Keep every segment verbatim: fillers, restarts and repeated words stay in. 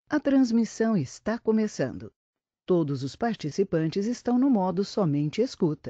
A transmissão está começando. Todos os participantes estão no modo somente escuta.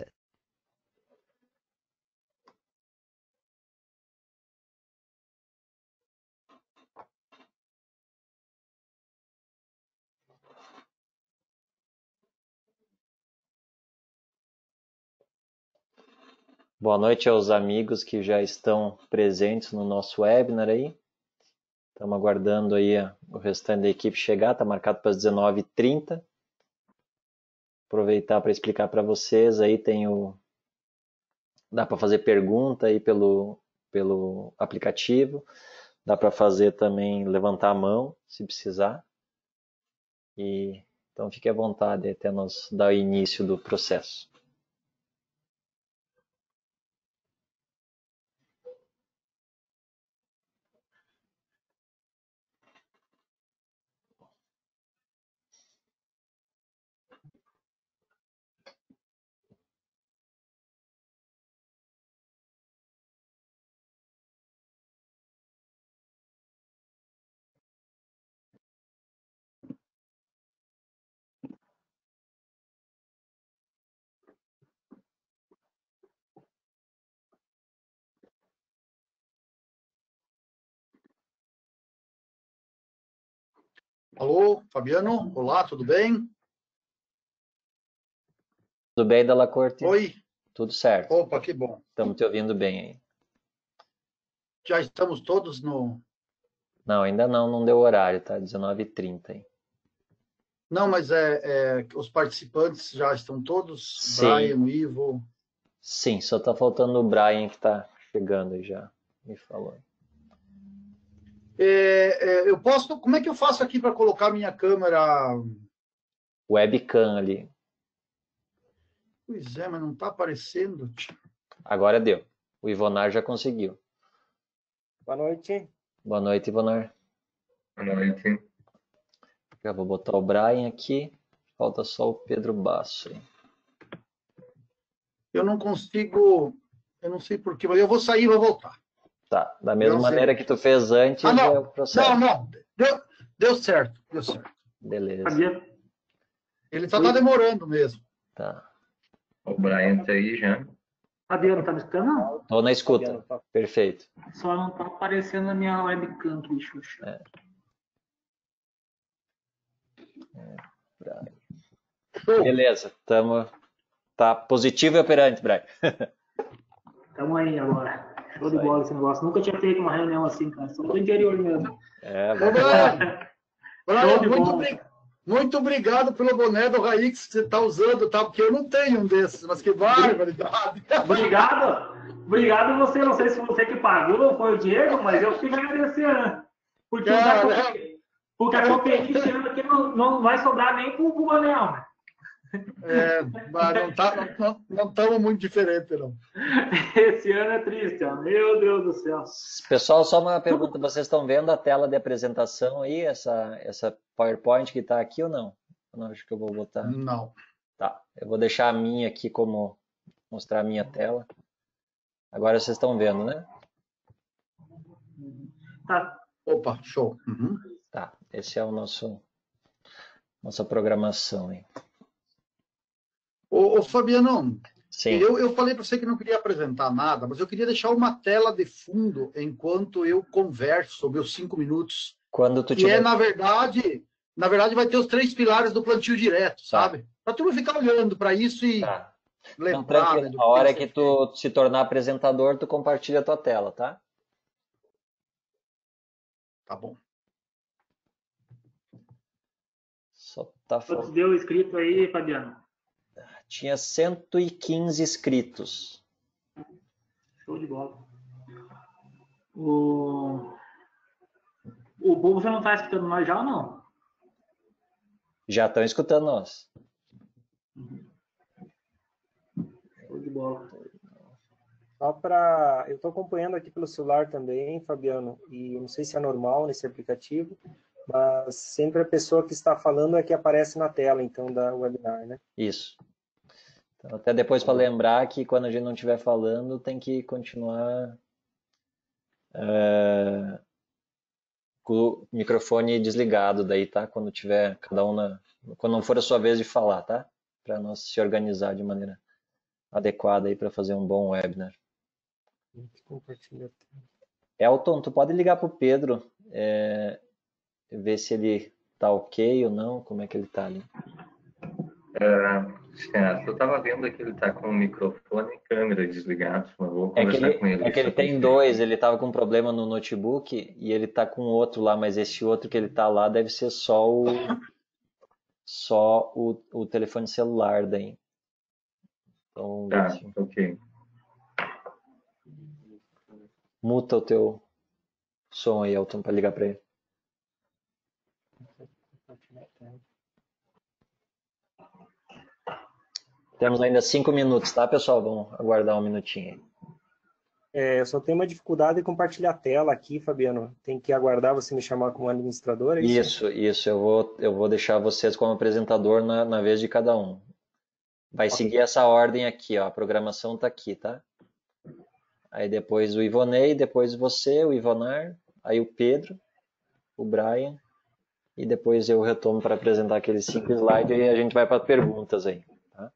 Boa noite aos amigos que já estão presentes no nosso webinar aí. Estamos aguardando aí o restante da equipe chegar, está marcado para as dezenove e trinta. Aproveitar para explicar para vocês, aí tem o... dá para fazer pergunta aí pelo, pelo aplicativo, dá para fazer também, levantar a mão, se precisar. E, então fique à vontade até nós dar o início do processo. Alô, Fabiano? Olá, tudo bem? Tudo bem, Della Corte? Oi. Tudo certo. Opa, que bom. Estamos te ouvindo bem aí. Já estamos todos no... Não, ainda não, não deu horário, tá? dezenove e trinta aí. Não, mas é, é, os participantes já estão todos? Sim. Brian, Ivo... Sim, só tá faltando o Brian que está chegando aí já, me falou. É, é, eu posso... Como é que eu faço aqui para colocar minha câmera? Webcam ali. Pois é, mas não está aparecendo. Agora deu. O Ivonar já conseguiu. Boa noite. Boa noite, Ivonar. Boa noite. Já vou botar o Brian aqui. Falta só o Pedro Basso aí. Eu não consigo... Eu não sei porquê, mas eu vou sair e vou voltar. Tá, da mesma Deu maneira certo. que tu fez antes, Ah, não. é o processo. Não, não. Deu, deu certo, deu certo. Beleza. Ele só está demorando mesmo. Tá. O Brian tá aí já. Fabiano, tá me escutando? Não? Tô na escuta. Perfeito. Só não tá aparecendo na minha webcam aqui, Xuxa. É. É, beleza, tamo... tá positivo e operante, Brian. Tamo aí agora. Show de bola esse negócio. Nunca tinha feito uma reunião assim, cara. Só do interior mesmo. É, Ô, Brian, Brian, de muito, bola. obri- muito obrigado pelo boné do Raix que você está usando, tá? Porque eu não tenho um desses, mas que barbaridade. Obrigado. Obrigado você. Não sei se você que pagou ou foi o Diego, mas eu fico agradecendo. Porque, Cara, o que- porque a conferência esse ano aqui não, não vai sobrar nem pro Guanel, né? É, mas não tá, não, não estamos muito diferentes, não. Esse ano é triste, ó. Meu Deus do céu. pessoal, só uma pergunta. Vocês estão vendo a tela de apresentação aí? Essa, essa PowerPoint que está aqui ou não? Eu não acho que eu vou botar. Não. Tá, eu vou deixar a minha aqui como mostrar a minha tela. Agora vocês estão vendo, né? Tá. Opa, show. Uhum. Tá, esse é o nosso nossa programação aí. Ô, ô Fabiano, Sim. eu, eu falei para você que não queria apresentar nada, mas eu queria deixar uma tela de fundo enquanto eu converso sobre os cinco minutos. Quando tu que tiver... é, na verdade, na verdade, vai ter os três pilares do plantio direto, sabe? Tá. Para tu ficar olhando para isso e Tá. lembrar. Então, né, do a hora que que tu se tornar apresentador, tu compartilha a tua tela, tá? Tá bom. Só tá Quantos faltando. deu inscrito aí, Fabiano? Tinha cento e quinze inscritos. Show de bola. O, o povo já não está escutando nós já ou não? Já estão escutando nós. Show de bola. Só para... Eu estou acompanhando aqui pelo celular também, Fabiano, e não sei se é normal nesse aplicativo, mas sempre a pessoa que está falando é que aparece na tela, então, da webinar, né? Isso. Então, até depois para lembrar que quando a gente não estiver falando, tem que continuar uh, com o microfone desligado daí, tá? Quando tiver cada um na... Quando não for a sua vez de falar, tá? Para nós se organizar de maneira adequada aí para fazer um bom webinar. Elton, tu pode ligar pro Pedro, é, ver se ele tá ok ou não, como é que ele tá ali. É, certo, eu estava vendo que ele está com o microfone e câmera desligados, mas vou É que conversar ele, com ele. é que ele tem dois, ele tava com um problema no notebook e ele tá com outro lá, mas esse outro que ele tá lá deve ser só o só o, o telefone celular daí. Então, Tá, se... ok. Muta o teu som aí, Elton, para ligar para ele. Temos ainda cinco minutos, tá, pessoal? Vamos aguardar um minutinho aí. É, eu só tenho uma dificuldade em compartilhar a tela aqui, Fabiano. Tem que aguardar você me chamar como administrador, é isso? Isso, isso. Eu vou, eu vou deixar vocês como apresentador na, na vez de cada um. Vai Ok. seguir essa ordem aqui, ó. A programação tá aqui, tá? Aí depois o Ivonei, depois você, o Ivonar, aí o Pedro, o Brian, e depois eu retomo para apresentar aqueles cinco slides e a gente vai para perguntas aí, tá?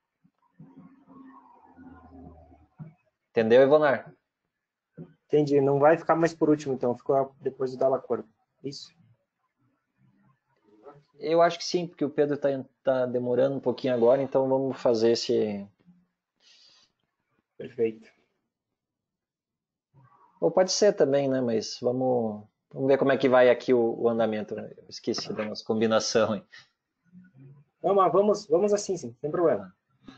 Entendeu, Ivonar? Entendi. Não vai ficar mais por último, então. Ficou depois do Dalla Corpo. Isso? Eu acho que sim, porque o Pedro está tá demorando um pouquinho agora, então vamos fazer esse... Perfeito. Ou pode ser também, né? Mas vamos, vamos ver como é que vai aqui o, o andamento. Eu esqueci da nossa combinação, hein? Não, mas vamos, vamos assim, sim. Sem problema.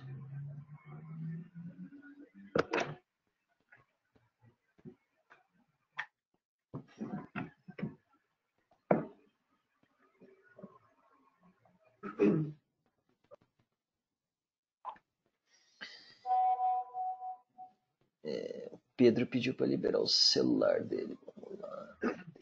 É, o Pedro pediu para liberar o celular dele. Vamos lá.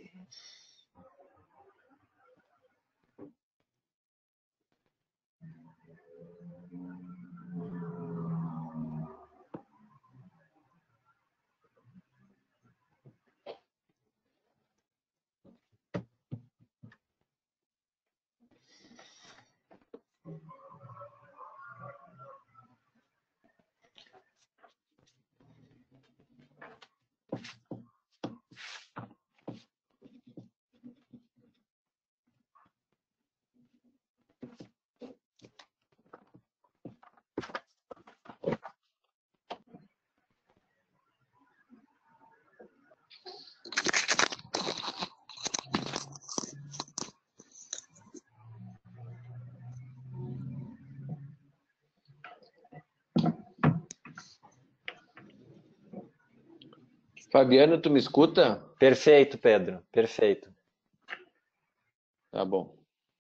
Fabiano, tu me escuta? Perfeito, Pedro. Perfeito. Tá bom.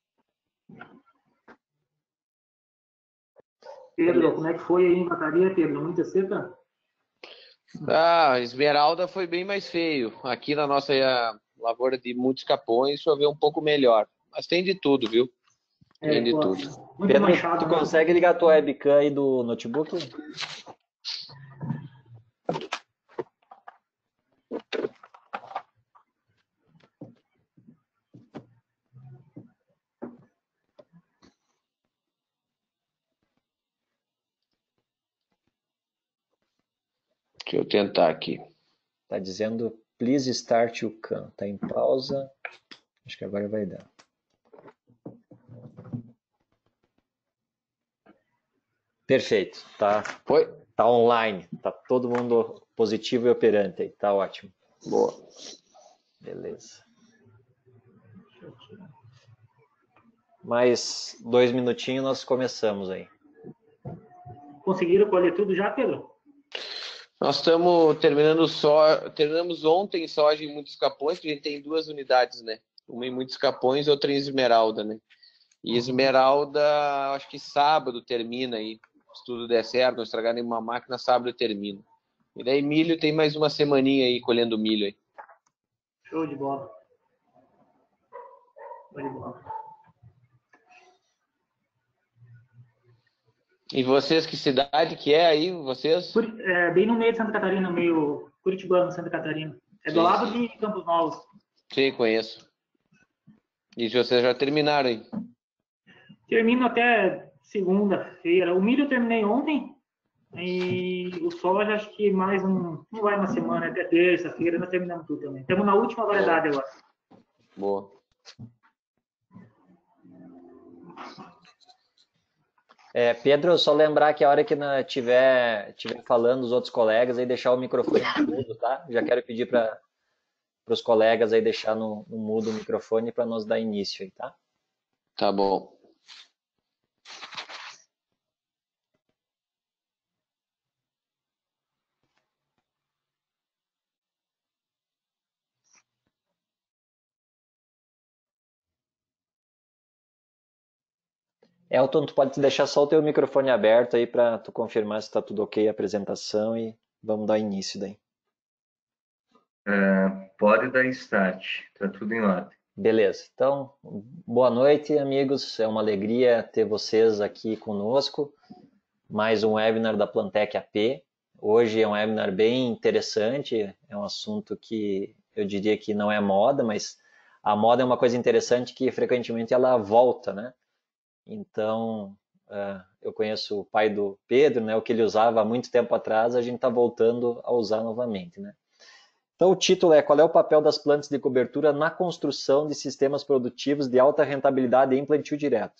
Pedro, como é que foi aí em Vacaria, Pedro? Muita seca? Ah, Esmeralda foi bem mais feio. Aqui na nossa eh, lavoura de muitos capões choveu um pouco melhor. Mas tem de tudo, viu? Tem É, de pô, tudo. muito Pedro, manchado, tu né? consegue ligar a tua webcam aí do notebook? Deixa eu tentar aqui. Tá dizendo, please start your cam. Tá em pausa. Acho que agora vai dar. Perfeito. Tá, Foi? tá online. Tá todo mundo positivo e operante aí. Tá ótimo. Boa. Beleza. Mais dois minutinhos nós começamos aí. Conseguiram colher tudo já, Pedro? Nós estamos terminando só. Terminamos ontem soja em Muitos Capões, que a gente tem duas unidades, né? Uma em Muitos Capões e outra em Esmeralda, né? E Esmeralda, acho que sábado termina aí. Se tudo der certo, não estragar nenhuma máquina, sábado termina. E daí milho tem mais uma semaninha aí colhendo milho aí. Show de bola. Show de bola. E vocês, que cidade que é aí, vocês? Curi- É, bem no meio de Santa Catarina, meio Curitibano, Santa Catarina. É do Sim, lado sim. de Campos Novos. Sim, conheço. Isso vocês já terminaram, hein? Termino até segunda-feira. O milho eu terminei ontem. E o soja, acho que mais um. Não vai uma semana, até terça-feira, nós terminamos tudo também. Estamos na última variedade agora. Boa. É, Pedro, só lembrar que a hora que estiver tiver falando os outros colegas, aí deixar o microfone no mudo, tá? Já quero pedir para os colegas aí deixar no, no mudo o microfone para nos dar início aí, tá? Tá bom. Elton, tu pode deixar só o teu microfone aberto aí para tu confirmar se está tudo ok a apresentação e vamos dar início daí. Uh, pode dar start, tá tudo em ordem. Beleza, então, boa noite, amigos. É uma alegria ter vocês aqui conosco. Mais um webinar da Plantec A P. Hoje é um webinar bem interessante, é um assunto que eu diria que não é moda, mas a moda é uma coisa interessante que frequentemente ela volta, né? Então, uh, eu conheço o pai do Pedro, né, o que ele usava há muito tempo atrás, a gente está voltando a usar novamente, né? Então, o título é: qual é o papel das plantas de cobertura na construção de sistemas produtivos de alta rentabilidade em plantio direto?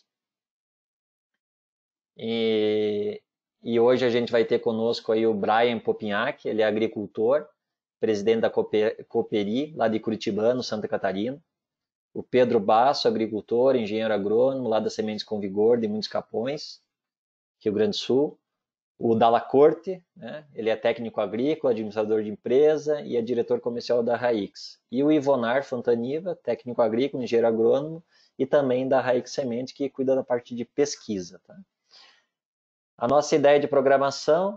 E, e hoje a gente vai ter conosco aí o Brian Popinhac, ele é agricultor, presidente da Cooperi, lá de Curitibano, Santa Catarina. O Pedro Basso, agricultor, engenheiro agrônomo, lá da Sementes com Vigor, de Muitos Capões, Rio Grande do Sul. O Dalla Corte, né? Ele é técnico agrícola, administrador de empresa e é diretor comercial da Raix. E o Ivonar Fontaniva, técnico agrícola, engenheiro agrônomo e também da Raix Sementes, que cuida da parte de pesquisa. Tá? A nossa ideia de programação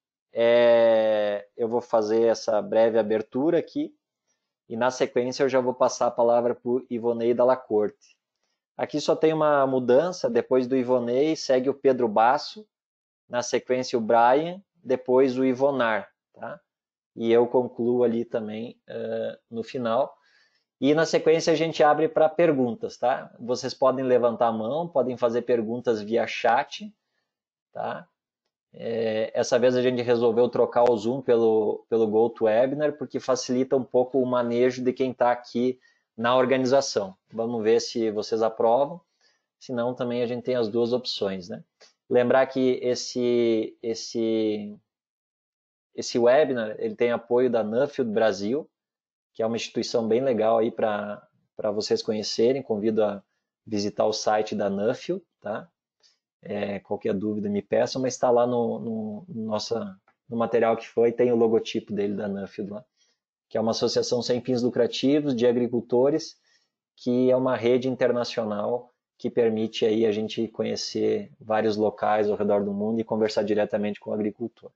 é... Eu vou fazer essa breve abertura aqui. E na sequência eu já vou passar a palavra para o Ivonei Dalla Corte. Aqui só tem uma mudança, depois do Ivonei segue o Pedro Basso, na sequência o Brian, depois o Ivonar, tá? E eu concluo ali também uh, no final. E na sequência a gente abre para perguntas, tá? Vocês podem levantar a mão, podem fazer perguntas via chat, tá? É, essa vez a gente resolveu trocar o Zoom pelo, pelo GoToWebinar, porque facilita um pouco o manejo de quem está aqui na organização. Vamos ver se vocês aprovam, senão também a gente tem as duas opções, né? Lembrar que esse, esse, esse webinar ele tem apoio da Nuffield Brasil, que é uma instituição bem legal aí para para vocês conhecerem. Convido a visitar o site da Nuffield, tá? É, qualquer dúvida me peçam, mas está lá no, no, no, nossa, no material que foi, tem o logotipo dele da Nuffield lá, que é uma associação sem fins lucrativos de agricultores, que é uma rede internacional que permite aí a gente conhecer vários locais ao redor do mundo e conversar diretamente com o agricultor.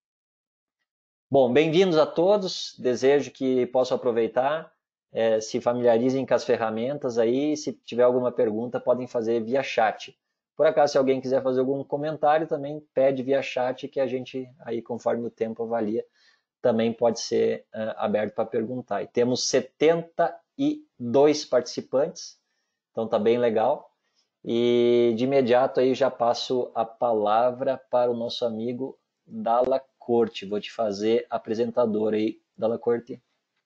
Bom, bem-vindos a todos, desejo que possam aproveitar, é, se familiarizem com as ferramentas aí, se tiver alguma pergunta podem fazer via chat. Por acaso, se alguém quiser fazer algum comentário, também pede via chat, que a gente, aí conforme o tempo avalia, também pode ser uh, aberto para perguntar. E temos setenta e dois participantes, então tá bem legal. E de imediato aí já passo a palavra para o nosso amigo Dalla Corte. Vou te fazer apresentador aí, Dalla Corte.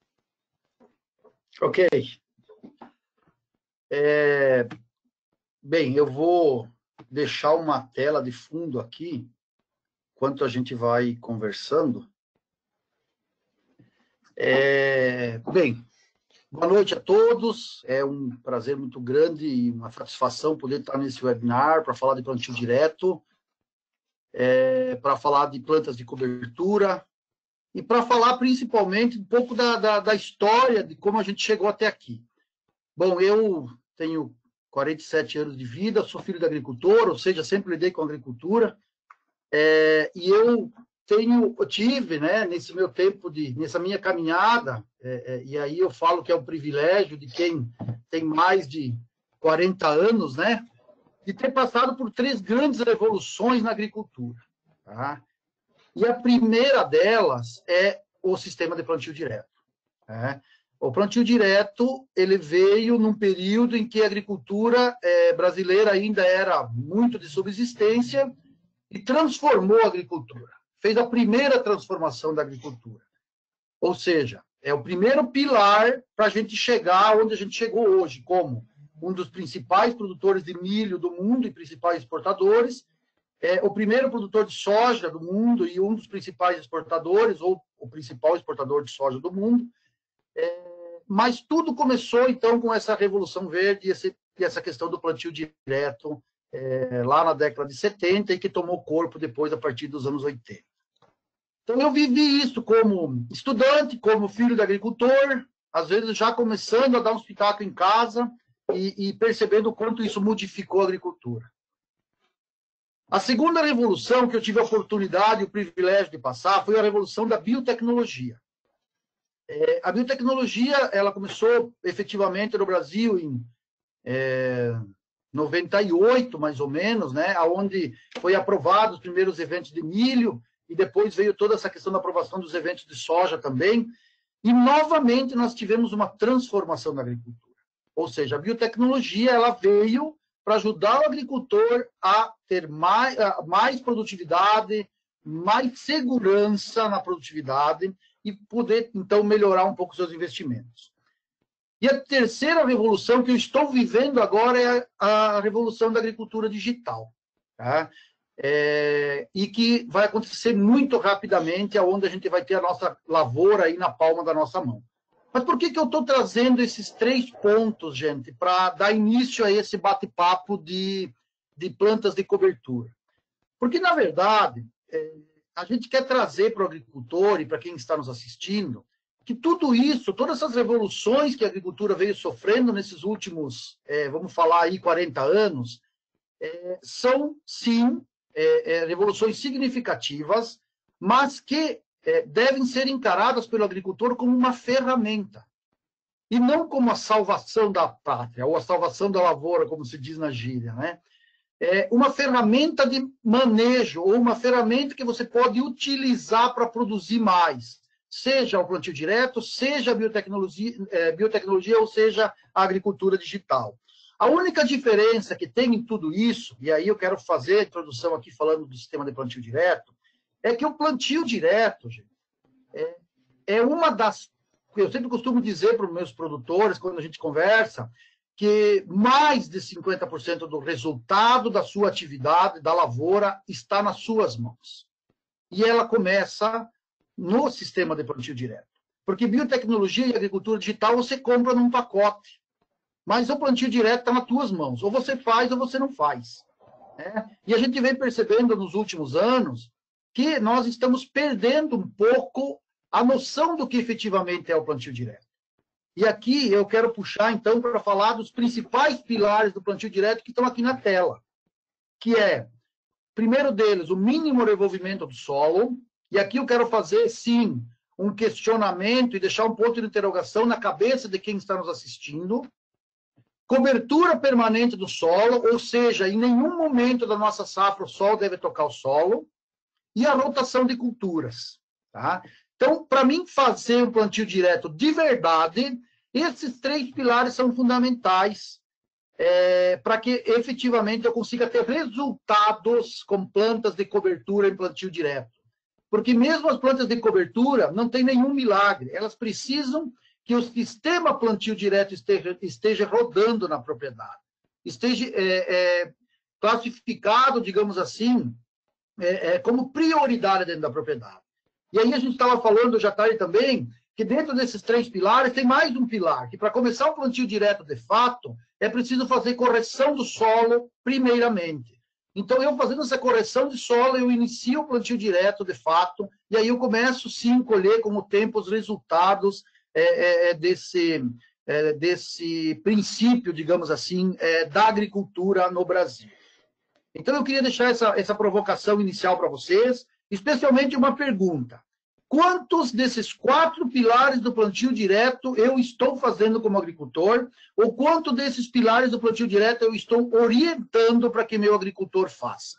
Ok. É... Bem, eu vou deixar uma tela de fundo aqui, enquanto a gente vai conversando. É... Bem, boa noite a todos. É um prazer muito grande e uma satisfação poder estar nesse webinar para falar de plantio direto, é... para falar de plantas de cobertura e para falar principalmente um pouco da, da, da história de como a gente chegou até aqui. Bom, eu tenho quarenta e sete anos de vida, sou filho de agricultor, ou seja, sempre lidei com agricultura, é, e eu tenho, eu tive, né, nesse meu tempo, de, nessa minha caminhada, é, é, e aí eu falo que é um privilégio de quem tem mais de quarenta anos, né, de ter passado por três grandes revoluções na agricultura. Tá? E a primeira delas é o sistema de plantio direto. Né? O plantio direto, ele veio num período em que a agricultura é, brasileira ainda era muito de subsistência e transformou a agricultura. Fez a primeira transformação da agricultura. Ou seja, é o primeiro pilar para a gente chegar onde a gente chegou hoje, como um dos principais produtores de milho do mundo e principais exportadores, é o primeiro produtor de soja do mundo e um dos principais exportadores, ou o principal exportador de soja do mundo. É, mas tudo começou, então, com essa Revolução Verde e, esse, e essa questão do plantio direto é, lá na década de setenta e que tomou corpo depois, a partir dos anos oitenta. Então, eu vivi isso como estudante, como filho de agricultor, às vezes já começando a dar um espetáculo em casa e, e percebendo o quanto isso modificou a agricultura. A segunda revolução que eu tive a oportunidade e o privilégio de passar foi a revolução da biotecnologia. É, a biotecnologia, ela começou efetivamente no Brasil em é, noventa e oito, mais ou menos, né, onde foi aprovado os primeiros eventos de milho, e depois veio toda essa questão da aprovação dos eventos de soja também, e novamente nós tivemos uma transformação na agricultura. Ou seja, a biotecnologia, ela veio para ajudar o agricultor a ter mais, mais produtividade, mais segurança na produtividade e poder, então, melhorar um pouco os seus investimentos. E a terceira revolução que eu estou vivendo agora é a revolução da agricultura digital, tá? É, e que vai acontecer muito rapidamente, onde a gente vai ter a nossa lavoura aí na palma da nossa mão. Mas por que que eu estou trazendo esses três pontos, gente, para dar início a esse bate-papo de, de plantas de cobertura? Porque, na verdade, é, a gente quer trazer para o agricultor e para quem está nos assistindo que tudo isso, todas essas revoluções que a agricultura veio sofrendo nesses últimos, é, vamos falar aí, quarenta anos, é, são, sim, é, é, revoluções significativas, mas que é, devem ser encaradas pelo agricultor como uma ferramenta, e não como a salvação da pátria, ou a salvação da lavoura, como se diz na gíria, né? É uma ferramenta de manejo, ou uma ferramenta que você pode utilizar para produzir mais, seja o plantio direto, seja a biotecnologia, é, biotecnologia, ou seja a agricultura digital. A única diferença que tem em tudo isso, e aí eu quero fazer a introdução aqui falando do sistema de plantio direto, é que o plantio direto, gente, é, é uma das... Eu sempre costumo dizer para os meus produtores, quando a gente conversa, que mais de cinquenta por cento do resultado da sua atividade, da lavoura, está nas suas mãos. E ela começa no sistema de plantio direto. Porque biotecnologia e agricultura digital você compra num pacote. Mas o plantio direto está nas tuas mãos. Ou você faz ou você não faz. Né? E a gente vem percebendo nos últimos anos que nós estamos perdendo um pouco a noção do que efetivamente é o plantio direto. E aqui eu quero puxar, então, para falar dos principais pilares do plantio direto que estão aqui na tela. Que é, primeiro deles, o mínimo revolvimento do solo. E aqui eu quero fazer, sim, um questionamento e deixar um ponto de interrogação na cabeça de quem está nos assistindo. Cobertura permanente do solo, ou seja, em nenhum momento da nossa safra o sol deve tocar o solo. E a rotação de culturas. Tá? Então, para mim fazer um plantio direto de verdade, esses três pilares são fundamentais é, para que efetivamente eu consiga ter resultados com plantas de cobertura em plantio direto. Porque mesmo as plantas de cobertura não tem nenhum milagre, elas precisam que o sistema plantio direto esteja, esteja rodando na propriedade, esteja é, é, classificado, digamos assim, é, é, como prioridade dentro da propriedade. E aí a gente estava falando já tarde também, que dentro desses três pilares tem mais um pilar, que para começar o plantio direto de fato, é preciso fazer correção do solo primeiramente. Então, eu fazendo essa correção de solo, eu inicio o plantio direto de fato, e aí eu começo sim a colher com o tempo os resultados é, é, desse, é, desse princípio, digamos assim, é, da agricultura no Brasil. Então, eu queria deixar essa, essa provocação inicial para vocês, especialmente uma pergunta. Quantos desses quatro pilares do plantio direto eu estou fazendo como agricultor? Ou quanto desses pilares do plantio direto eu estou orientando para que meu agricultor faça?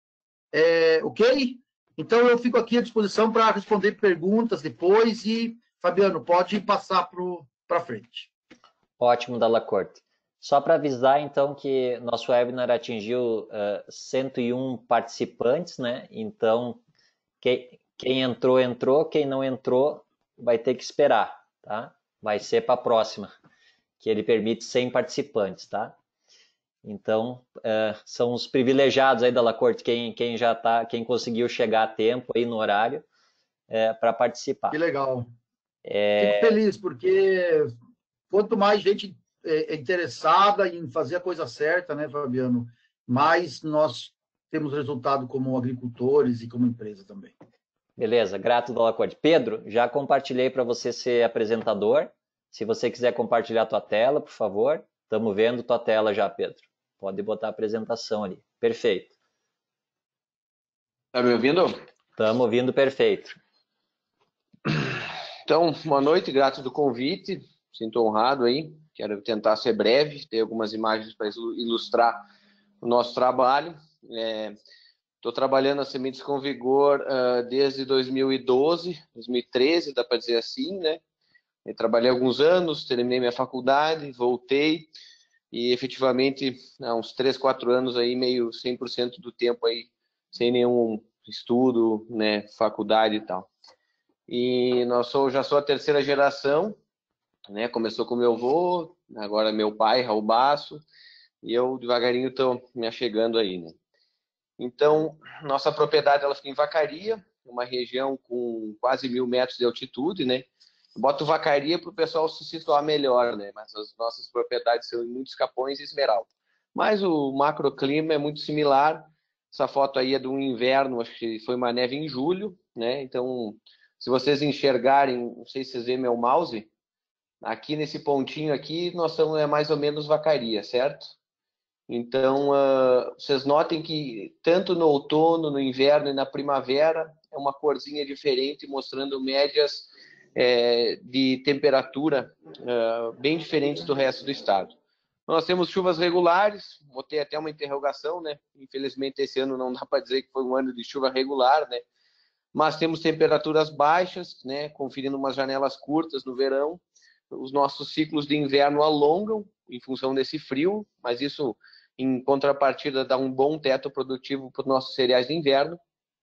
É, ok? Então, eu fico aqui à disposição para responder perguntas depois e Fabiano, pode passar para frente. Ótimo, Dalacorte. Só para avisar, então, que nosso webinar atingiu uh, cento e um participantes, né? Então, quem, quem entrou, entrou. Quem não entrou, vai ter que esperar, tá? Vai ser para a próxima, que ele permite cem participantes, tá? Então, uh, são os privilegiados aí, Dalacorte, quem, quem já tá, quem conseguiu chegar a tempo aí no horário uh, para participar. Que legal. É... Fico feliz, porque quanto mais gente é interessada em fazer a coisa certa, né, Fabiano, mais nós temos resultado como agricultores e como empresa também. Beleza, grato, Dalacorte. Pedro, já compartilhei para você ser apresentador. Se você quiser compartilhar a tua tela, por favor. Estamos vendo tua tela já, Pedro. Pode botar a apresentação ali. Perfeito. Tá me ouvindo? Estamos ouvindo perfeito. Então, boa noite, grato do convite. Sinto honrado aí. Quero tentar ser breve, ter algumas imagens para ilustrar o nosso trabalho. Estou é, trabalhando na Sementes com Vigor uh, desde dois mil e doze, dois mil e treze, dá para dizer assim, né? Eu trabalhei alguns anos, terminei minha faculdade, voltei e efetivamente há uns três, quatro anos aí, meio cem por cento do tempo aí, sem nenhum estudo, né, faculdade e tal. E nós sou, já sou a terceira geração, né? Começou com meu avô, agora meu pai, Raul Basso, e eu devagarinho estou me achegando aí, né? Então, nossa propriedade ela fica em Vacaria, uma região com quase mil metros de altitude, né? Eu boto Vacaria para o pessoal se situar melhor, né? Mas as nossas propriedades são em Muitos Capões e Esmeralda. Mas o macroclima é muito similar. Essa foto aí é de um inverno, acho que foi uma neve em julho, né? Então, se vocês enxergarem, não sei se vocês veem meu mouse, aqui nesse pontinho aqui, nós somos é mais ou menos Vacaria, certo? Então, uh, vocês notem que tanto no outono, no inverno e na primavera, é uma corzinha diferente, mostrando médias é, de temperatura uh, bem diferentes do resto do estado. Nós temos chuvas regulares, botei até uma interrogação, né? Infelizmente, esse ano não dá para dizer que foi um ano de chuva regular, né? Mas temos temperaturas baixas, né? Conferindo umas janelas curtas no verão. Os nossos ciclos de inverno alongam em função desse frio, mas isso, em contrapartida, dá um bom teto produtivo para os nossos cereais de inverno.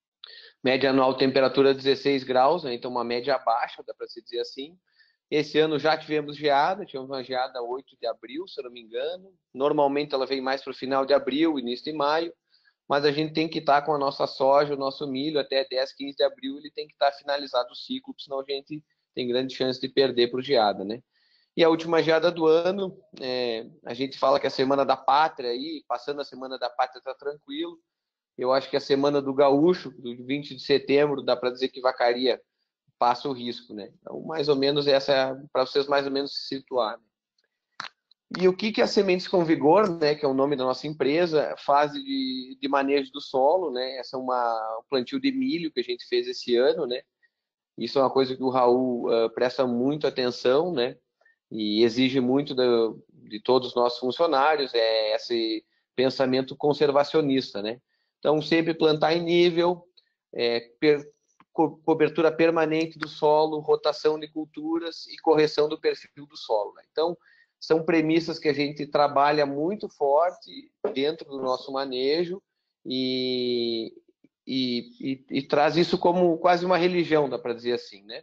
Média anual temperatura dezesseis graus, né? Então uma média baixa, dá para se dizer assim. Esse ano já tivemos geada, tivemos uma geada oito de abril, se eu não me engano. Normalmente ela vem mais para o final de abril, início de maio, mas a gente tem que estar com a nossa soja, o nosso milho, até dez, quinze de abril, ele tem que estar finalizado o ciclo, senão a gente tem grande chance de perder para o geada, né? E a última geada do ano, é, a gente fala que a Semana da Pátria, aí, passando a Semana da Pátria está tranquilo. Eu acho que a Semana do Gaúcho, do vinte de setembro, dá para dizer que Vacaria passa o risco, né? Então, mais ou menos, essa é para vocês mais ou menos se situarem. E o que, que a Sementes com Vigor, né, que é o nome da nossa empresa, faz de, de manejo do solo, né? Essa é uma, um plantio de milho que a gente fez esse ano, né? Isso é uma coisa que o Raul uh, presta muito atenção, né? E exige muito do, de todos os nossos funcionários, é esse pensamento conservacionista, né? Então, sempre plantar em nível, é, per, co, cobertura permanente do solo, rotação de culturas e correção do perfil do solo, né? Então, são premissas que a gente trabalha muito forte dentro do nosso manejo e, e, e, e traz isso como quase uma religião, dá para dizer assim, né?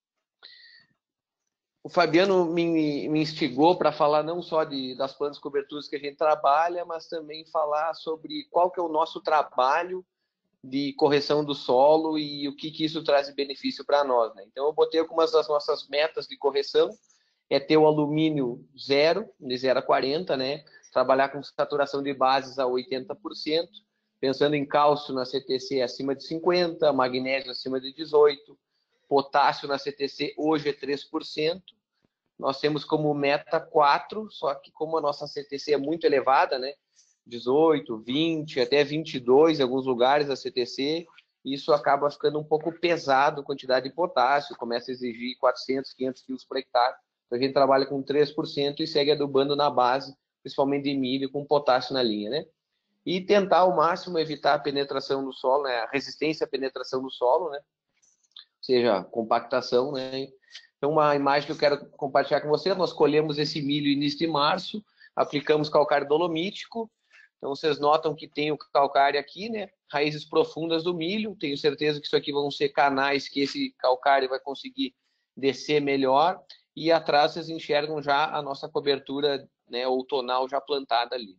O Fabiano me, me instigou para falar não só de, das plantas e coberturas que a gente trabalha, mas também falar sobre qual que é o nosso trabalho de correção do solo e o que, que isso traz de benefício para nós, né? Então, eu botei algumas das nossas metas de correção, é ter o alumínio zero, de zero a quarenta, né? Trabalhar com saturação de bases a oitenta por cento, pensando em cálcio na C T C acima de cinquenta, magnésio acima de dezoito, potássio na C T C hoje é três por cento. Nós temos como meta quatro, só que como a nossa C T C é muito elevada, né? dezoito, vinte, até vinte e dois em alguns lugares a C T C, isso acaba ficando um pouco pesado a quantidade de potássio, começa a exigir quatrocentos, quinhentos quilos por hectare. Então a gente trabalha com três por cento e segue adubando na base, principalmente de milho, com potássio na linha, né? E tentar ao máximo evitar a penetração do solo, né? A resistência à penetração do solo, né? Ou seja, compactação, né? Então, uma imagem que eu quero compartilhar com vocês, nós colhemos esse milho início de março, aplicamos calcário dolomítico. Então, vocês notam que tem o calcário aqui, né? Raízes profundas do milho. Tenho certeza que isso aqui vão ser canais que esse calcário vai conseguir descer melhor. E atrás vocês enxergam já a nossa cobertura, né, outonal já plantada ali.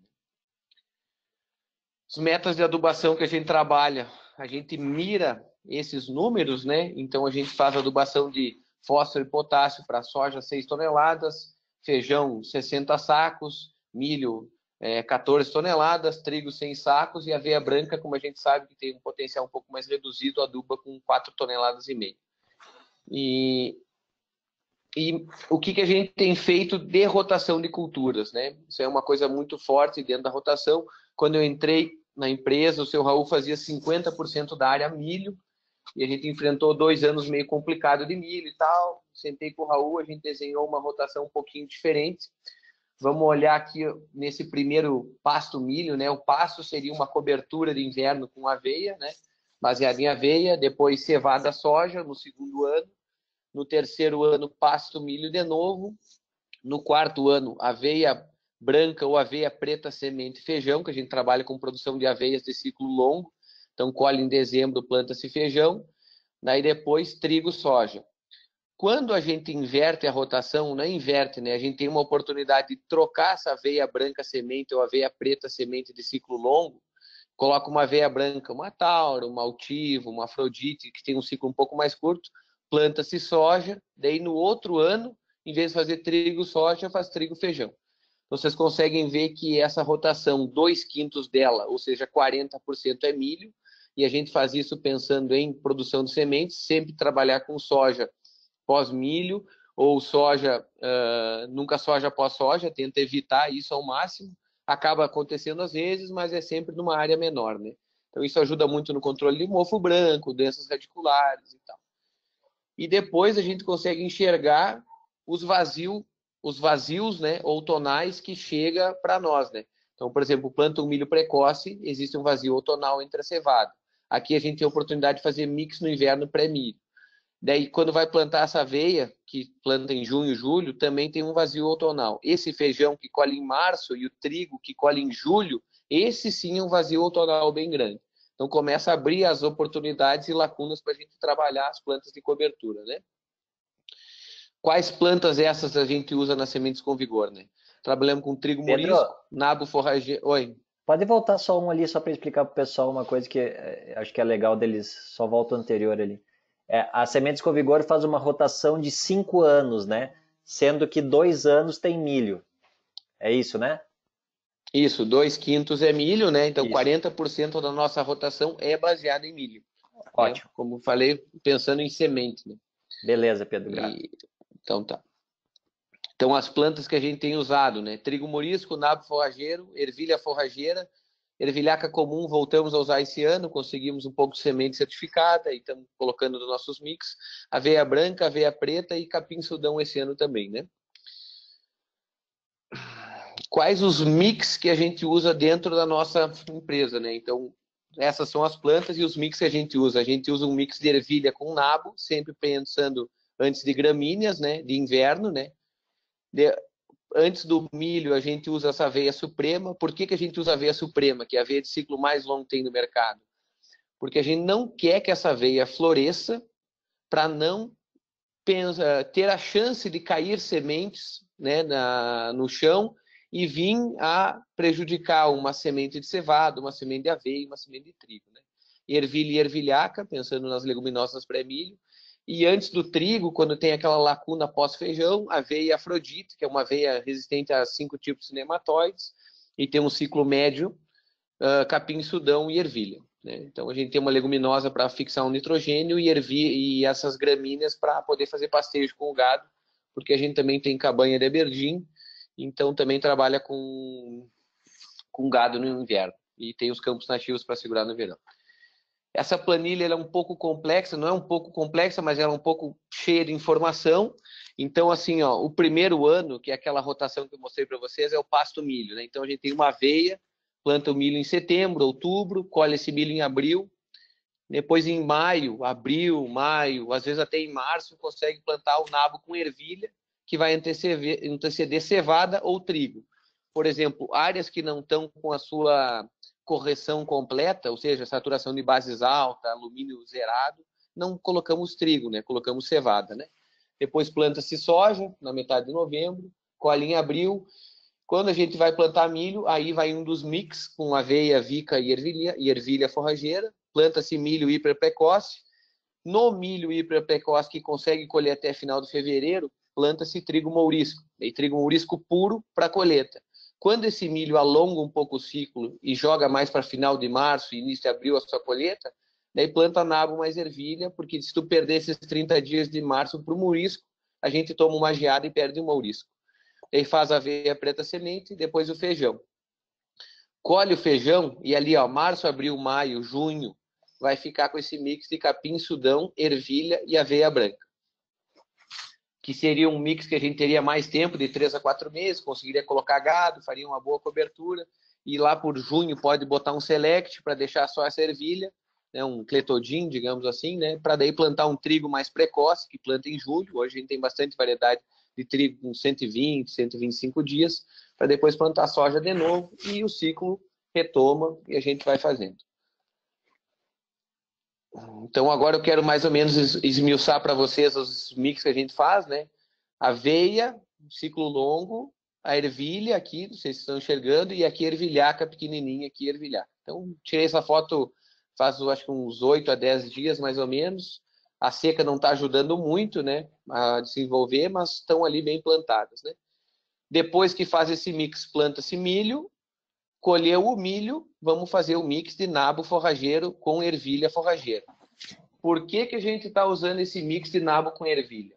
As metas de adubação que a gente trabalha, a gente mira esses números, né? Então, a gente faz adubação de fósforo e potássio para soja seis toneladas, feijão sessenta sacos, milho é, quatorze toneladas, trigo cem sacos e aveia branca, como a gente sabe que tem um potencial um pouco mais reduzido, aduba com quatro toneladas e meia. E, e o que, que a gente tem feito de rotação de culturas, né? Isso é uma coisa muito forte dentro da rotação. Quando eu entrei na empresa, o seu Raul fazia cinquenta por cento da área milho, e a gente enfrentou dois anos meio complicados de milho e tal. Sentei com o Raul, a gente desenhou uma rotação um pouquinho diferente. Vamos olhar aqui nesse primeiro pasto milho, né? O pasto seria uma cobertura de inverno com aveia, né? Baseada em aveia, depois cevada soja no segundo ano. No terceiro ano, pasto milho de novo. No quarto ano, aveia branca ou aveia preta, semente feijão, que a gente trabalha com produção de aveias de ciclo longo. Então, colhe em dezembro, planta-se feijão. Daí depois, trigo, soja. Quando a gente inverte a rotação, não inverte, né? A gente tem uma oportunidade de trocar essa aveia branca semente ou aveia preta semente de ciclo longo. Coloca uma aveia branca, uma tauro, uma altivo, uma afrodite, que tem um ciclo um pouco mais curto. Planta-se soja. Daí, no outro ano, em vez de fazer trigo, soja, faz trigo, feijão. Vocês conseguem ver que essa rotação, dois quintos dela, ou seja, quarenta por cento é milho, e a gente faz isso pensando em produção de sementes, sempre trabalhar com soja pós-milho, ou soja, uh, nunca soja pós-soja, tenta evitar isso ao máximo. Acaba acontecendo às vezes, mas é sempre numa área menor, né? Então isso ajuda muito no controle de mofo branco, doenças radiculares e tal. E depois a gente consegue enxergar os vazios, os vazios, né, outonais que chega para nós, né? Então, por exemplo, planta um milho precoce, existe um vazio outonal entre a cevada. Aqui a gente tem a oportunidade de fazer mix no inverno pré-milho. Daí, quando vai plantar essa aveia, que planta em junho, julho, também tem um vazio outonal. Esse feijão que colhe em março e o trigo que colhe em julho, esse sim é um vazio outonal bem grande. Então, começa a abrir as oportunidades e lacunas para a gente trabalhar as plantas de cobertura, né? Quais plantas essas a gente usa nas sementes com vigor, né? Trabalhamos com trigo Pedro, morisco, nabo forrageiro... Oi. Pode voltar só um ali, só para explicar para o pessoal uma coisa que é, acho que é legal deles, só volta o anterior ali. É, a Sementes com Vigor faz uma rotação de cinco anos, né? Sendo que dois anos tem milho. É isso, né? Isso, dois quintos é milho, né? Então, Isso. quarenta por cento da nossa rotação é baseada em milho. Ótimo. Né? Como falei, pensando em semente, né? Beleza, Pedro. E... Então, tá. Então, as plantas que a gente tem usado, né? Trigo morisco, nabo forrageiro, ervilha forrageira, ervilhaca comum, voltamos a usar esse ano, conseguimos um pouco de semente certificada e estamos colocando nos nossos mix. Aveia branca, aveia preta e capim-sudão esse ano também, né? Quais os mix que a gente usa dentro da nossa empresa, né? Então, essas são as plantas e os mix que a gente usa. A gente usa um mix de ervilha com nabo, sempre pensando antes de gramíneas, né? De inverno, né? De... Antes do milho, a gente usa essa aveia suprema. Por que, que a gente usa a aveia suprema, que é a aveia de ciclo mais longo que tem no mercado? Porque a gente não quer que essa aveia floresça para não pensa, ter a chance de cair sementes, né, na, no chão e vir a prejudicar uma semente de cevada, uma semente de aveia, uma semente de trigo, né? Ervilha e ervilhaca, pensando nas leguminosas pré-milho. E antes do trigo, quando tem aquela lacuna pós-feijão, aveia e afrodite, que é uma aveia resistente a cinco tipos de nematóides, e tem um ciclo médio, uh, capim-sudão e ervilha, né? Então a gente tem uma leguminosa para fixar um nitrogênio e, ervilha, e essas gramíneas para poder fazer pastejo com o gado, porque a gente também tem cabanha de aberdim, então também trabalha com, com gado no inverno, e tem os campos nativos para segurar no verão. Essa planilha ela é um pouco complexa, não é um pouco complexa, mas ela é um pouco cheia de informação. Então, assim, ó, o primeiro ano, que é aquela rotação que eu mostrei para vocês, é o pasto milho, né? Então, a gente tem uma aveia, planta o milho em setembro, outubro, colhe esse milho em abril. Depois em maio, abril, maio, às vezes até em março, consegue plantar o nabo com ervilha, que vai anteceder, anteceder cevada ou trigo. Por exemplo, áreas que não estão com a sua correção completa, ou seja, saturação de bases alta, alumínio zerado, não colocamos trigo, né? Colocamos cevada, né? Depois planta-se soja, na metade de novembro, colhe em abril. Quando a gente vai plantar milho, aí vai um dos mix com aveia, vica e ervilha, e ervilha forrageira. Planta-se milho hiper precoce. No milho hiper precoce, que consegue colher até final de fevereiro, planta-se trigo mourisco. E trigo mourisco puro para colheita. Quando esse milho alonga um pouco o ciclo e joga mais para final de março, início de abril a sua colheita, daí planta nabo mais ervilha, porque se tu perder esses trinta dias de março para o mourisco, a gente toma uma geada e perde o mourisco. Aí faz a aveia preta semente e depois o feijão. Colhe o feijão e ali, ó, março, abril, maio, junho, vai ficar com esse mix de capim, sudão, ervilha e aveia branca. Que seria um mix que a gente teria mais tempo, de três a quatro meses, conseguiria colocar gado, faria uma boa cobertura, e lá por junho pode botar um select para deixar só essa ervilha, né, um cletodin, digamos assim, né, para daí plantar um trigo mais precoce, que planta em julho. Hoje a gente tem bastante variedade de trigo com cento e vinte, cento e vinte e cinco dias, para depois plantar soja de novo, e o ciclo retoma e a gente vai fazendo. Então agora eu quero mais ou menos esmiuçar para vocês os mix que a gente faz, né? Aveia, ciclo longo, a ervilha aqui, vocês estão enxergando, e aqui a ervilhaca pequenininha, aqui a ervilhaca. Então tirei essa foto faz, acho que uns oito a dez dias mais ou menos. A seca não está ajudando muito, né, a desenvolver, mas estão ali bem plantadas, né? Depois que faz esse mix, planta-se milho. Colheu o milho, vamos fazer o mix de nabo forrageiro com ervilha forrageira. Por que que a gente está usando esse mix de nabo com ervilha?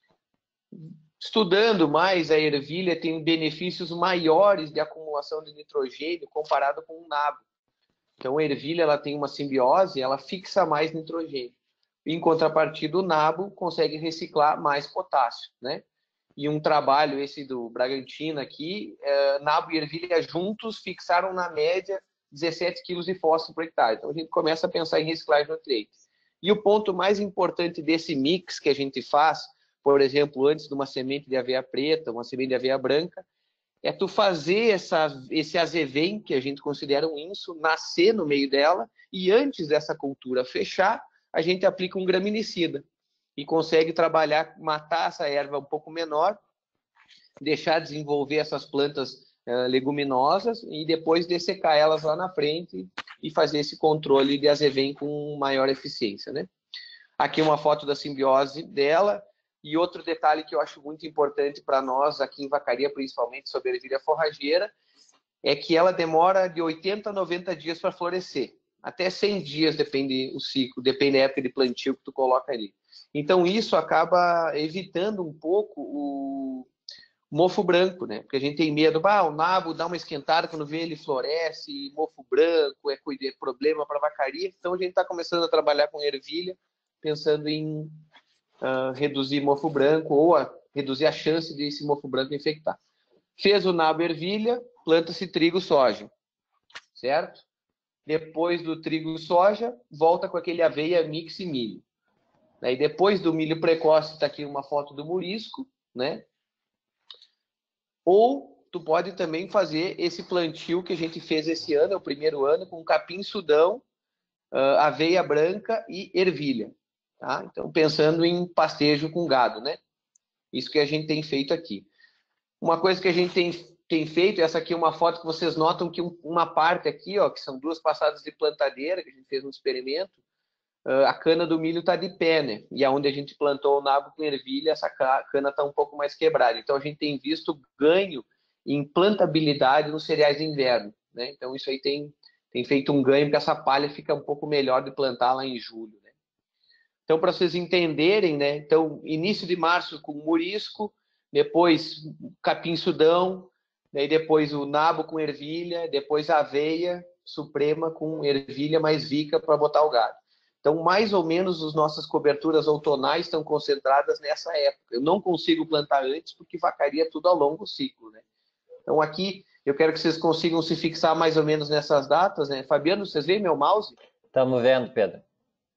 Estudando mais, a ervilha tem benefícios maiores de acumulação de nitrogênio comparado com o nabo. Então, a ervilha ela tem uma simbiose, ela fixa mais nitrogênio. Em contrapartida, o nabo consegue reciclar mais potássio, né? E um trabalho, esse do Bragantino aqui, é, nabo e ervilha juntos fixaram na média dezessete quilos de fósforo por hectare. Então a gente começa a pensar em reciclagem de nutrientes. E o ponto mais importante desse mix que a gente faz, por exemplo, antes de uma semente de aveia preta, uma semente de aveia branca, é tu fazer essa, esse azevém, que a gente considera um inso, nascer no meio dela, e antes dessa cultura fechar, a gente aplica um graminicida. E consegue trabalhar, matar essa erva um pouco menor, deixar desenvolver essas plantas uh, leguminosas e depois dessecar elas lá na frente e fazer esse controle de azevém com maior eficiência, né? Aqui uma foto da simbiose dela. E outro detalhe que eu acho muito importante para nós aqui em Vacaria, principalmente sobre a ervilha forrageira, é que ela demora de oitenta a noventa dias para florescer. Até cem dias, depende o ciclo, depende da época de plantio que tu coloca ali. Então, isso acaba evitando um pouco o mofo branco, né? Porque a gente tem medo, ah, o nabo dá uma esquentada, quando vê ele floresce, mofo branco, é problema para a vacaria. Então, a gente está começando a trabalhar com ervilha, pensando em uh, reduzir mofo branco ou a, reduzir a chance desse mofo branco infectar. Fez o nabo ervilha, planta-se trigo soja, certo? Depois do trigo soja, volta com aquele aveia mix e milho. Aí depois do milho precoce, está aqui uma foto do mourisco, né? Ou tu pode também fazer esse plantio que a gente fez esse ano, é o primeiro ano, com capim sudão, uh, aveia branca e ervilha. Tá? Então, pensando em pastejo com gado, né? Isso que a gente tem feito aqui. Uma coisa que a gente tem, tem feito, essa aqui é uma foto que vocês notam que um, uma parte aqui, ó, que são duas passadas de plantadeira, que a gente fez um experimento, uh, a cana do milho está de pé, né? E aonde a gente plantou o nabo com ervilha, essa cana está um pouco mais quebrada. Então, a gente tem visto ganho em plantabilidade nos cereais de inverno, né? Então, isso aí tem, tem feito um ganho, porque essa palha fica um pouco melhor de plantar lá em julho, né? Então, para vocês entenderem, né? Então, início de março com mourisco, depois capim sudão, daí depois o nabo com ervilha, depois a aveia suprema com ervilha mais vica para botar o gado. Então, mais ou menos, as nossas coberturas outonais estão concentradas nessa época. Eu não consigo plantar antes, porque vacaria tudo ao longo do ciclo, né? Então, aqui, eu quero que vocês consigam se fixar mais ou menos nessas datas, né? Fabiano, vocês veem meu mouse? Estamos vendo, Pedro.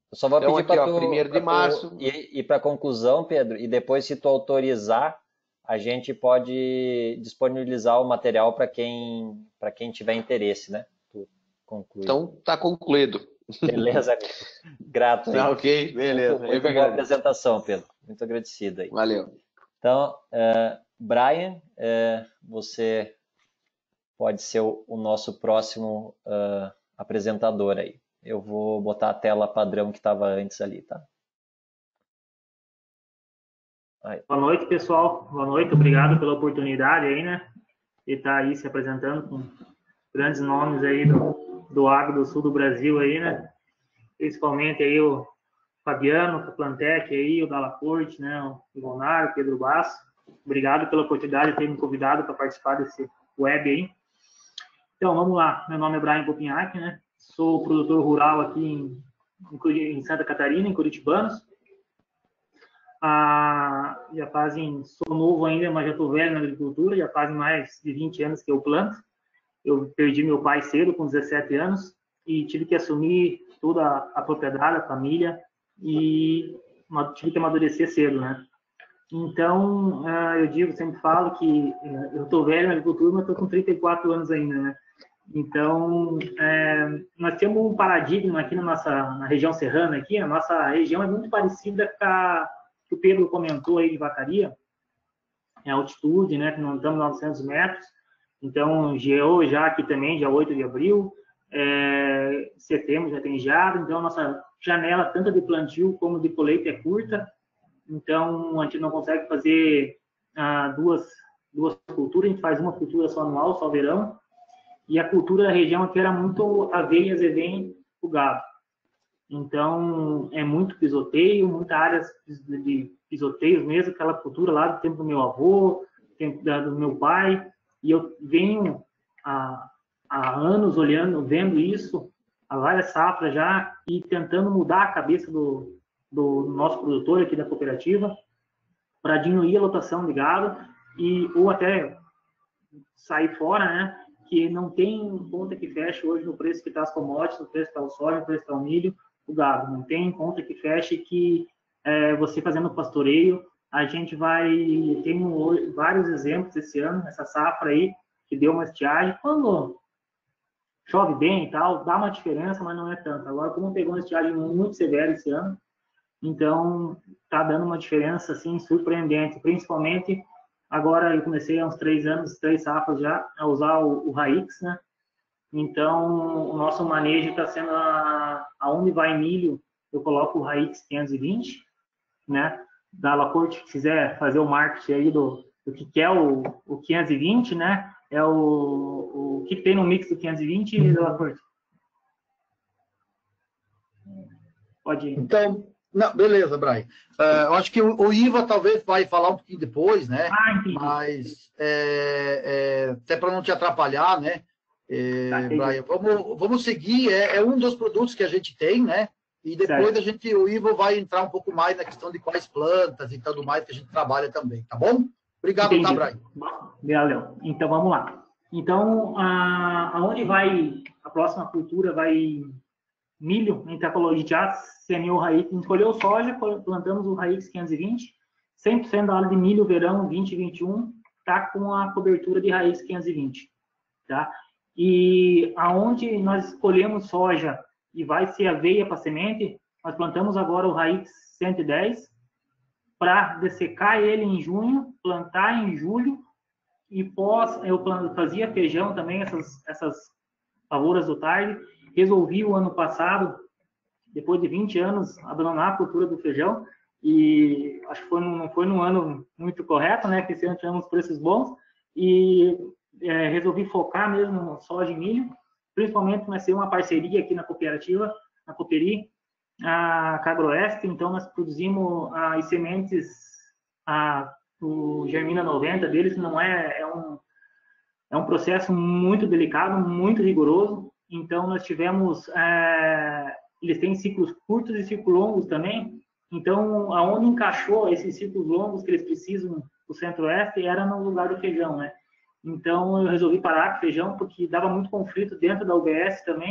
Eu só vou Então, pedir aqui, para ó, tu, primeiro de pra tu março. ir, ir para a conclusão, Pedro, e depois, se tu autorizar, a gente pode disponibilizar o material para quem, para quem tiver interesse, né? Tu conclui. Então, tá concluído. Beleza, amigo. Grato aí. Tá ok, beleza. Muito, Eu muito que boa agradeço. apresentação, Pedro. Muito agradecido aí. Valeu. Então, uh, Brian, uh, você pode ser o, o nosso próximo uh, apresentador aí. Eu vou botar a tela padrão que estava antes ali, tá? Aí. Boa noite, pessoal. Boa noite. Obrigado pela oportunidade aí, né? De estar aí se apresentando com grandes nomes aí do, do agro do sul do Brasil aí, né? Principalmente aí o Fabiano, o Plantec aí, o Dalacorte, né? O Ivonaro, o Pedro Basso. Obrigado pela oportunidade de ter me convidado para participar desse web aí. Então, vamos lá. Meu nome é Brian Popinhac, né? Sou produtor rural aqui em, em Santa Catarina, em Curitibanos. Ah, já fazem, sou novo ainda, mas já estou velho na agricultura, já fazem mais de vinte anos que eu planto. Eu perdi meu pai cedo, com dezessete anos, e tive que assumir toda a propriedade, a família, e tive que amadurecer cedo, né? Então, eu digo, sempre falo que eu estou velho na agricultura, mas estou com trinta e quatro anos ainda, né? Então, é, nós temos um paradigma aqui na nossa na região serrana, aqui, a nossa região é muito parecida com a que o Pedro comentou aí de Vacaria, é a altitude, né, que nós estamos a novecentos metros, então, geou já aqui também, dia oito de abril, é, setembro já tem geado, então a nossa janela, tanto de plantio como de colheita, é curta, então a gente não consegue fazer ah, duas, duas culturas, a gente faz uma cultura só anual, só verão, e a cultura da região aqui era muito aveia, azevém, o gado. Então, é muito pisoteio, muitas áreas de pisoteios mesmo, aquela cultura lá do tempo do meu avô, do tempo do meu pai, e eu venho há, há anos olhando, vendo isso, há várias safras já, e tentando mudar a cabeça do, do nosso produtor aqui da cooperativa, para diminuir a lotação de gado, e, ou até sair fora, né, que não tem conta que feche hoje no preço que está as commodities, no preço que está o soja, no preço que está o milho, o gado. Não tem conta que feche que é, você fazendo pastoreio, a gente vai... Tem um, vários exemplos esse ano, essa safra aí, que deu uma estiagem. Quando chove bem e tal, dá uma diferença, mas não é tanto. Agora, como pegou uma estiagem muito severa esse ano, então está dando uma diferença assim, surpreendente. Principalmente, agora eu comecei há uns três anos, três safras já, a usar o, o Raix, né? Então, o nosso manejo está sendo a, aonde vai milho, eu coloco o Raix quinhentos e vinte, né? Da Lacorte, se quiser fazer o marketing aí do, do que é o, o quinhentos e vinte, né? É o, o que tem no mix do quinhentos e vinte, da Lacorte. Pode ir. Então, não, beleza, Brian. Uh, eu acho que o, o Iva talvez vai falar um pouquinho depois, né? Ah, entendi. Mas, é, é, até para não te atrapalhar, né? É, tá, Brian, vamos, vamos seguir, é, é um dos produtos que a gente tem, né? E depois certo. a gente, o Ivo vai entrar um pouco mais na questão de quais plantas e tudo mais que a gente trabalha também, tá bom? Obrigado, entendi. Tá, Brian? Valeu. Então, vamos lá. Então, a, aonde vai, a próxima cultura vai milho, a gente já semeou o Raix, a gente colheu soja, plantamos o Raix quinhentos e vinte, cem por cento da área de milho verão vinte e vinte e um está com a cobertura de Raix quinhentos e vinte, tá? E aonde nós escolhemos soja e vai ser aveia para semente, nós plantamos agora o Raix cento e dez para dessecar ele em junho, plantar em julho, e pós, eu fazia feijão também, essas, essas lavouras do tarde, resolvi o ano passado, depois de vinte anos, abandonar a cultura do feijão, e acho que foi, não foi num ano muito correto, né, que esse ano tivemos preços bons, e é, resolvi focar mesmo no soja e milho, principalmente nós temos uma parceria aqui na cooperativa, na Cooperi, a Cagroeste, então nós produzimos as sementes, a, o Germina noventa deles, não é, é um, é um processo muito delicado, muito rigoroso, então nós tivemos, é, eles têm ciclos curtos e ciclos longos também, então aonde encaixou esses ciclos longos que eles precisam do Centro-Oeste era no lugar do feijão, né? Então eu resolvi parar com o feijão porque dava muito conflito dentro da U B S também,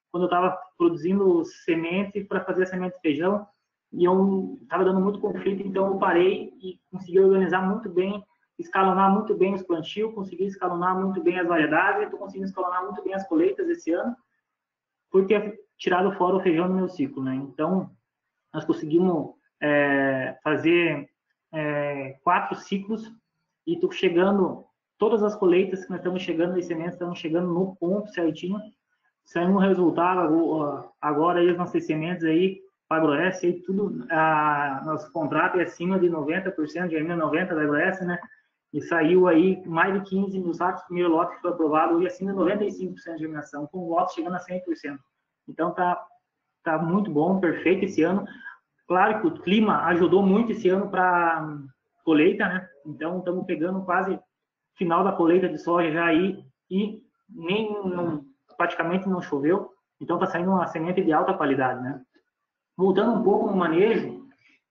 quando eu estava produzindo semente para fazer a semente de feijão, e eu estava dando muito conflito, então eu parei e consegui organizar muito bem, escalonar muito bem os plantios, consegui escalonar muito bem as variedades, estou conseguindo escalonar muito bem as colheitas esse ano, por ter tirado fora o feijão no meu ciclo, né? Então, nós conseguimos é, fazer é, quatro ciclos e estou chegando, todas as colheitas que nós estamos chegando, as sementes estamos chegando no ponto certinho, saindo um resultado agora aí as nossas sementes aí, para a Agroeste, aí tudo, a, nosso contrato é acima de noventa por cento, de noventa por cento da Agroeste, né? E saiu aí mais de quinze mil sacos, o primeiro lote que foi aprovado, e acima de noventa e cinco por cento de germinação, com o lote chegando a cem por cento. Então tá, tá muito bom, perfeito esse ano. Claro que o clima ajudou muito esse ano para colheita, né? Então estamos pegando quase final da colheita de soja já aí, e nem não, praticamente não choveu, então está saindo uma semente de alta qualidade, né? Voltando um pouco no manejo,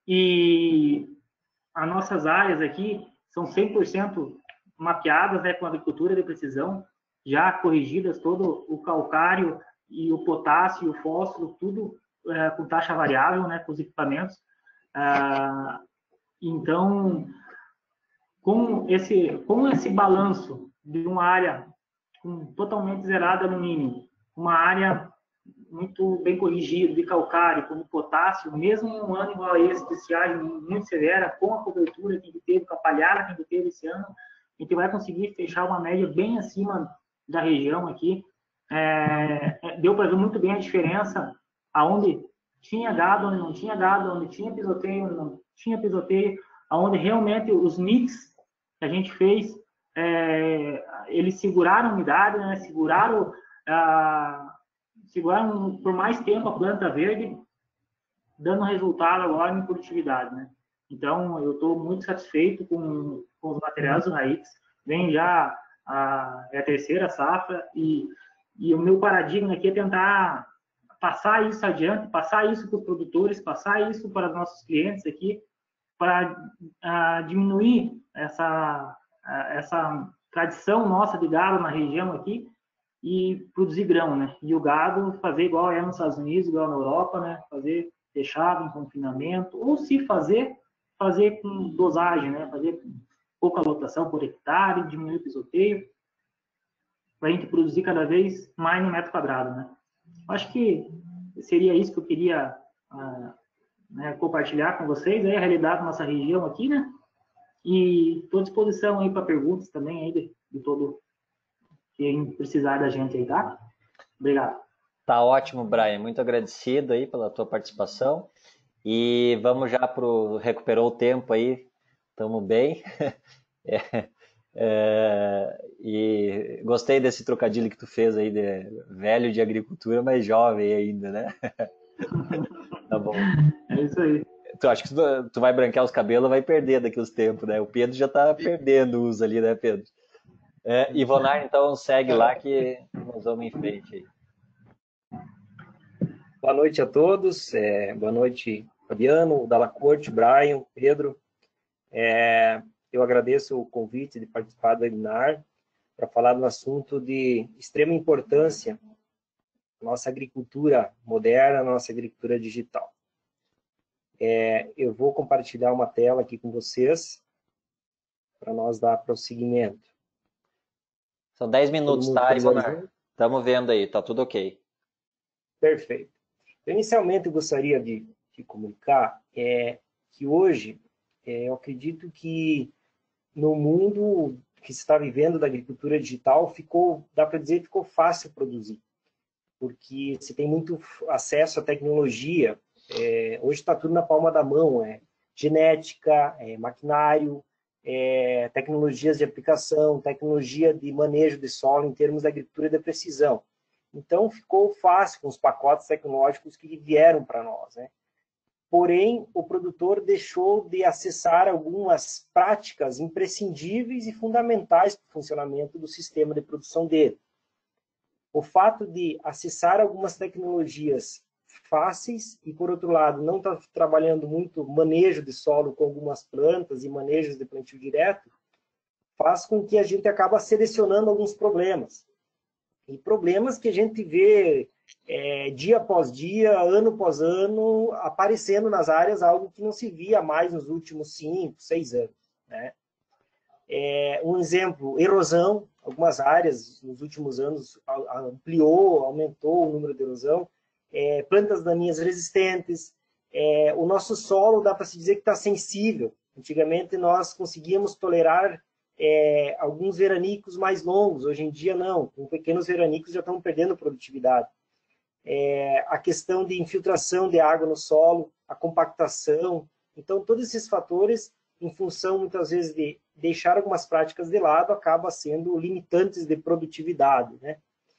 e as nossas áreas aqui são cem por cento mapeadas, né, com agricultura de precisão, já corrigidas todo o calcário e o potássio e o fósforo, tudo é, com taxa variável, né, com os equipamentos. Ah, então, com esse, com esse balanço de uma área com, totalmente zerada alumínio, uma área muito bem corrigida de calcário, como potássio, mesmo um ano igual a esse, de estiagem muito severa, com a cobertura que a gente teve, com a palhada que a gente teve esse ano, a gente vai conseguir fechar uma média bem acima da região aqui. É, deu para ver muito bem a diferença aonde tinha gado, onde não tinha gado, onde tinha pisoteio, onde não tinha pisoteio, aonde realmente os mix que a gente fez, é, eles seguraram a umidade, né, seguraram, a, seguraram por mais tempo a planta verde, dando resultado agora em produtividade, né? Então, eu estou muito satisfeito com, com os materiais do Raiz. Vem já a, é a terceira safra e, e o meu paradigma aqui é tentar passar isso adiante, passar isso para os produtores, passar isso para os nossos clientes aqui, para uh, diminuir essa, uh, essa tradição nossa de gado na região aqui e produzir grão, né? E o gado fazer igual é nos Estados Unidos, igual na Europa, né? Fazer fechado, em confinamento, ou se fazer, fazer com dosagem, né? Fazer com pouca lotação por hectare, diminuir o pisoteio, para a gente produzir cada vez mais no metro quadrado, né? Acho que seria isso que eu queria uh, né, compartilhar com vocês, aí a realidade da nossa região aqui, né? E estou à disposição aí para perguntas também aí de, de todo quem precisar da gente aí, tá? Obrigado. Tá ótimo, Brian. Muito agradecido aí pela tua participação. E vamos já pro recuperou o tempo aí. Estamos bem. É, é, e gostei desse trocadilho que tu fez aí de velho de agricultura, mas jovem ainda, né? Tá bom. É isso aí. Tu acha que tu, tu vai branquear os cabelos, vai perder daqui uns tempos, né? O Pedro já tá perdendo os ali, né, Pedro? É, Ivonar, então segue lá que nós vamos em frente aí. Boa noite a todos. É, boa noite, Fabiano, Dalla Corte, Brian, Pedro. É, eu agradeço o convite de participar do webinar para falar de um assunto de extrema importância na nossa agricultura moderna, na nossa agricultura digital. É, eu vou compartilhar uma tela aqui com vocês para nós dar prosseguimento. São dez minutos, tá, Ivonar? Estamos vendo aí, tá tudo ok. Perfeito. Inicialmente, eu gostaria de, de comunicar é, que hoje, é, eu acredito que no mundo que se está vivendo da agricultura digital, ficou, dá para dizer, ficou fácil produzir, porque se tem muito acesso à tecnologia. É, hoje está tudo na palma da mão, é genética, é maquinário, é, tecnologias de aplicação, tecnologia de manejo de solo em termos da agricultura de precisão. Então, ficou fácil com os pacotes tecnológicos que vieram para nós, né? Porém, o produtor deixou de acessar algumas práticas imprescindíveis e fundamentais para o funcionamento do sistema de produção dele. O fato de acessar algumas tecnologias fáceis e, por outro lado, não estar trabalhando muito manejo de solo com algumas plantas e manejos de plantio direto, faz com que a gente acabe selecionando alguns problemas. E problemas que a gente vê é, dia após dia, ano após ano, aparecendo nas áreas, algo que não se via mais nos últimos cinco, seis anos, né? É, um exemplo, erosão. Algumas áreas, nos últimos anos, ampliou, aumentou o número de erosão. É, plantas daninhas resistentes. É, o nosso solo, dá para se dizer que está sensível. Antigamente, nós conseguíamos tolerar é, alguns veranicos mais longos. Hoje em dia, não. Com pequenos veranicos, já estamos perdendo produtividade. É, a questão de infiltração de água no solo, a compactação. Então, todos esses fatores, em função, muitas vezes, de deixar algumas práticas de lado, acaba sendo limitantes de produtividade, né?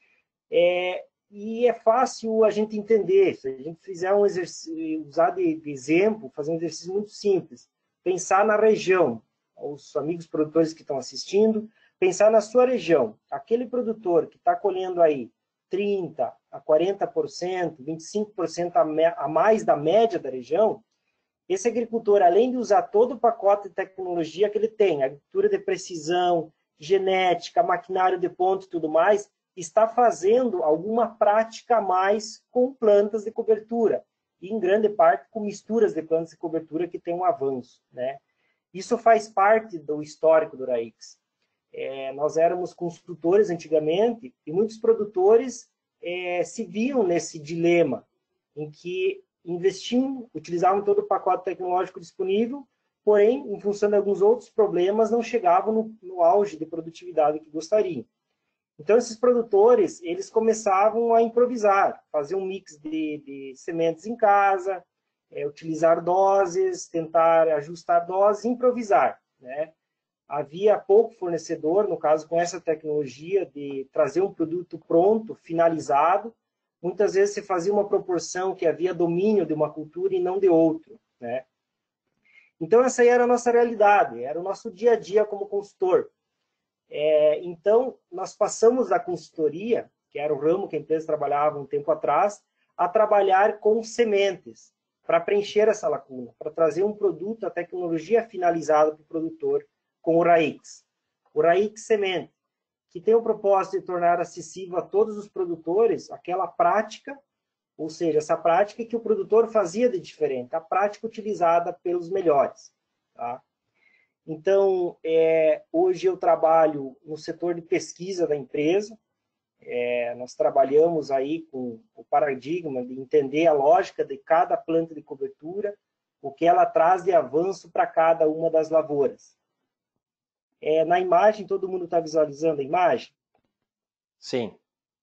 É, e é fácil a gente entender. Se a gente fizer um exercício, usar de, de exemplo, fazer um exercício muito simples, pensar na região, os amigos produtores que estão assistindo, pensar na sua região, aquele produtor que está colhendo aí trinta a quarenta por cento, vinte e cinco por cento a mais da média da região, esse agricultor, além de usar todo o pacote de tecnologia que ele tem, agricultura de precisão, genética, maquinário de ponta e tudo mais, está fazendo alguma prática a mais com plantas de cobertura, e em grande parte com misturas de plantas de cobertura que tem um avanço, né? Isso faz parte do histórico do Raíx. É, nós éramos construtores antigamente, e muitos produtores é, se viam nesse dilema, em que investiam, utilizavam todo o pacote tecnológico disponível, porém, em função de alguns outros problemas, não chegavam no, no auge de produtividade que gostariam. Então, esses produtores, eles começavam a improvisar, fazer um mix de, de sementes em casa, é, utilizar doses, tentar ajustar doses, improvisar, né? Havia pouco fornecedor, no caso, com essa tecnologia de trazer um produto pronto, finalizado. Muitas vezes se fazia uma proporção que havia domínio de uma cultura e não de outro, né? Então, essa aí era a nossa realidade, era o nosso dia a dia como consultor. É, então, nós passamos da consultoria, que era o ramo que a empresa trabalhava um tempo atrás, a trabalhar com sementes, para preencher essa lacuna, para trazer um produto, a tecnologia finalizada para o produtor, com o Raíx. O Raíx Semente, que tem o propósito de tornar acessível a todos os produtores aquela prática, ou seja, essa prática que o produtor fazia de diferente, a prática utilizada pelos melhores, tá? Então, é, hoje eu trabalho no setor de pesquisa da empresa. É, nós trabalhamos aí com o paradigma de entender a lógica de cada planta de cobertura, o que ela traz de avanço para cada uma das lavouras. É, na imagem, todo mundo está visualizando a imagem? Sim.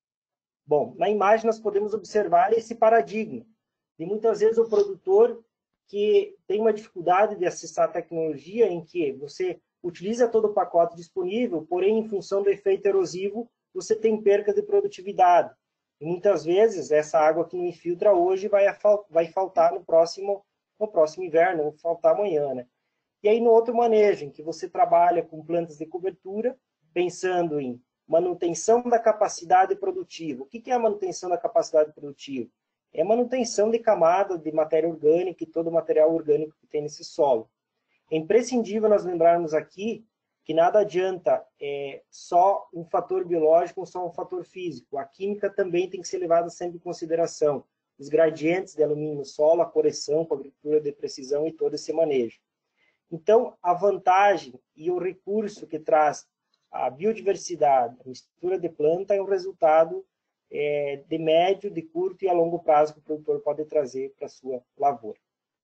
Bom, na imagem nós podemos observar esse paradigma de muitas vezes o produtor que tem uma dificuldade de acessar a tecnologia em que você utiliza todo o pacote disponível, porém, em função do efeito erosivo, você tem perca de produtividade. E muitas vezes, essa água que não infiltra hoje vai, vai faltar no próximo, no próximo inverno, vai faltar amanhã, né? E aí, no outro manejo, em que você trabalha com plantas de cobertura, pensando em manutenção da capacidade produtiva. O que é a manutenção da capacidade produtiva? É a manutenção de camada de matéria orgânica e todo o material orgânico que tem nesse solo. É imprescindível nós lembrarmos aqui que nada adianta é, só um fator biológico ou só um fator físico. A química também tem que ser levada sempre em consideração. Os gradientes de alumínio no solo, a correção com a agricultura de precisão e todo esse manejo. Então, a vantagem e o recurso que traz a biodiversidade, a mistura de planta, é um resultado é, de médio, de curto e a longo prazo que o produtor pode trazer para a sua lavoura.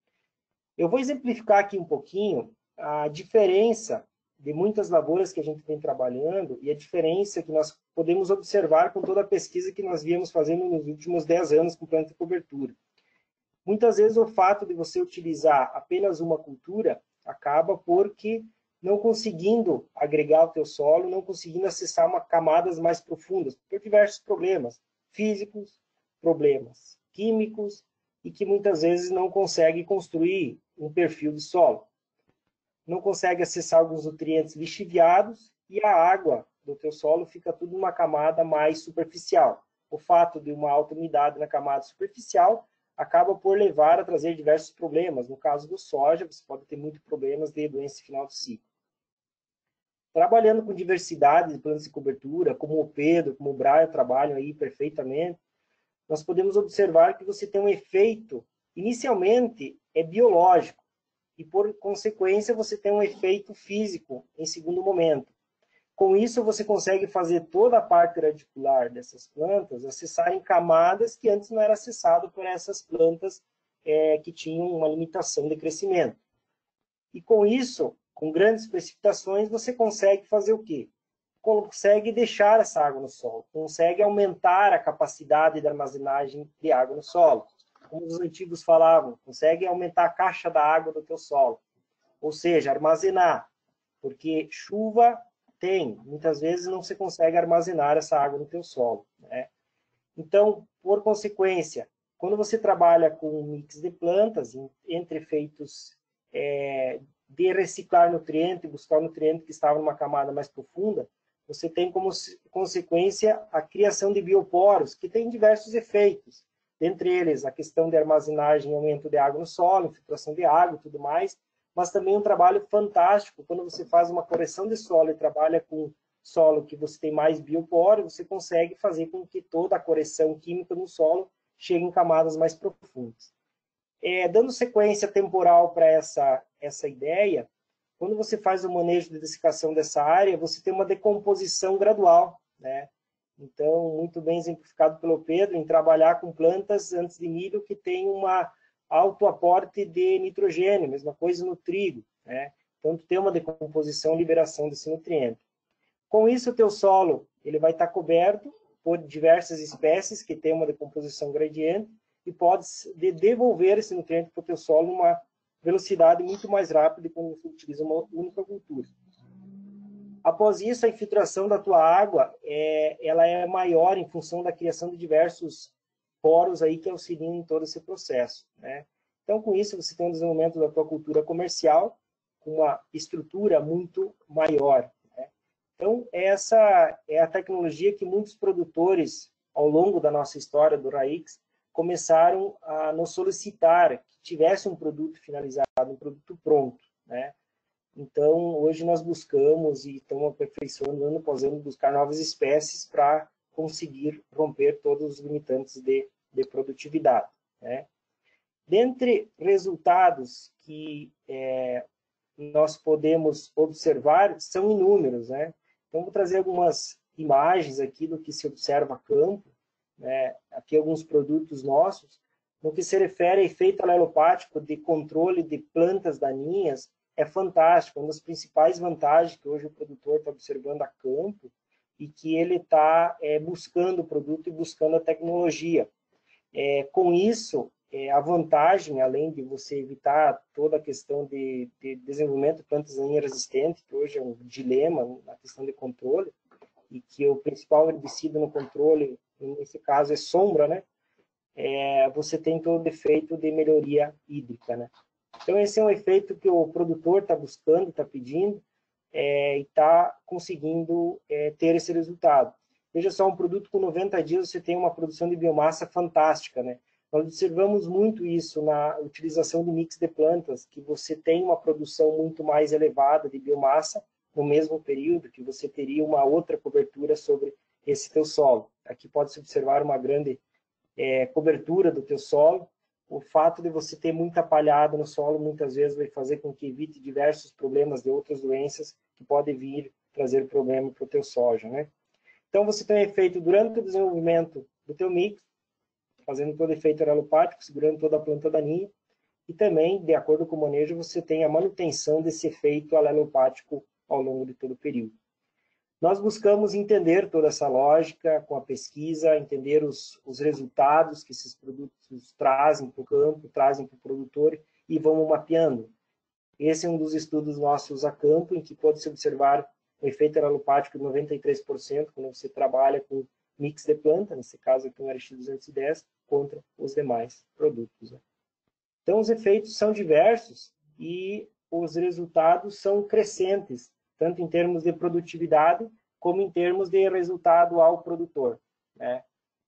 Eu vou exemplificar aqui um pouquinho a diferença de muitas lavouras que a gente vem trabalhando e a diferença que nós podemos observar com toda a pesquisa que nós viemos fazendo nos últimos dez anos com planta de cobertura. Muitas vezes o fato de você utilizar apenas uma cultura acaba porque não conseguindo agregar o teu solo, não conseguindo acessar uma camadas mais profundas, por diversos problemas físicos, problemas químicos, e que muitas vezes não consegue construir um perfil de solo. Não consegue acessar alguns nutrientes lixiviados e a água do teu solo fica tudo numa camada mais superficial. O fato de uma alta umidade na camada superficial acaba por levar a trazer diversos problemas. No caso do soja, você pode ter muitos problemas de doença final do ciclo. trabalhando com diversidade de plantas de cobertura, como o Pedro, como o Brian trabalham aí perfeitamente, nós podemos observar que você tem um efeito, inicialmente, é biológico, e por consequência você tem um efeito físico em segundo momento. Com isso, você consegue fazer toda a parte radicular dessas plantas acessarem camadas que antes não era acessado por essas plantas é, que tinham uma limitação de crescimento. E com isso, com grandes precipitações, você consegue fazer o quê? Consegue deixar essa água no solo, consegue aumentar a capacidade de armazenagem de água no solo. Como os antigos falavam, consegue aumentar a caixa da água do teu solo. Ou seja, armazenar, porque chuva tem, muitas vezes não se consegue armazenar essa água no teu solo, né? Então, por consequência, quando você trabalha com um mix de plantas, entre efeitos é, de reciclar nutriente, buscar o nutriente que estava numa camada mais profunda, você tem como consequência a criação de bioporos, que tem diversos efeitos, dentre eles a questão de armazenagem e aumento de água no solo, infiltração de água e tudo mais, mas também um trabalho fantástico, quando você faz uma correção de solo e trabalha com solo que você tem mais bioporo, você consegue fazer com que toda a correção química no solo chegue em camadas mais profundas. É, dando sequência temporal para essa, essa ideia, quando você faz o manejo de dessecação dessa área, você tem uma decomposição gradual, né? Então, muito bem exemplificado pelo Pedro, em trabalhar com plantas antes de milho que tem uma alto aporte de nitrogênio, mesma coisa no trigo, né? Então, tu tem uma decomposição e liberação desse nutriente. Com isso, o teu solo ele vai estar coberto por diversas espécies que têm uma decomposição gradiente e pode devolver esse nutriente para o teu solo numa velocidade muito mais rápida quando você utiliza uma única cultura. Após isso, a infiltração da tua água é, ela é maior em função da criação de diversos poros aí que auxiliam em todo esse processo, né? Então, com isso, você tem um desenvolvimento da tua cultura comercial com uma estrutura muito maior, né? Então, essa é a tecnologia que muitos produtores, ao longo da nossa história do Raix, começaram a nos solicitar que tivesse um produto finalizado, um produto pronto, né? Então, hoje nós buscamos e estamos aperfeiçoando, ano após ano, buscar novas espécies para conseguir romper todos os limitantes de, de produtividade, né? Dentre resultados que é, nós podemos observar, são inúmeros, né? Então, vou trazer algumas imagens aqui do que se observa a campo, né? Aqui alguns produtos nossos, no que se refere a efeito alelopático de controle de plantas daninhas, é fantástico, uma das principais vantagens que hoje o produtor está observando a campo e que ele está é, buscando o produto e buscando a tecnologia. É, com isso, é, a vantagem, além de você evitar toda a questão de, de desenvolvimento de plantas daninhas resistentes, que hoje é um dilema na questão de controle, e que o principal herbicida no controle, nesse caso, é sombra, né? É, você tem todo o efeito de melhoria hídrica, né? Então, esse é um efeito que o produtor está buscando, está pedindo, é, e está conseguindo é, ter esse resultado. Veja só, um produto com noventa dias, você tem uma produção de biomassa fantástica, né? Nós observamos muito isso na utilização do mix de plantas, que você tem uma produção muito mais elevada de biomassa no mesmo período, que você teria uma outra cobertura sobre esse teu solo. Aqui pode-se observar uma grande é, cobertura do teu solo. O fato de você ter muita palhada no solo, muitas vezes vai fazer com que evite diversos problemas de outras doenças que podem vir trazer problema para o teu soja, né? Então, você tem um efeito durante o desenvolvimento do teu mix, fazendo todo o efeito alelopático, segurando toda a planta daninha, e também, de acordo com o manejo, você tem a manutenção desse efeito alelopático ao longo de todo o período. Nós buscamos entender toda essa lógica com a pesquisa, entender os, os resultados que esses produtos trazem para o campo, trazem para o produtor e vamos mapeando. Esse é um dos estudos nossos a campo, em que pode-se observar o efeito alelopático de noventa e três por cento quando você trabalha com mix de planta, nesse caso aqui um R X duzentos e dez, contra os demais produtos, né? Então, os efeitos são diversos e os resultados são crescentes, tanto em termos de produtividade, como em termos de resultado ao produtor, né?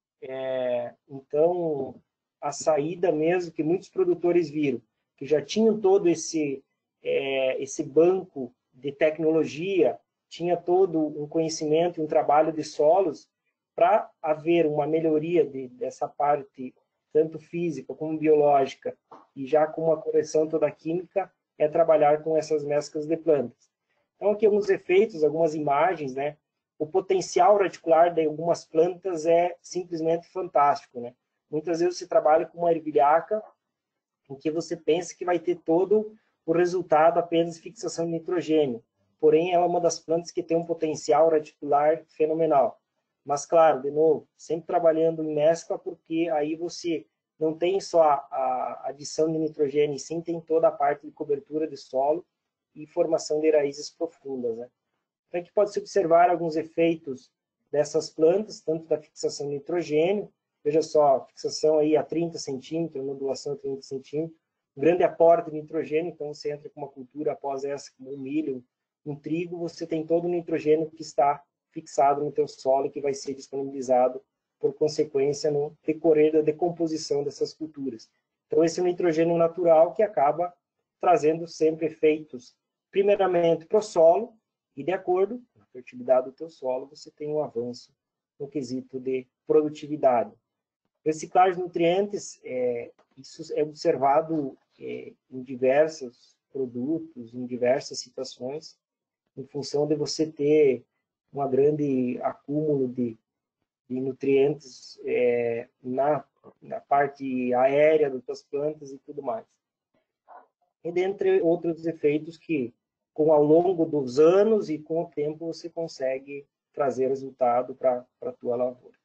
É, então, a saída mesmo que muitos produtores viram, que já tinham todo esse, é, esse banco de tecnologia, tinha todo um conhecimento, um trabalho de solos para haver uma melhoria de, dessa parte, tanto física como biológica, e já com uma correção toda química, é trabalhar com essas mesclas de plantas. Então, aqui alguns efeitos, algumas imagens, né? O potencial radicular de algumas plantas é simplesmente fantástico, né? Muitas vezes você trabalha com uma ervilhaca, em que você pensa que vai ter todo o resultado apenas de fixação de nitrogênio. Porém, ela é uma das plantas que tem um potencial radicular fenomenal. Mas, claro, de novo, sempre trabalhando em mescla, porque aí você não tem só a adição de nitrogênio, sim tem toda a parte de cobertura de solo e formação de raízes profundas, né? Então, aqui pode-se observar alguns efeitos dessas plantas, tanto da fixação de nitrogênio, veja só, fixação aí a trinta centímetros, modulação a trinta centímetros, um grande aporte de nitrogênio, então você entra com uma cultura após essa, como um milho, um trigo, você tem todo o nitrogênio que está fixado no teu solo, que vai ser disponibilizado por consequência no decorrer da decomposição dessas culturas. Então esse é o nitrogênio natural que acaba trazendo sempre efeitos, primeiramente para o solo, e de acordo com a fertilidade do teu solo, você tem um avanço no quesito de produtividade. Reciclagem de nutrientes, é, isso é observado é, em diversos produtos, em diversas situações, em função de você ter um grande acúmulo de, de nutrientes é, na, na parte aérea das plantas e tudo mais. E dentre outros efeitos que, com ao longo dos anos e com o tempo, você consegue trazer resultado para a tua lavoura.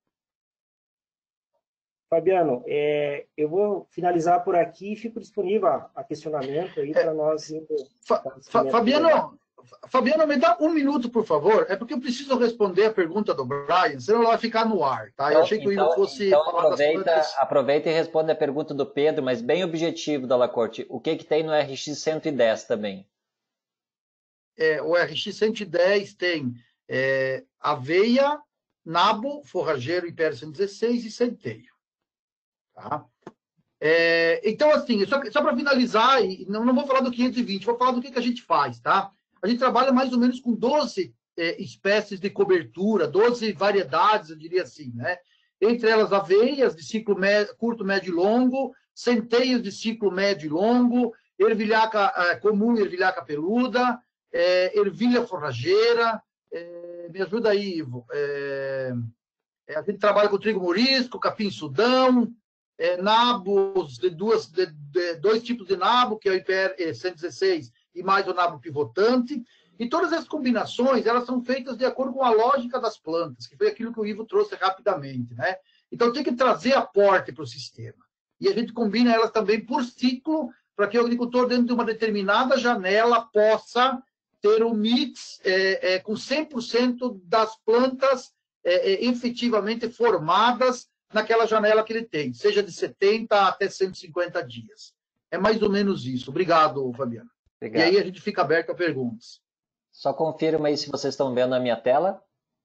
Fabiano, é, eu vou finalizar por aqui e fico disponível a, a questionamento aí para nós. Fa, Fa, Fabiano, Fabiano, me dá um minuto, por favor. É porque eu preciso responder a pergunta do Brian, senão ela vai ficar no ar, tá? Então, eu achei que então, o Ivo fosse então falar aproveita, das plantas. aproveita e responde a pergunta do Pedro, mas bem objetivo, Dalacorte. O que que tem no R X cento e dez também? É, o R X cento e dez tem é, aveia, nabo, forrageiro, império cento e dezesseis e centeio. Tá? É, então, assim, só, só para finalizar, e não, não vou falar do quinhentos e vinte, vou falar do que, que a gente faz, tá? A gente trabalha mais ou menos com doze é, espécies de cobertura, doze variedades, eu diria assim, né? Entre elas, aveias de ciclo médio, curto, médio e longo, centeios de ciclo médio e longo, ervilhaca é, comum e ervilhaca peluda, é, ervilha forrageira, é, me ajuda aí, Ivo. É, é, a gente trabalha com trigo morisco, capim-sudão, É, nabos, de duas, de, de, dois tipos de nabo, que é o Hiper cento e dezesseis e mais o nabo pivotante. E todas essas combinações, elas são feitas de acordo com a lógica das plantas, que foi aquilo que o Ivo trouxe rapidamente, né? Então, tem que trazer aporte para o sistema. E a gente combina elas também por ciclo, para que o agricultor, dentro de uma determinada janela, possa ter um mix é, é, com cem por cento das plantas é, é, efetivamente formadas naquela janela que ele tem, seja de setenta até cento e cinquenta dias. É mais ou menos isso. Obrigado, Fabiano. Obrigado. E aí a gente fica aberto a perguntas. Só confirma aí se vocês estão vendo a minha tela.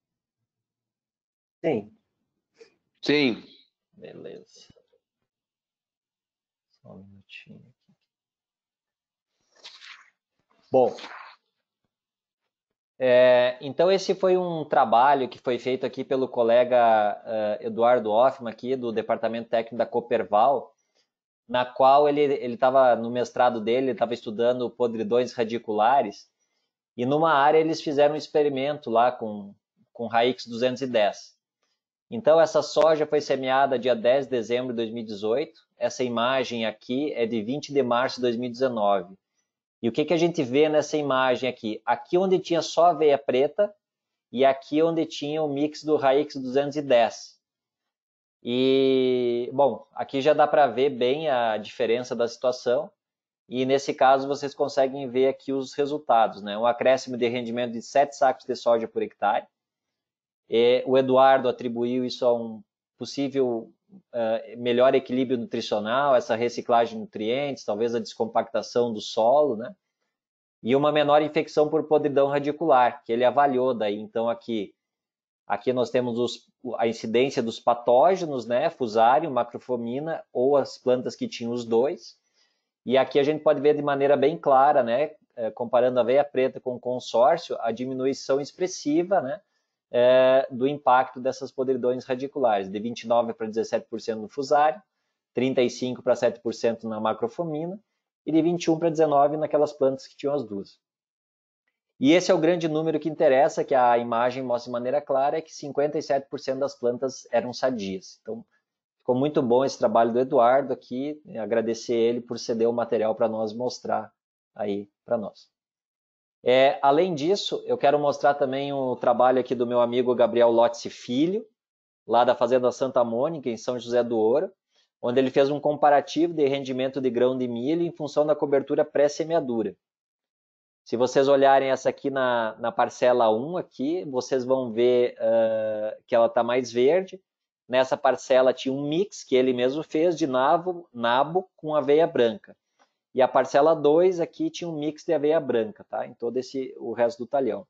Sim. Sim. Beleza. Só um minutinho aqui. Bom, É, então esse foi um trabalho que foi feito aqui pelo colega uh, Eduardo Hoffman, aqui do Departamento Técnico da Cooperval, na qual ele estava no mestrado dele, ele estava estudando podridões radiculares, e numa área eles fizeram um experimento lá com, com Raix duzentos e dez. Então essa soja foi semeada dia dez de dezembro de dois mil e dezoito, essa imagem aqui é de vinte de março de dois mil e dezenove. E o que, que a gente vê nessa imagem aqui? Aqui onde tinha só aveia preta e aqui onde tinha o mix do Raix duzentos e dez. E, bom, aqui já dá para ver bem a diferença da situação. E nesse caso vocês conseguem ver aqui os resultados, né? Um acréscimo de rendimento de sete sacos de soja por hectare. E o Eduardo atribuiu isso a um possível uh, melhor equilíbrio nutricional, essa reciclagem de nutrientes, talvez a descompactação do solo, né? E uma menor infecção por podridão radicular, que ele avaliou daí. Então aqui, aqui nós temos os, a incidência dos patógenos, né? Fusário, macrofomina, ou as plantas que tinham os dois. E aqui a gente pode ver de maneira bem clara, né? é, comparando aveia preta com consórcio, a diminuição expressiva, né, é, do impacto dessas podridões radiculares, de vinte e nove para dezessete por cento no fusário, trinta e cinco para sete por cento na macrofomina e de vinte e um para dezenove por cento naquelas plantas que tinham as duas. E esse é o grande número que interessa, que a imagem mostra de maneira clara, é que cinquenta e sete por cento das plantas eram sadias. Então, ficou muito bom esse trabalho do Eduardo aqui, agradecer ele por ceder o material para nós mostrar aí para nós. É, além disso, eu quero mostrar também o trabalho aqui do meu amigo Gabriel Lotzi Filho, lá da Fazenda Santa Mônica, em São José do Ouro, onde ele fez um comparativo de rendimento de grão de milho em função da cobertura pré-semeadura. Se vocês olharem essa aqui na, na parcela um, aqui, vocês vão ver uh, que ela está mais verde. Nessa parcela tinha um mix que ele mesmo fez de nabo, nabo com aveia branca. E a parcela dois aqui tinha um mix de aveia branca, tá? Em todo esse, o resto do talhão.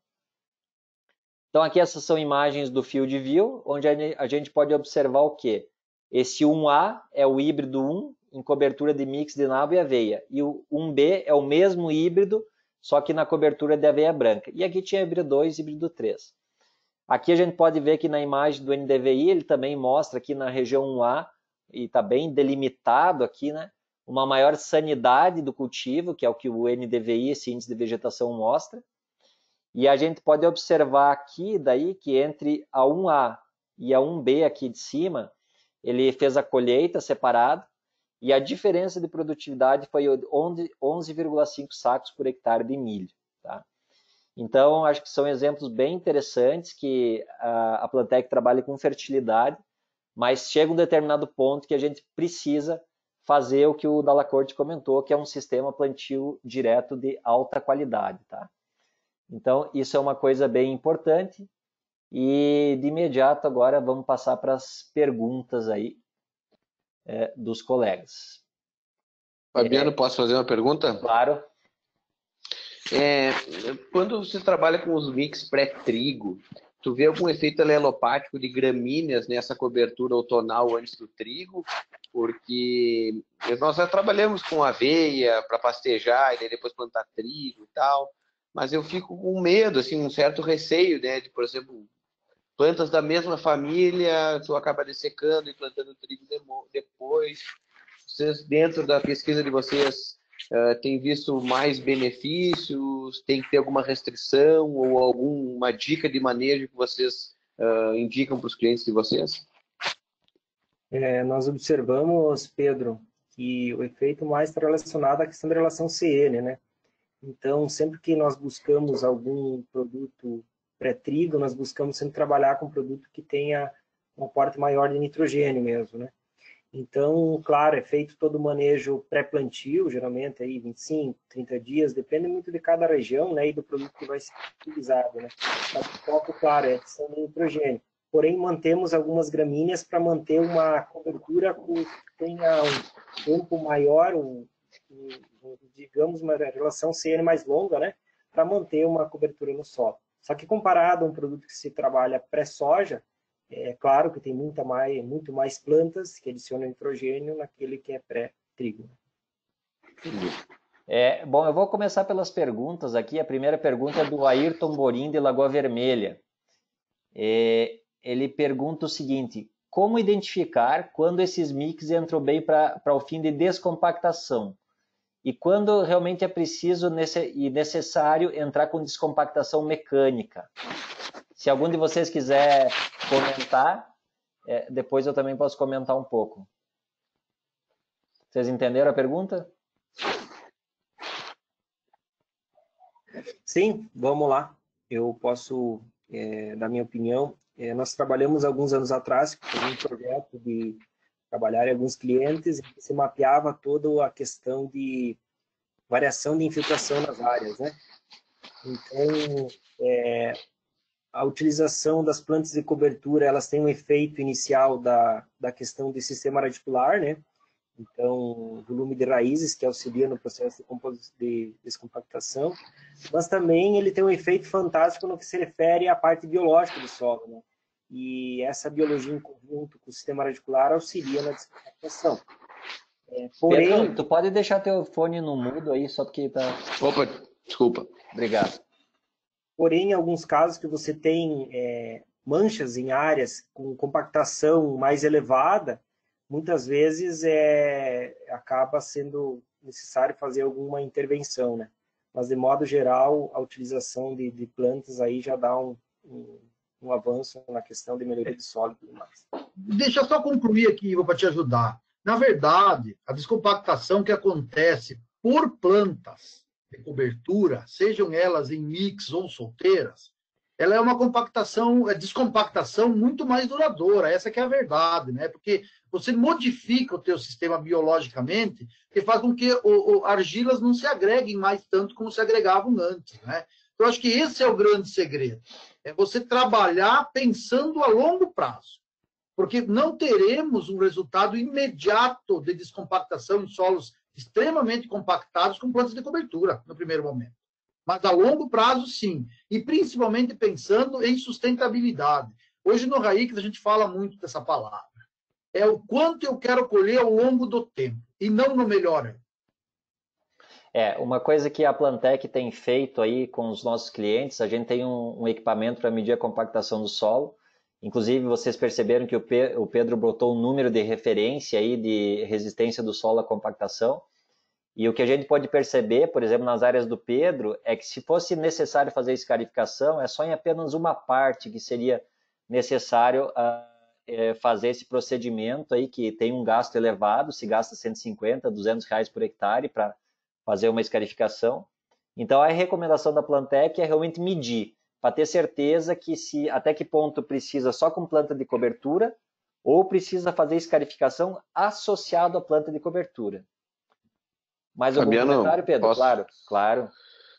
Então aqui essas são imagens do Field View, onde a gente pode observar o quê? Esse um A é o híbrido um em cobertura de mix de nabo e aveia. E o um B é o mesmo híbrido, só que na cobertura de aveia branca. E aqui tinha híbrido dois e híbrido três. Aqui a gente pode ver que na imagem do N D V I, ele também mostra aqui na região um A, e está bem delimitado aqui, né? Uma maior sanidade do cultivo, que é o que o N D V I, esse índice de vegetação, mostra. E a gente pode observar aqui, daí, que entre a um A e a um B aqui de cima, ele fez a colheita separado, e a diferença de produtividade foi onze vírgula cinco sacos por hectare de milho. Tá? Então, acho que são exemplos bem interessantes que a, a Plantec trabalha com fertilidade, mas chega um determinado ponto que a gente precisa fazer o que o Dalacorte comentou, que é um sistema plantio direto de alta qualidade. Tá? Então, isso é uma coisa bem importante. E, de imediato, agora vamos passar para as perguntas aí é, dos colegas. Fabiano, é, posso fazer uma pergunta? Claro. É, quando você trabalha com os mix pré-trigo, tu vê algum efeito alelopático de gramíneas nessa cobertura outonal antes do trigo? Porque nós já trabalhamos com aveia para pastejar e depois plantar trigo e tal, mas eu fico com medo, assim, um certo receio, né, de, por exemplo, plantas da mesma família, tu acaba dessecando e plantando trigo depois. Vocês, dentro da pesquisa de vocês, uh, têm visto mais benefícios? Tem que ter alguma restrição ou alguma dica de manejo que vocês uh, indicam para os clientes de vocês? É, nós observamos, Pedro, que o efeito mais está relacionado à questão da relação C N, né? Então, sempre que nós buscamos algum produto pré-trigo, nós buscamos sempre trabalhar com um produto que tenha um aporte maior de nitrogênio mesmo, né? Então, claro, é feito todo o manejo pré-plantio, geralmente aí vinte e cinco, trinta dias, depende muito de cada região, né, e do produto que vai ser utilizado, né? Mas o foco, claro, é a questão do nitrogênio. Porém, mantemos algumas gramíneas para manter uma cobertura que tenha um tempo maior, um, um, digamos, uma relação C N mais longa, né, para manter uma cobertura no solo. Só que comparado a um produto que se trabalha pré-soja, é claro que tem muita mais, muito mais plantas que adicionam nitrogênio naquele que é pré-trigo. É, bom, eu vou começar pelas perguntas aqui. A primeira pergunta é do Ayrton Borim, de Lagoa Vermelha. É, ele pergunta o seguinte: como identificar quando esses mix entram bem para o fim de descompactação? E quando realmente é preciso nesse, e necessário entrar com descompactação mecânica? Se algum de vocês quiser comentar, é, depois eu também posso comentar um pouco. Vocês entenderam a pergunta? Sim, vamos lá. Eu posso é, dar minha opinião. É, nós trabalhamos alguns anos atrás com um projeto de trabalhar em alguns clientes e se mapeava toda a questão de variação de infiltração nas áreas, né? Então, é, a utilização das plantas de cobertura, elas têm um efeito inicial da, da questão do sistema radicular, né? Então, volume de raízes, que auxilia no processo de, de descompactação, mas também ele tem um efeito fantástico no que se refere à parte biológica do solo, né? E essa biologia em conjunto com o sistema radicular auxilia na descompactação. É, porém... Pedro, tu pode deixar teu fone no mudo aí, só porque tá... Opa, Desculpa. Obrigado. Porém, em alguns casos que você tem é, manchas em áreas com compactação mais elevada, muitas vezes é, acaba sendo necessário fazer alguma intervenção, né? Mas, de modo geral, a utilização de, de plantas aí já dá um, um, um avanço na questão de melhoria de solo e tudo mais. Deixa eu só concluir aqui, vou para te ajudar. Na verdade, a descompactação que acontece por plantas de cobertura, sejam elas em mix ou solteiras, ela é uma compactação, é descompactação muito mais duradoura, essa que é a verdade, né? Porque você modifica o teu sistema biologicamente e faz com que o, o, argilas não se agreguem mais tanto como se agregavam antes, né? Então, eu acho que esse é o grande segredo, é você trabalhar pensando a longo prazo, porque não teremos um resultado imediato de descompactação em solos extremamente compactados com plantas de cobertura, no primeiro momento. Mas a longo prazo, sim. E principalmente pensando em sustentabilidade. Hoje no Raíques a gente fala muito dessa palavra. É o quanto eu quero colher ao longo do tempo, e não no melhor ano. É, uma coisa que a Plantec tem feito aí com os nossos clientes, a gente tem um, um equipamento para medir a compactação do solo. Inclusive, vocês perceberam que o Pedro botou um número de referência aí de resistência do solo à compactação. E o que a gente pode perceber, por exemplo, nas áreas do Pedro, é que se fosse necessário fazer escarificação, é só em apenas uma parte que seria necessário uh, é, fazer esse procedimento aí, que tem um gasto elevado, se gasta cento e cinquenta, duzentos reais por hectare para fazer uma escarificação. Então, a recomendação da Plantec é realmente medir, para ter certeza que se até que ponto precisa só com planta de cobertura ou precisa fazer escarificação associado à planta de cobertura. Mais algum Fabiano, comentário, Pedro? Posso? Claro, claro.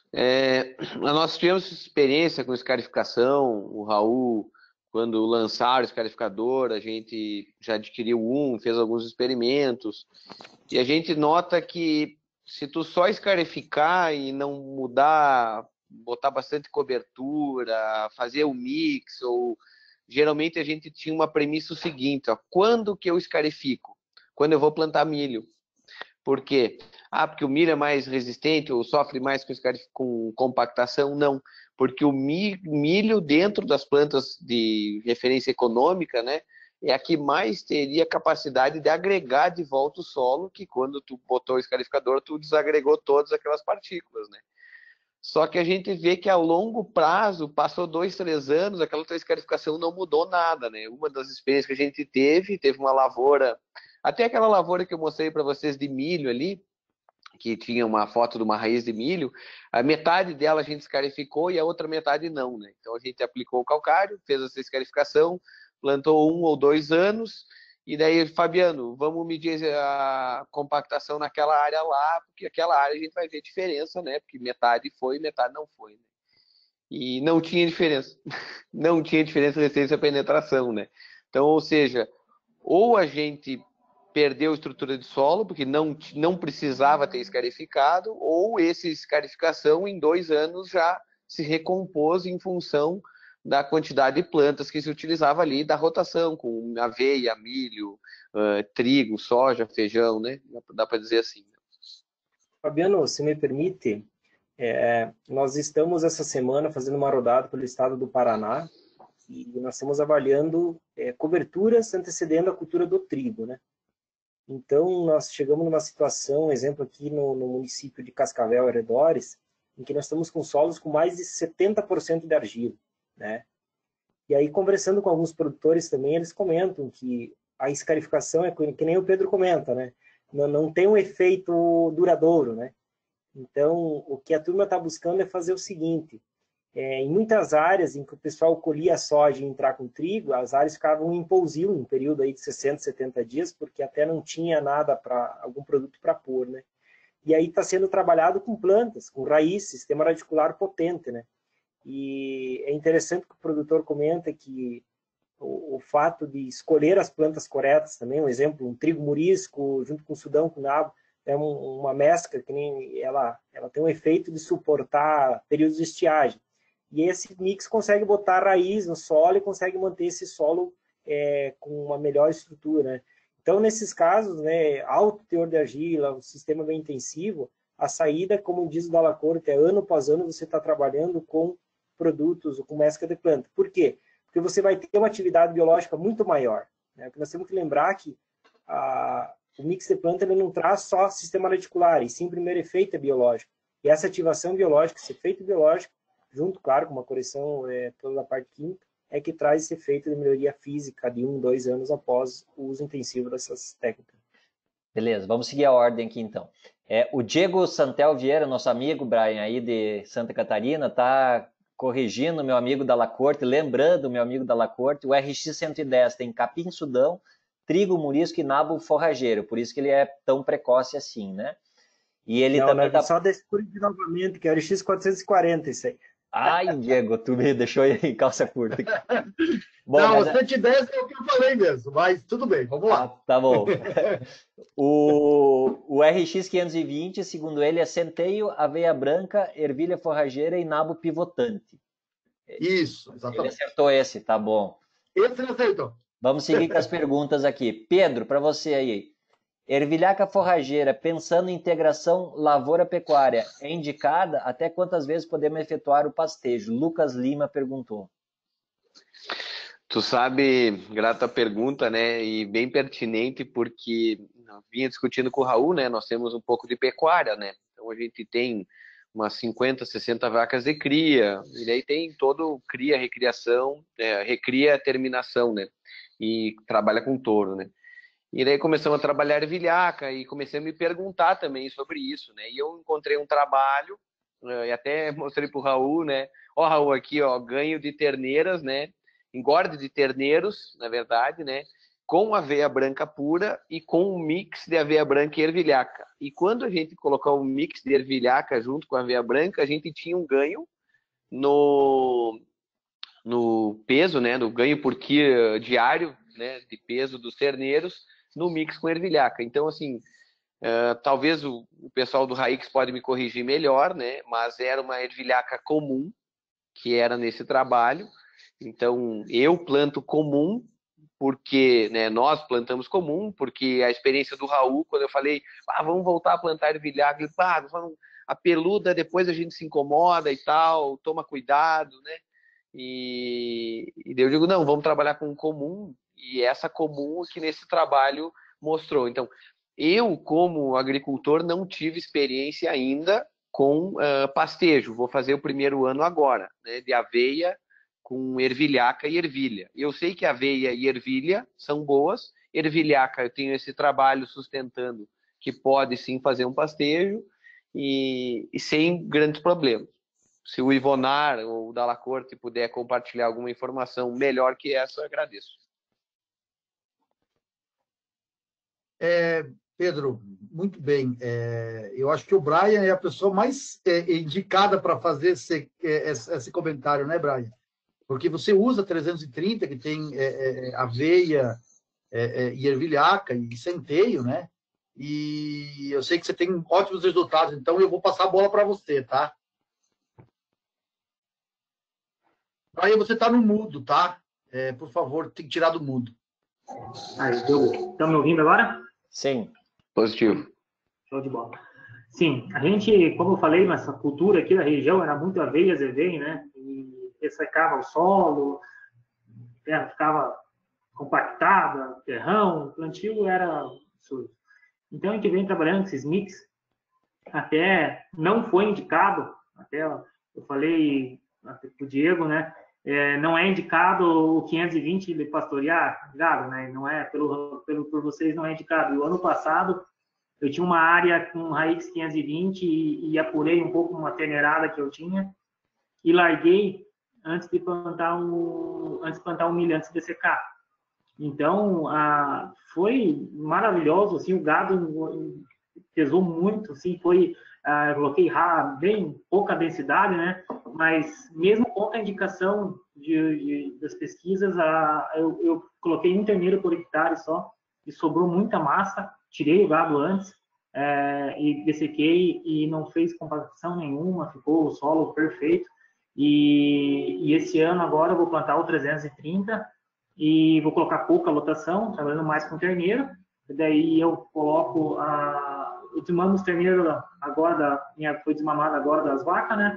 É, nós tivemos experiência com escarificação, o Raul, quando lançaram o escarificador, a gente já adquiriu um, fez alguns experimentos, e a gente nota que se tu só escarificar e não mudar, botar bastante cobertura, fazer o mix, ou geralmente a gente tinha uma premissa o seguinte, ó, quando que eu escarifico? Quando eu vou plantar milho. Por quê? Ah, porque o milho é mais resistente ou sofre mais com, com compactação? Não, porque o milho dentro das plantas de referência econômica, né, é a que mais teria capacidade de agregar de volta o solo, que quando tu botou o escarificador, tu desagregou todas aquelas partículas, né? Só que a gente vê que a longo prazo, passou dois, três anos, aquela tua escarificação não mudou nada, né? Uma das experiências que a gente teve, teve uma lavoura, até aquela lavoura que eu mostrei para vocês de milho ali, que tinha uma foto de uma raiz de milho, a metade dela a gente escarificou e a outra metade não, né? Então a gente aplicou o calcário, fez essa escarificação, plantou um ou dois anos, e daí, Fabiano, vamos medir a compactação naquela área lá, porque aquela área a gente vai ver diferença, né? Porque metade foi e metade não foi, né? E não tinha diferença. Não tinha diferença de resistência à penetração, né? Então, ou seja, ou a gente perdeu estrutura de solo, porque não, não precisava ter escarificado, ou essa escarificação em dois anos já se recompôs em função da quantidade de plantas que se utilizava ali, da rotação, com aveia, milho, uh, trigo, soja, feijão, né? Dá para dizer assim. Fabiano, se me permite, é, nós estamos essa semana fazendo uma rodada pelo estado do Paraná e nós estamos avaliando é, coberturas antecedendo a cultura do trigo, né? Então, nós chegamos numa situação, exemplo aqui no, no município de Cascavel, arredores, em que nós estamos com solos com mais de setenta por cento de argila, né? E aí, conversando com alguns produtores também, eles comentam que a escarificação é que nem o Pedro comenta, né? Não, não tem um efeito duradouro, né? Então, o que a turma está buscando é fazer o seguinte, é, em muitas áreas em que o pessoal colhia a soja e entrar com trigo, as áreas ficavam em pousio, um período aí de sessenta, setenta dias, porque até não tinha nada para algum produto para pôr, né? E aí está sendo trabalhado com plantas, com raiz, sistema radicular potente, né? E é interessante que o produtor comenta que o, o fato de escolher as plantas corretas também, um exemplo, um trigo murisco junto com sudão com nabo, é um, uma mescla que nem ela, ela tem um efeito de suportar períodos de estiagem. E esse mix consegue botar raiz no solo e consegue manter esse solo é, com uma melhor estrutura, né? Então, nesses casos, né, alto teor de argila, um sistema bem intensivo, a saída, como diz o Dalla Corte, é ano após ano você está trabalhando com produtos, com mescla de planta. Por quê? Porque você vai ter uma atividade biológica muito maior. Né? Porque nós temos que lembrar que a, o mix de planta ele não traz só sistema radicular, e sim o primeiro efeito é biológico. E essa ativação biológica, esse efeito biológico, junto, claro, com uma correção é, toda a parte química, é que traz esse efeito de melhoria física de um, dois anos após o uso intensivo dessas técnicas. Beleza, vamos seguir a ordem aqui então. É, o Diego Santel Vieira, nosso amigo, Brian, aí de Santa Catarina, tá corrigindo o meu amigo Dalla Corte, lembrando o meu amigo Dalla Corte, o R X cento e dez tem capim sudão, trigo, murisco e nabo forrageiro, por isso que ele é tão precoce assim, né? E ele não, também não, tá... Só descobri novamente, que é o R X quatrocentos e quarenta isso aí. Ai, Diego, tu me deixou em calça curta. Bom, não, mas... cento e dez é o que eu falei mesmo, mas tudo bem, vamos lá. Ah, tá bom. O, o R X quinhentos e vinte, segundo ele, é centeio, aveia branca, ervilha forrageira e nabo pivotante. Isso, exatamente. Ele acertou esse, tá bom. Esse ele acertou. Vamos seguir com as perguntas aqui. Pedro, para você aí. Ervilhaca forrageira, pensando em integração lavoura-pecuária, é indicada? Até quantas vezes podemos efetuar o pastejo? Lucas Lima perguntou. Tu sabe, grata pergunta, né? E bem pertinente, porque eu vinha discutindo com o Raul, né? Nós temos um pouco de pecuária, né? Então a gente tem umas cinquenta, sessenta vacas de cria, e aí tem todo cria, recriação, é, recria, terminação, né? E trabalha com touro, né? E daí começamos a trabalhar ervilhaca e comecei a me perguntar também sobre isso, né? E eu encontrei um trabalho, e até mostrei pro Raul, né? Ó, Raul, aqui, ó, ganho de terneiras, né? Engorde de terneiros, na verdade, né? Com aveia branca pura e com um mix de aveia branca e ervilhaca. E quando a gente colocou o mix de ervilhaca junto com a aveia branca, a gente tinha um ganho no, no peso, né? No ganho por quilo diário, né? De peso dos terneiros, no mix com ervilhaca. Então, assim, uh, talvez o, o pessoal do Raix pode me corrigir melhor, né? Mas era uma ervilhaca comum que era nesse trabalho. Então, eu planto comum porque, né, nós plantamos comum, porque a experiência do Raul, quando eu falei, ah, vamos voltar a plantar ervilhaca, ele, ah, a peluda, depois a gente se incomoda e tal, toma cuidado, né? E, e eu digo, não, vamos trabalhar com comum, e essa comum que nesse trabalho mostrou. Então, eu, como agricultor, não tive experiência ainda com uh, pastejo. Vou fazer o primeiro ano agora, né, de aveia com ervilhaca e ervilha. Eu sei que aveia e ervilha são boas. Ervilhaca, eu tenho esse trabalho sustentando que pode sim fazer um pastejo e, e sem grandes problemas. Se o Ivonar ou o Dalla Corte puder compartilhar alguma informação melhor que essa, eu agradeço. É, Pedro, muito bem. É, eu acho que o Brian é a pessoa mais é, indicada para fazer esse, é, esse comentário, né, Brian? Porque você usa trezentos e trinta, que tem é, é, aveia é, é, e ervilhaca e centeio, né? E eu sei que você tem ótimos resultados, então eu vou passar a bola para você, tá? Brian, você está no mudo, tá? É, por favor, tem que tirar do mudo. Aí, estão me ouvindo agora? Sim. Positivo. Show de bola. Sim, a gente, como eu falei, nossa cultura aqui da região era muito aveia, zevém, né? E ressecava o solo, a terra ficava compactada, terrão, o plantio era absurdo. Então a gente vem trabalhando com esses mix, até não foi indicado, até eu falei para o Diego, né? É, não é indicado o quinhentos e vinte de pastorear gado, né? Não é, pelo, pelo, por vocês não é indicado. E o ano passado eu tinha uma área com raiz quinhentos e vinte e, e apurei um pouco uma terneirada que eu tinha e larguei antes de plantar o antes de plantar o milho, antes de secar. Então, a, foi maravilhoso, assim, o gado pesou muito, assim, foi, a, coloquei bem pouca densidade, né? Mas mesmo com a indicação de, de, das pesquisas, a, eu, eu coloquei um terneiro por hectare só e sobrou muita massa, tirei o gado antes é, e dessequei e não fez compactação nenhuma, ficou o solo perfeito. E, e esse ano agora eu vou plantar o trezentos e trinta e vou colocar pouca lotação, trabalhando mais com terneiro. Daí eu coloco a, eu desmamo os terneiros agora, da, minha, foi desmamada agora das vacas, né?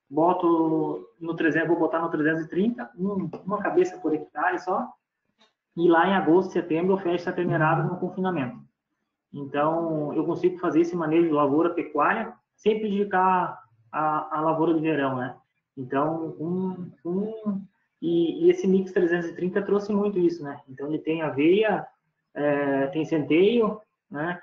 Boto no trezentos, vou botar no trezentos e trinta, um, uma cabeça por hectare só. E lá em agosto, setembro, eu fecho essa terneirada no confinamento. Então, eu consigo fazer esse manejo de lavoura pecuária sem prejudicar a, a lavoura de verão, né? Então, um, um, e, e esse mix trezentos e trinta trouxe muito isso, né? Então, ele tem aveia, é, tem centeio, né?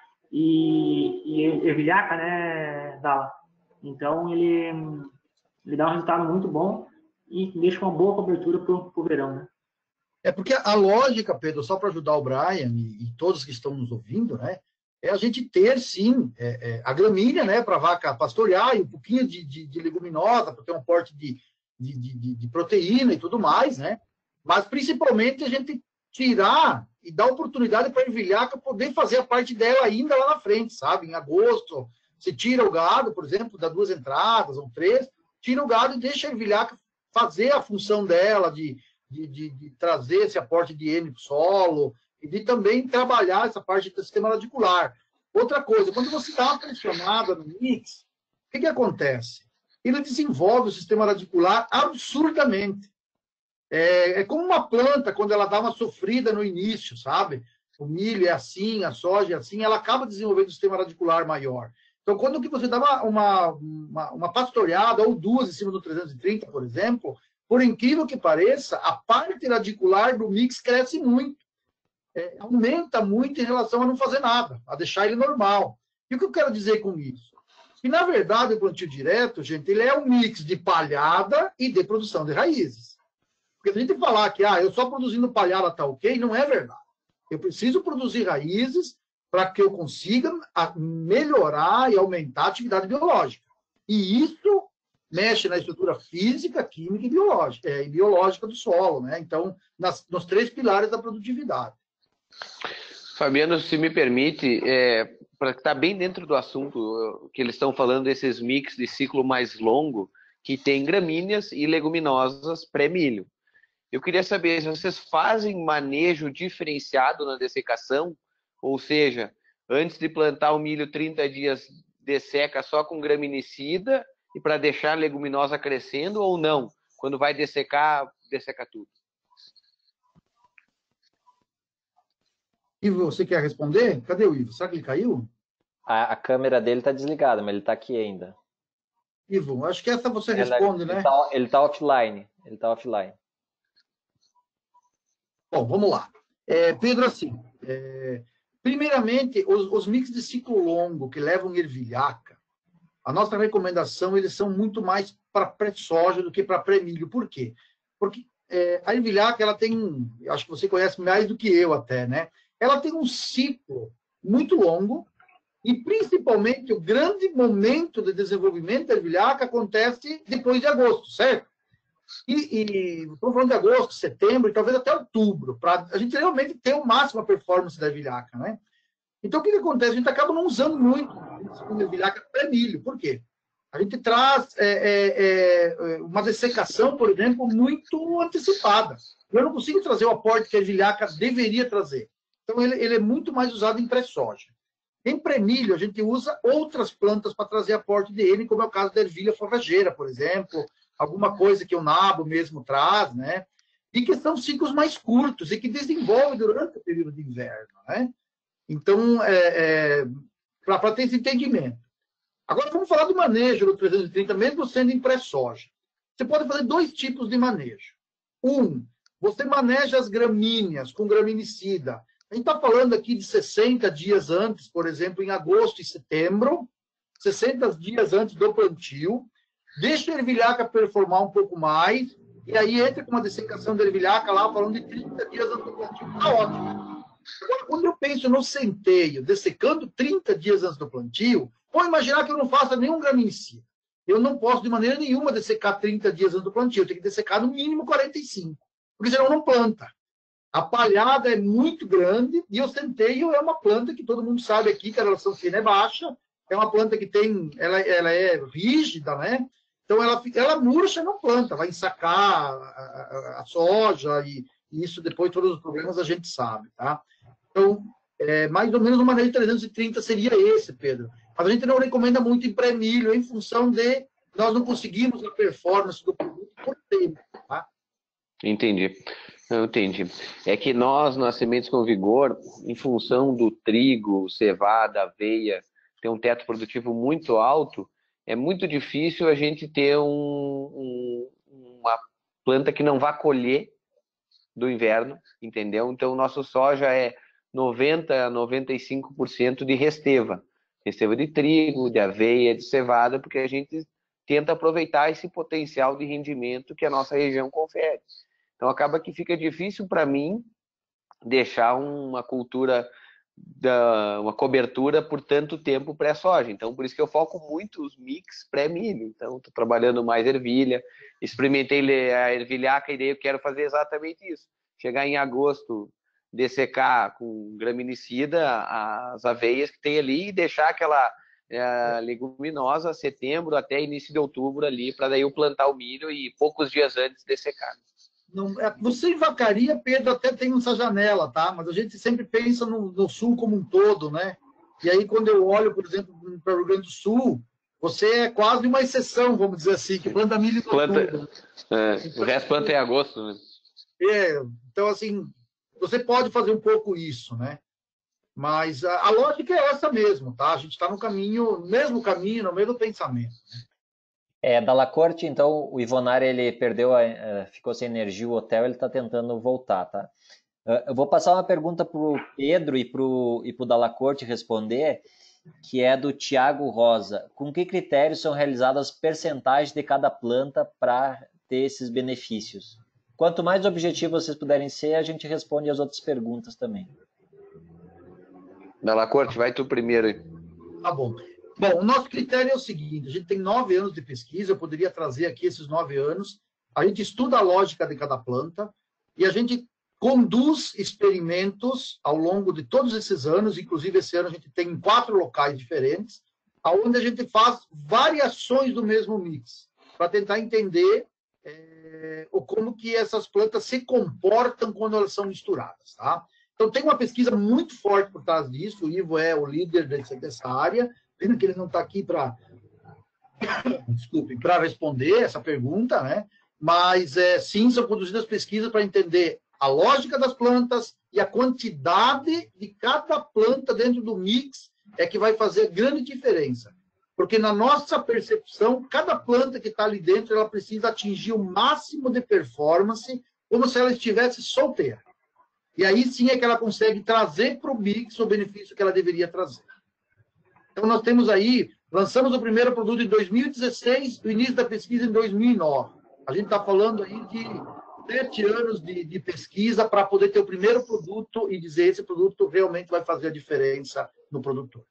E, e ervilhaca, né, Dala? Então, ele, ele dá um resultado muito bom e deixa uma boa cobertura para o verão, né? É porque a lógica, Pedro, só para ajudar o Brian e, e todos que estão nos ouvindo, né, é a gente ter, sim, é, é, a gramínea, né, para a vaca pastorear e um pouquinho de, de, de leguminosa, para ter um porte de, de, de, de proteína e tudo mais, né? Mas, principalmente, a gente tirar e dar oportunidade para a ervilhaca poder fazer a parte dela ainda lá na frente, sabe? Em agosto, você tira o gado, por exemplo, dá duas entradas ou três, tira o gado e deixa a ervilhaca fazer a função dela de De, de, de trazer esse aporte de N para o solo e de também trabalhar essa parte do sistema radicular. Outra coisa, quando você dá uma pressionada no mix, o que, que acontece? Ele desenvolve o sistema radicular absurdamente. É, é como uma planta, quando ela dá uma sofrida no início, sabe? O milho é assim, a soja é assim, ela acaba desenvolvendo um sistema radicular maior. Então, quando que você dá uma, uma, uma, uma pastoreada ou duas em cima do trezentos e trinta, por exemplo, por incrível que pareça, a parte radicular do mix cresce muito. É, aumenta muito em relação a não fazer nada, a deixar ele normal. E o que eu quero dizer com isso? Que, na verdade, o plantio direto, gente, ele é um mix de palhada e de produção de raízes. Porque se a gente falar que ah, eu só produzindo palhada está ok, não é verdade. Eu preciso produzir raízes para que eu consiga melhorar e aumentar a atividade biológica. E isso mexe na estrutura física, química e biológica, é, e biológica do solo, né? Então, nas, nos três pilares da produtividade. Fabiano, se me permite, é, para estar bem dentro do assunto que eles estão falando desses mix de ciclo mais longo, que tem gramíneas e leguminosas pré-milho. Eu queria saber se vocês fazem manejo diferenciado na dessecação, ou seja, antes de plantar o milho, trinta dias desseca só com graminicida, e para deixar a leguminosa crescendo ou não? Quando vai dessecar, desseca tudo. Ivo, você quer responder? Cadê o Ivo? Será que ele caiu? A, a câmera dele está desligada, mas ele está aqui ainda. Ivo, acho que essa você Ela, responde, ele né? Tá, ele está offline. Ele está offline. Bom, vamos lá. É, Pedro, assim, é, primeiramente, os, os mix de ciclo longo que levam ervilhaca, a nossa recomendação, eles são muito mais para pré-soja do que para pré-milho. Por quê? Porque é, a ervilhaca, ela tem um, acho que você conhece mais do que eu até, né? Ela tem um ciclo muito longo e, principalmente, o grande momento de desenvolvimento da ervilhaca acontece depois de agosto, certo? E, estou falando de agosto, setembro e talvez até outubro, para a gente realmente ter o máximo a performance da ervilhaca, né? Então, o que, que acontece? A gente acaba não usando muito a ervilhaca pré-milho. Por quê? A gente traz é, é, é, uma dessecação, por exemplo, muito antecipada. Eu não consigo trazer o aporte que a ervilhaca deveria trazer. Então, ele, ele é muito mais usado em pré-soja. Em pré-milho, a gente usa outras plantas para trazer aporte de N, como é o caso da ervilha forrageira, por exemplo, alguma coisa que o nabo mesmo traz, né? E que são ciclos mais curtos e que desenvolvem durante o período de inverno, né? Então, é, é, para ter esse entendimento. Agora, vamos falar do manejo do trezentos e trinta, mesmo sendo em pré-soja. Você pode fazer dois tipos de manejo. Um, você maneja as gramíneas com graminicida. A gente está falando aqui de sessenta dias antes, por exemplo, em agosto e setembro, sessenta dias antes do plantio. Deixa a ervilhaca performar um pouco mais, e aí entra com uma dessecação da ervilhaca lá, falando de trinta dias antes do plantio. Está ótimo. Agora, quando eu penso no centeio, dessecando trinta dias antes do plantio, vou imaginar que eu não faça nenhum graminicida. Eu não posso, de maneira nenhuma, dessecar trinta dias antes do plantio. Eu tenho que dessecar no mínimo quarenta e cinco, porque senão não planta. A palhada é muito grande e o centeio é uma planta que todo mundo sabe aqui que a relação fina é baixa. É uma planta que tem, ela, ela é rígida, né? Então, ela, ela murcha e não planta, vai ensacar a, a, a soja e, e isso depois todos os problemas a gente sabe, tá? Então, É, mais ou menos o manejo de trezentos e trinta seria esse, Pedro. Mas a gente não recomenda muito em pré-milho, em função de nós não conseguimos a performance do produto por tempo. Tá? Entendi. Eu entendi. É que nós, nas Sementes com Vigor, em função do trigo, cevada, aveia, ter um teto produtivo muito alto, é muito difícil a gente ter um, um, uma planta que não vá colher do inverno, entendeu? Então, o nosso soja é noventa a noventa e cinco por cento de resteva. Resteva de trigo, de aveia, de cevada, porque a gente tenta aproveitar esse potencial de rendimento que a nossa região confere. Então, acaba que fica difícil para mim deixar uma cultura, da, uma cobertura por tanto tempo pré-soja. Então, por isso que eu foco muito os mix pré-milho. Então, estou trabalhando mais ervilha, experimentei a ervilhaca e daí eu quero fazer exatamente isso. Chegar em agosto, dessecar com graminicida as aveias que tem ali e deixar aquela é, leguminosa setembro até início de outubro ali, para daí eu plantar o milho e poucos dias antes dessecar. Não, você em Vacaria, Pedro, até tem essa janela, tá? Mas a gente sempre pensa no, no sul como um todo, né? E aí, quando eu olho, por exemplo, para o Rio Grande do Sul, você é quase uma exceção, vamos dizer assim, que planta milho no planta, tudo. É, então, o resto planta em agosto, né? É, então, assim, você pode fazer um pouco isso, né? Mas a, a lógica é essa mesmo, tá? A gente está no caminho, no mesmo caminho, no mesmo pensamento. Né? É, Dalla Corte, então, o Ivonari, ele perdeu, a, ficou sem energia, o hotel, ele está tentando voltar, tá? Eu vou passar uma pergunta para o Pedro e para o Dalla Corte responder, que é do Tiago Rosa. Com que critérios são realizadas as percentagens de cada planta para ter esses benefícios? Quanto mais objetivos vocês puderem ser, a gente responde as outras perguntas também. Dalla Corte, vai tu primeiro aí. Tá bom. Bom, o nosso critério é o seguinte, a gente tem nove anos de pesquisa, eu poderia trazer aqui esses nove anos, a gente estuda a lógica de cada planta e a gente conduz experimentos ao longo de todos esses anos, inclusive esse ano a gente tem em quatro locais diferentes, onde a gente faz variações do mesmo mix, para tentar entender é, como que essas plantas se comportam quando elas são misturadas, tá? Então, tem uma pesquisa muito forte por trás disso, o Ivo é o líder dessa área, pena que ele não está aqui para desculpe, para responder essa pergunta, né? Mas, é, sim, são conduzidas pesquisas para entender a lógica das plantas e a quantidade de cada planta dentro do mix é que vai fazer grande diferença. Porque, na nossa percepção, cada planta que está ali dentro, ela precisa atingir o máximo de performance, como se ela estivesse solteira. E aí, sim, é que ela consegue trazer para o mix o benefício que ela deveria trazer. Então, nós temos aí, lançamos o primeiro produto em dois mil e dezesseis, o início da pesquisa em dois mil e nove. A gente está falando aí de sete anos de, de pesquisa para poder ter o primeiro produto e dizer esse produto realmente vai fazer a diferença no produtor.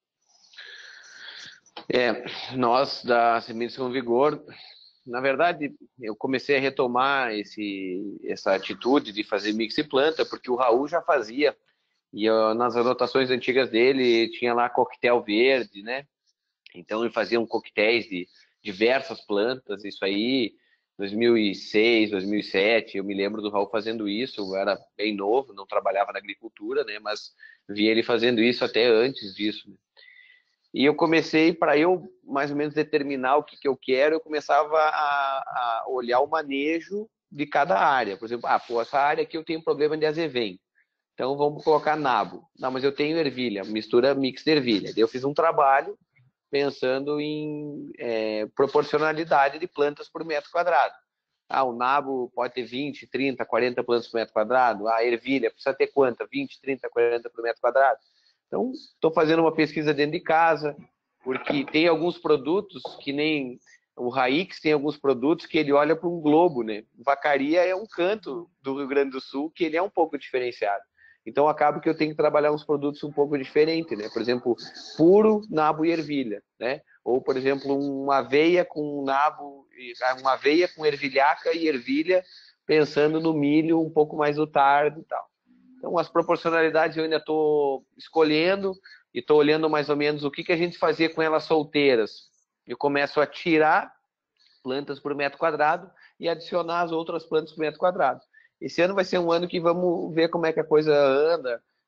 É, nós da Sementes com Vigor, na verdade, eu comecei a retomar esse, essa atitude de fazer mix e planta, porque o Raul já fazia. E eu, nas anotações antigas dele, tinha lá coquetel verde, né? Então, ele fazia um coquetéis de diversas plantas. Isso aí, dois mil e seis, dois mil e sete, eu me lembro do Raul fazendo isso. Eu era bem novo, não trabalhava na agricultura, né? Mas vi ele fazendo isso até antes disso. Né? E eu comecei, para eu mais ou menos determinar o que, que eu quero, eu começava a, a olhar o manejo de cada área. Por exemplo, ah, pô, essa área aqui eu tenho problema de azevém. Então, vamos colocar nabo. Não, mas eu tenho ervilha, mistura mix de ervilha. Daí eu fiz um trabalho pensando em é, proporcionalidade de plantas por metro quadrado. Ah, o nabo pode ter vinte, trinta, quarenta plantas por metro quadrado. Ah, a ervilha precisa ter quanta? vinte, trinta, quarenta por metro quadrado. Então, estou fazendo uma pesquisa dentro de casa, porque tem alguns produtos que nem o Raix tem alguns produtos que ele olha para um globo, né? Vacaria é um canto do Rio Grande do Sul que ele é um pouco diferenciado. Então, acaba que eu tenho que trabalhar uns produtos um pouco diferentes, né? Por exemplo, puro nabo e ervilha, né? Ou, por exemplo, uma aveia com nabo, uma aveia com ervilhaca e ervilha, pensando no milho um pouco mais do tarde e tal. Então, as proporcionalidades eu ainda estou escolhendo e estou olhando mais ou menos o que, que a gente fazia com elas solteiras. Eu começo a tirar plantas por metro quadrado e adicionar as outras plantas por metro quadrado. Esse ano vai ser um ano que vamos ver como é que a coisa anda,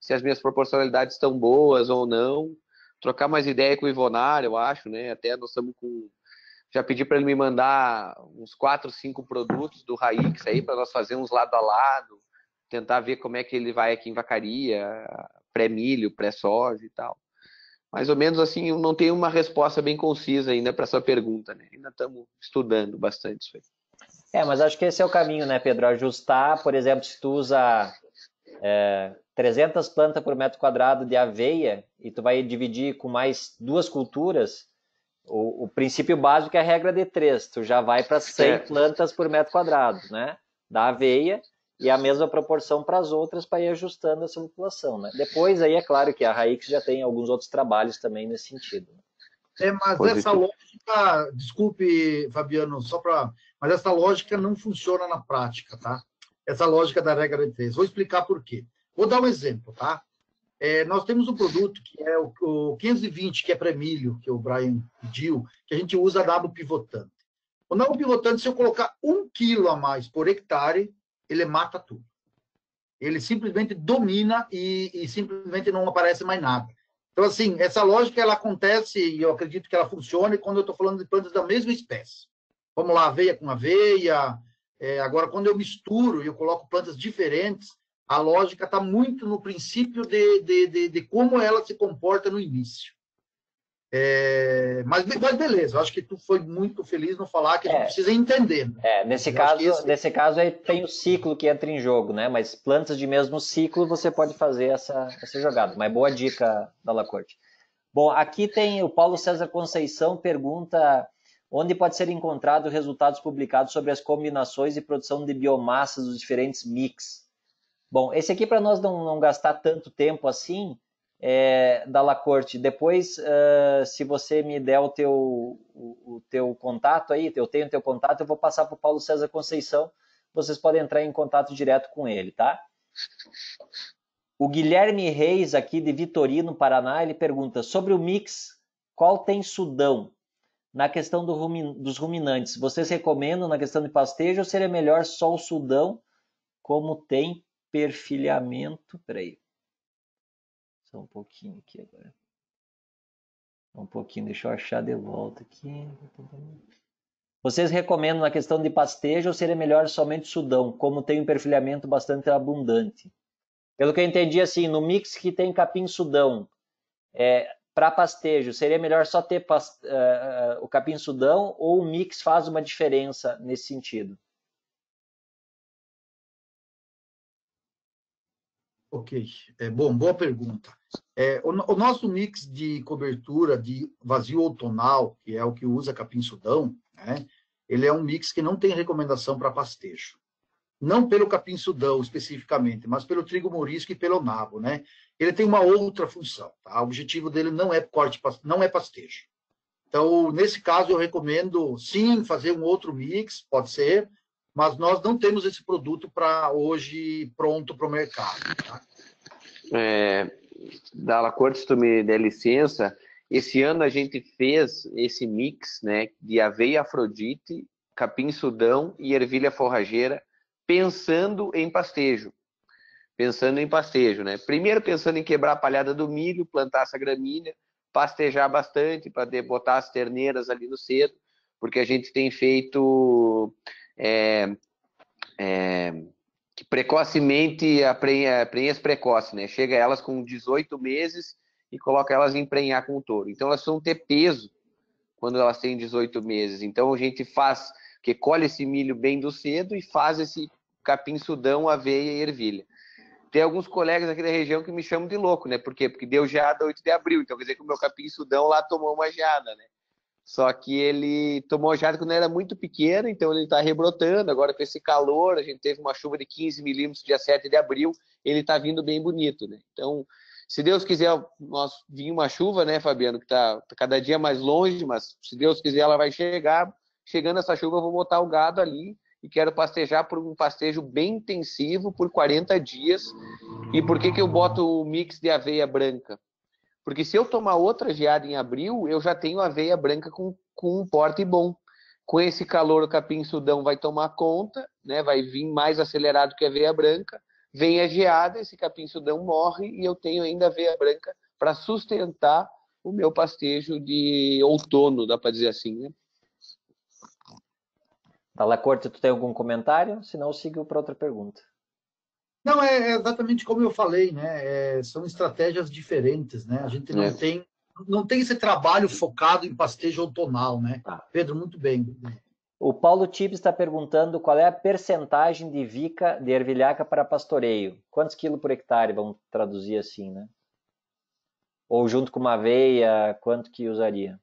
se as minhas proporcionalidades estão boas ou não. Trocar mais ideia com o Ivonar, eu acho, né? Até nós estamos com... Já pedi para ele me mandar uns quatro, cinco produtos do Raix aí, para nós fazermos lado a lado, tentar ver como é que ele vai aqui em Vacaria, pré-milho, pré-soja e tal. Mais ou menos assim, eu não tenho uma resposta bem concisa ainda para essa pergunta, né? Ainda estamos estudando bastante isso aí. É, mas acho que esse é o caminho, né, Pedro? Ajustar, por exemplo, se tu usa é, trezentas plantas por metro quadrado de aveia e tu vai dividir com mais duas culturas, o, o princípio básico é a regra de três. Tu já vai para cem É. plantas por metro quadrado, né? Da aveia, e a mesma proporção para as outras para ir ajustando essa população, né? Depois aí é claro que a Raix já tem alguns outros trabalhos também nesse sentido. É, mas Positivo. essa lógica, desculpe, Fabiano, só para... Mas essa lógica não funciona na prática, tá? Essa lógica da regra de três. Vou explicar por quê. Vou dar um exemplo, tá? É, nós temos um produto que é o, o quinhentos e vinte, que é pré-milho, que o Brian pediu, que a gente usa nabo pivotante. O nabo pivotante, se eu colocar um quilo a mais por hectare, ele mata tudo. Ele simplesmente domina e, e simplesmente não aparece mais nada. Então, assim, essa lógica, ela acontece, e eu acredito que ela funcione quando eu estou falando de plantas da mesma espécie. Vamos lá, aveia com aveia. É, agora, quando eu misturo e eu coloco plantas diferentes, a lógica está muito no princípio de, de, de, de como ela se comporta no início. É, mas, mas beleza, eu acho que tu foi muito feliz no falar que a gente É. precisa entender. Né? É, nesse Eu caso, acho que esse- nesse caso aí tem o ciclo que entra em jogo, né? Mas plantas de mesmo ciclo você pode fazer essa, essa jogada. Mas boa dica, Dalacorte. Bom, aqui tem o Paulo César Conceição pergunta onde pode ser encontrado resultados publicados sobre as combinações e produção de biomassas dos diferentes mix. Bom, esse aqui para nós não, não gastar tanto tempo assim, é, Dalacorte, depois uh, se você me der o teu, o, o teu contato aí, eu tenho o teu contato, eu vou passar para o Paulo César Conceição, vocês podem entrar em contato direto com ele, tá? O Guilherme Reis, aqui de Vitorino, Paraná, ele pergunta sobre o mix, qual tem Sudão? Na questão do rumin, dos ruminantes, vocês recomendam na questão de pastejo ou seria melhor só o Sudão, como tem perfilhamento? Peraí. Só um pouquinho aqui agora. Um pouquinho, deixa eu achar de volta aqui. Vocês recomendam na questão de pastejo ou seria melhor somente Sudão, como tem um perfilhamento bastante abundante? Pelo que eu entendi, assim, no mix que tem capim-sudão, é, para pastejo, seria melhor só ter past... uh, o capim-sudão ou o mix faz uma diferença nesse sentido? Ok. É, bom, boa pergunta. É, o, o nosso mix de cobertura de vazio outonal, que é o que usa capim-sudão, né, ele é um mix que não tem recomendação para pastejo. Não pelo capim-sudão especificamente, mas pelo trigo morisco e pelo nabo, né? Ele tem uma outra função, tá? O objetivo dele não é corte, não é pastejo. Então, nesse caso, eu recomendo, sim, fazer um outro mix, pode ser, mas nós não temos esse produto para hoje pronto para o mercado, tá? É, Dalacorte, se tu me der licença, esse ano a gente fez esse mix, né, de aveia Afrodite, capim-sudão e ervilha forrageira, pensando em pastejo. Pensando em pastejo, né? Primeiro pensando em quebrar a palhada do milho, plantar essa gramínea, pastejar bastante para botar as terneiras ali no cedo, porque a gente tem feito é, é, que precocemente a prenhez precoce, né? Chega elas com dezoito meses e coloca elas em prenhar com o touro. Então elas vão ter peso quando elas têm dezoito meses. Então a gente faz, que colhe esse milho bem do cedo e faz esse capim-sudão, aveia e ervilha. Tem alguns colegas aqui da região que me chamam de louco, né? Por quê? Porque deu geada oito de abril, então quer dizer que o meu capim-sudão lá tomou uma geada, né? Só que ele tomou geada quando era muito pequeno, então ele está rebrotando. Agora com esse calor, a gente teve uma chuva de quinze milímetros dia sete de abril, ele está vindo bem bonito, né? Então, se Deus quiser, nós vir uma chuva, né, Fabiano, que está cada dia mais longe, mas se Deus quiser ela vai chegar. Chegando essa chuva, eu vou botar o gado ali e quero pastejar por um pastejo bem intensivo por quarenta dias. E por que que eu boto o mix de aveia branca? Porque se eu tomar outra geada em abril, eu já tenho aveia branca com, com um porte bom. Com esse calor, o capim-sudão vai tomar conta, né? Vai vir mais acelerado que a aveia branca. vem a geada, esse capim-sudão morre e eu tenho ainda aveia branca para sustentar o meu pastejo de outono, dá para dizer assim, né? Dalla Corte, tu tem algum comentário? Senão eu sigo para outra pergunta. Não, é exatamente como eu falei, né? É, são estratégias diferentes, né? A gente não É. tem não tem esse trabalho focado em pastejo outonal, né? Ah. Pedro, muito bem. O Paulo Tibes está perguntando qual é a percentagem de vica de ervilhaca para pastoreio. Quantos quilos por hectare, vamos traduzir assim, né? Ou junto com uma aveia, quanto que usaria?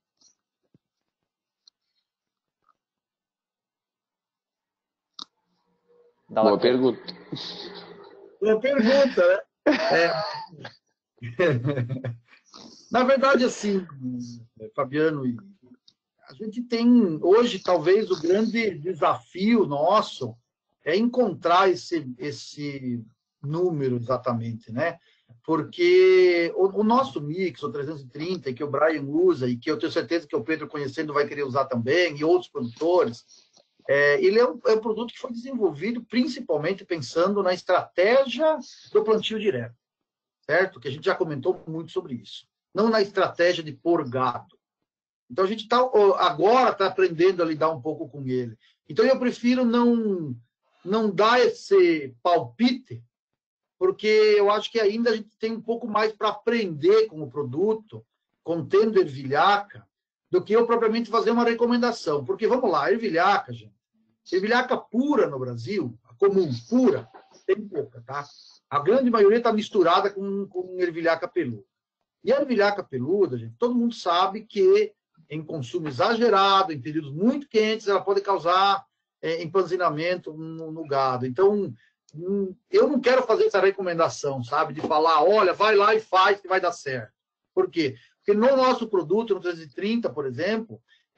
Dalla Boa Corte. pergunta. Boa pergunta, né? É... Na verdade, assim, Fabiano, a gente tem hoje talvez o grande desafio nosso é encontrar esse, esse número exatamente, né? Porque o, o nosso mix, o trezentos e trinta, que o Brian usa e que eu tenho certeza que o Pedro, conhecendo, vai querer usar também, e outros produtores, é, ele é um, é um produto que foi desenvolvido principalmente pensando na estratégia do plantio direto, certo? Que a gente já comentou muito sobre isso. Não na estratégia de pôr gado. Então, a gente tá, agora está aprendendo a lidar um pouco com ele. Então, eu prefiro não, não dar esse palpite, porque eu acho que ainda a gente tem um pouco mais para aprender com o produto, contendo ervilhaca, do que eu propriamente fazer uma recomendação. Porque, vamos lá, ervilhaca, gente. Ervilhaca pura no Brasil, a comum, pura, tem pouca, tá? A grande maioria está misturada com, com ervilhaca peluda. E a ervilhaca peluda, gente, todo mundo sabe que em consumo exagerado, em períodos muito quentes, ela pode causar é, empanzinamento no, no gado. Então, hum, eu não quero fazer essa recomendação, sabe? De falar, olha, vai lá e faz que vai dar certo. Por quê? Porque no nosso produto, no trezentos e trinta, por exemplo,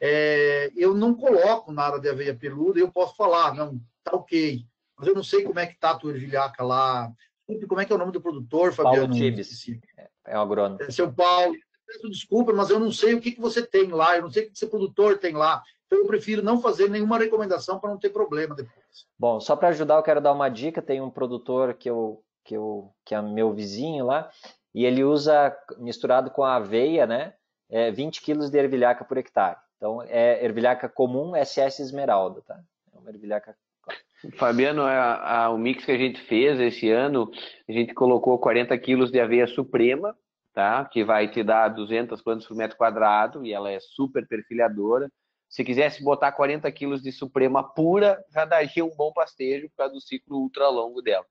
é, eu não coloco nada de aveia peluda, eu posso falar, não, tá ok. Mas eu não sei como é que tá a tua ervilhaca lá. Como é que é o nome do produtor, Fabiano? Paulo Tibes, é o agrônomo. É seu Paulo. Peço desculpa, mas eu não sei o que, que você tem lá, eu não sei o que esse produtor tem lá. Então, eu prefiro não fazer nenhuma recomendação para não ter problema depois. Bom, só para ajudar, eu quero dar uma dica. Tem um produtor que, eu, que, eu, que é meu vizinho lá, e ele usa, misturado com a aveia, né, é vinte quilos de ervilhaca por hectare. Então, é ervilhaca comum S S Esmeralda, tá? É uma ervilhaca... Fabiano, a, a, o mix que a gente fez esse ano, a gente colocou quarenta quilos de aveia suprema, tá? Que vai te dar duzentas plantas por metro quadrado, e ela é super perfilhadora. Se quisesse botar quarenta quilos de suprema pura, já daria um bom pastejo por causa do ciclo ultra longo dela.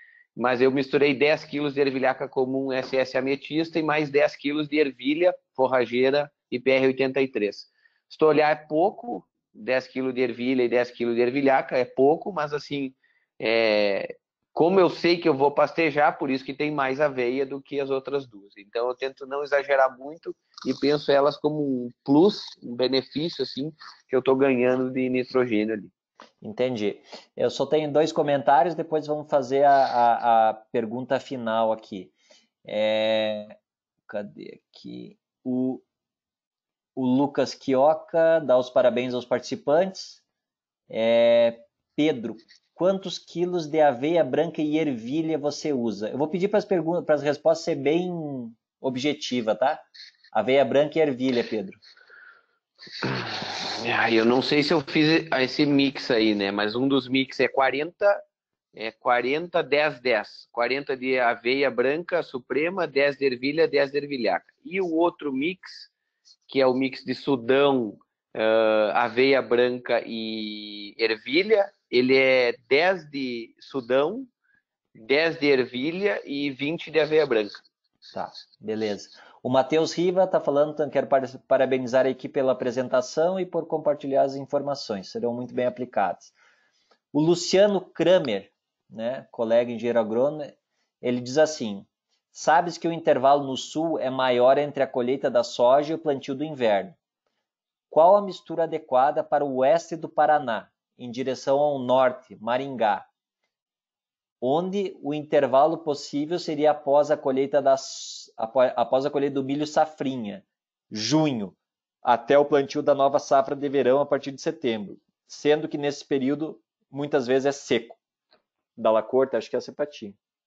Mas eu misturei dez quilos de ervilhaca comum S S ametista e mais dez quilos de ervilha forrageira I P R oitenta e três. Se tu olhar, é pouco, dez quilos de ervilha e dez quilos de ervilhaca, é pouco, mas assim, é... como eu sei que eu vou pastejar, por isso que tem mais aveia do que as outras duas. Então eu tento não exagerar muito e penso elas como um plus, um benefício assim, que eu estou ganhando de nitrogênio ali. Entendi. Eu só tenho dois comentários, depois vamos fazer a, a, a pergunta final aqui. É... Cadê aqui? O, o Lucas Quioca dá os parabéns aos participantes. É... Pedro, quantos quilos de aveia branca e ervilha você usa? Eu vou pedir para as perguntas, para as respostas ser bem objetiva, tá? Aveia branca e ervilha, Pedro. Ah, eu não sei se eu fiz esse mix aí, né? Mas um dos mix é quarenta, é quarenta, dez, dez. quarenta de aveia branca suprema, dez de ervilha, dez de ervilhaca. E o outro mix, que é o mix de sudão, uh, aveia branca e ervilha, ele é dez de sudão, dez de ervilha e vinte de aveia branca. Tá, beleza. O Matheus Riva está falando, quero parabenizar a equipe pela apresentação e por compartilhar as informações, serão muito bem aplicadas. O Luciano Kramer, né, colega engenheiro agrônomo, ele diz assim, sabes que o intervalo no sul é maior entre a colheita da soja e o plantio do inverno. Qual a mistura adequada para o oeste do Paraná, em direção ao norte, Maringá, onde o intervalo possível seria após a colheita das após a colheita do milho safrinha, junho, até o plantio da nova safra de verão a partir de setembro, sendo que nesse período muitas vezes é seco. Dalla Corte, acho que essa é para ti.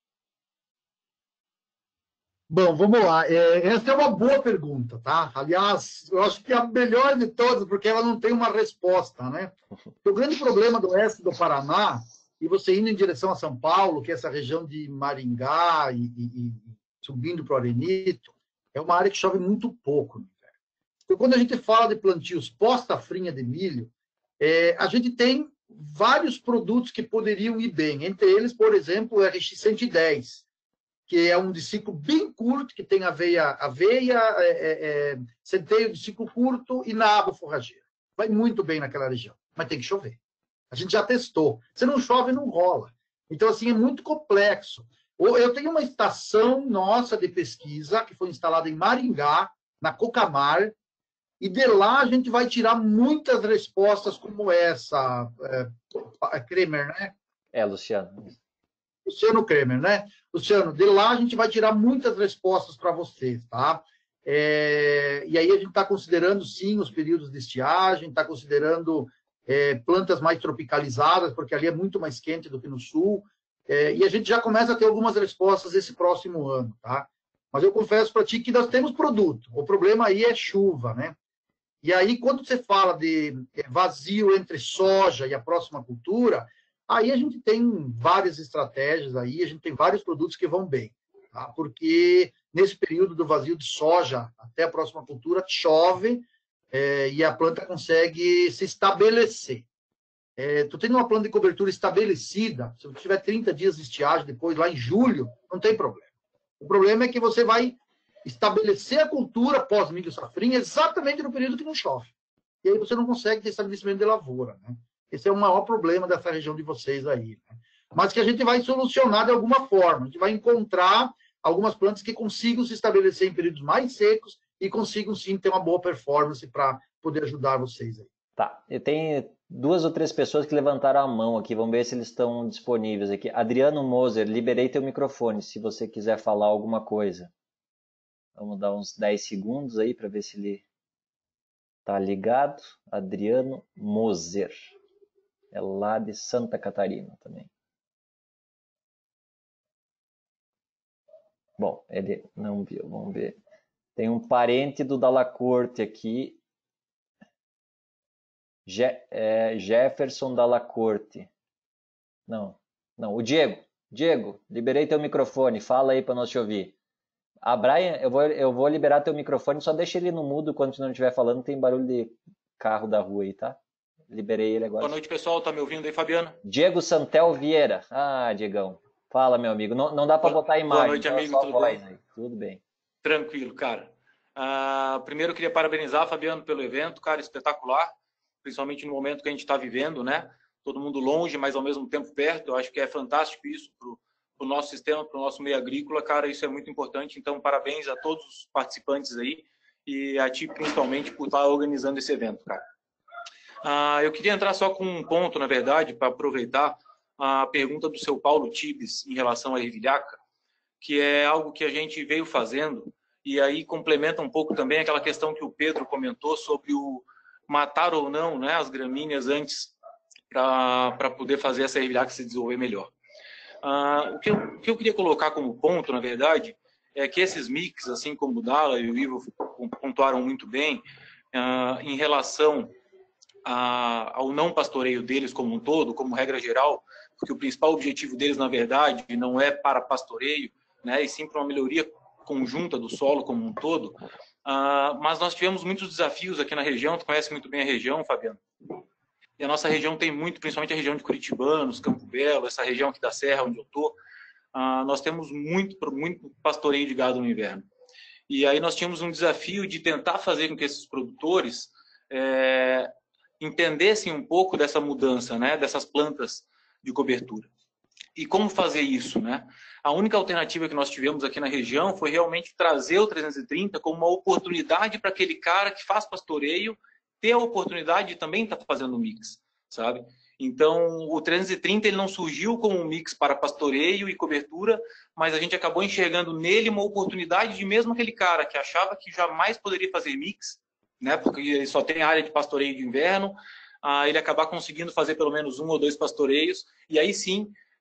Bom, vamos lá. É, essa é uma boa pergunta, tá? Aliás, eu acho que é a melhor de todas, porque ela não tem uma resposta, né? O grande problema do oeste do Paraná, e você indo em direção a São Paulo, que é essa região de Maringá e, e, e subindo para o Arenito, é uma área que chove muito pouco no inverno. Então, quando a gente fala de plantios pós-safrinha de milho, é, a gente tem vários produtos que poderiam ir bem. Entre eles, por exemplo, o R X cento e dez, que é um de ciclo bem curto, que tem aveia, aveia é, é, centeio de ciclo curto e nabo forrageiro. Vai muito bem naquela região, mas tem que chover. A gente já testou. Se não chove, não rola. Então, assim, é muito complexo. Eu tenho uma estação nossa de pesquisa, que foi instalada em Maringá, na Cocamar, e de lá a gente vai tirar muitas respostas como essa. É, Kremer, né? É, Luciano. Luciano Kremer, né? Luciano, de lá a gente vai tirar muitas respostas para vocês, tá? É, e aí a gente está considerando, sim, os períodos de estiagem, está considerando é, plantas mais tropicalizadas, porque ali é muito mais quente do que no sul, é, e a gente já começa a ter algumas respostas esse próximo ano, tá? Mas eu confesso para ti que nós temos produto, o problema aí é chuva, né? E aí, quando você fala de vazio entre soja e a próxima cultura, aí a gente tem várias estratégias aí, a gente tem vários produtos que vão bem, tá? Porque nesse período do vazio de soja até a próxima cultura, chove é, e a planta consegue se estabelecer. É, tu tendo uma planta de cobertura estabelecida, se você tiver trinta dias de estiagem depois, lá em julho, não tem problema. O problema é que você vai estabelecer a cultura pós-milho safrinha exatamente no período que não chove. E aí você não consegue ter estabelecimento de lavoura, né? Esse é o maior problema dessa região de vocês aí, né? Mas que a gente vai solucionar de alguma forma. A gente vai encontrar algumas plantas que consigam se estabelecer em períodos mais secos e consigam, sim, ter uma boa performance para poder ajudar vocês aí. Tá, eu tenho duas ou três pessoas que levantaram a mão aqui, vamos ver se eles estão disponíveis aqui. Adriano Moser, liberei teu microfone, se você quiser falar alguma coisa. Vamos dar uns dez segundos aí para ver se ele tá ligado. Adriano Moser. É lá de Santa Catarina também. Bom, ele não viu, vamos ver. Tem um parente do Dalla Corte aqui. Je, é, Jefferson Dalla Corte. Não, não, o Diego. Diego, liberei teu microfone, fala aí para nós te ouvir. A Brian, eu vou, eu vou liberar teu microfone, só deixa ele no mudo quando não estiver falando, tem barulho de carro da rua aí, tá? Liberei ele agora. Boa noite, pessoal. Tá me ouvindo aí, Fabiano? Diego Santel Vieira. Ah, Diegão. Fala, meu amigo. Não, não dá para botar a imagem. Boa noite, amigo. Tudo voz, bem? Tudo bem. Tranquilo, cara. Uh, primeiro, eu queria parabenizar, Fabiano, pelo evento, cara, espetacular. Principalmente no momento que a gente está vivendo, né? Todo mundo longe, mas ao mesmo tempo perto. Eu acho que é fantástico isso pro o nosso sistema, para o nosso meio agrícola, cara, isso é muito importante. Então, parabéns a todos os participantes aí e a ti, principalmente, por estar organizando esse evento, cara. Ah, eu queria entrar só com um ponto, na verdade, para aproveitar a pergunta do seu Paulo Tibes em relação à ervilhaca, que é algo que a gente veio fazendo, e aí complementa um pouco também aquela questão que o Pedro comentou sobre o matar ou não, né, as gramíneas antes para poder fazer essa ervilhaca se desenvolver melhor. Uh, o, que eu, o que eu queria colocar como ponto, na verdade, é que esses mix, assim como o Dalla e o Ivo pontuaram muito bem, uh, em relação a, ao não pastoreio deles como um todo, como regra geral, porque o principal objetivo deles, na verdade, não é para pastoreio, né, e sim para uma melhoria conjunta do solo como um todo. Uh, mas nós tivemos muitos desafios aqui na região, tu conhece muito bem a região, Fabiano? E a nossa região tem muito, principalmente a região de Curitibanos, Campo Belo, essa região aqui da Serra, onde eu estou, uh, nós temos muito, muito pastoreio de gado no inverno. E aí nós tínhamos um desafio de tentar fazer com que esses produtores é, entendessem um pouco dessa mudança, né, dessas plantas de cobertura. E como fazer isso, né? A única alternativa que nós tivemos aqui na região foi realmente trazer o trezentos e trinta como uma oportunidade para aquele cara que faz pastoreio ter a oportunidade de também estar fazendo mix, sabe? Então, o trezentos e trinta ele não surgiu como um mix para pastoreio e cobertura, mas a gente acabou enxergando nele uma oportunidade de mesmo aquele cara que achava que jamais poderia fazer mix, né? Porque ele só tem área de pastoreio de inverno, ah, ele acabar conseguindo fazer pelo menos um ou dois pastoreios, e aí sim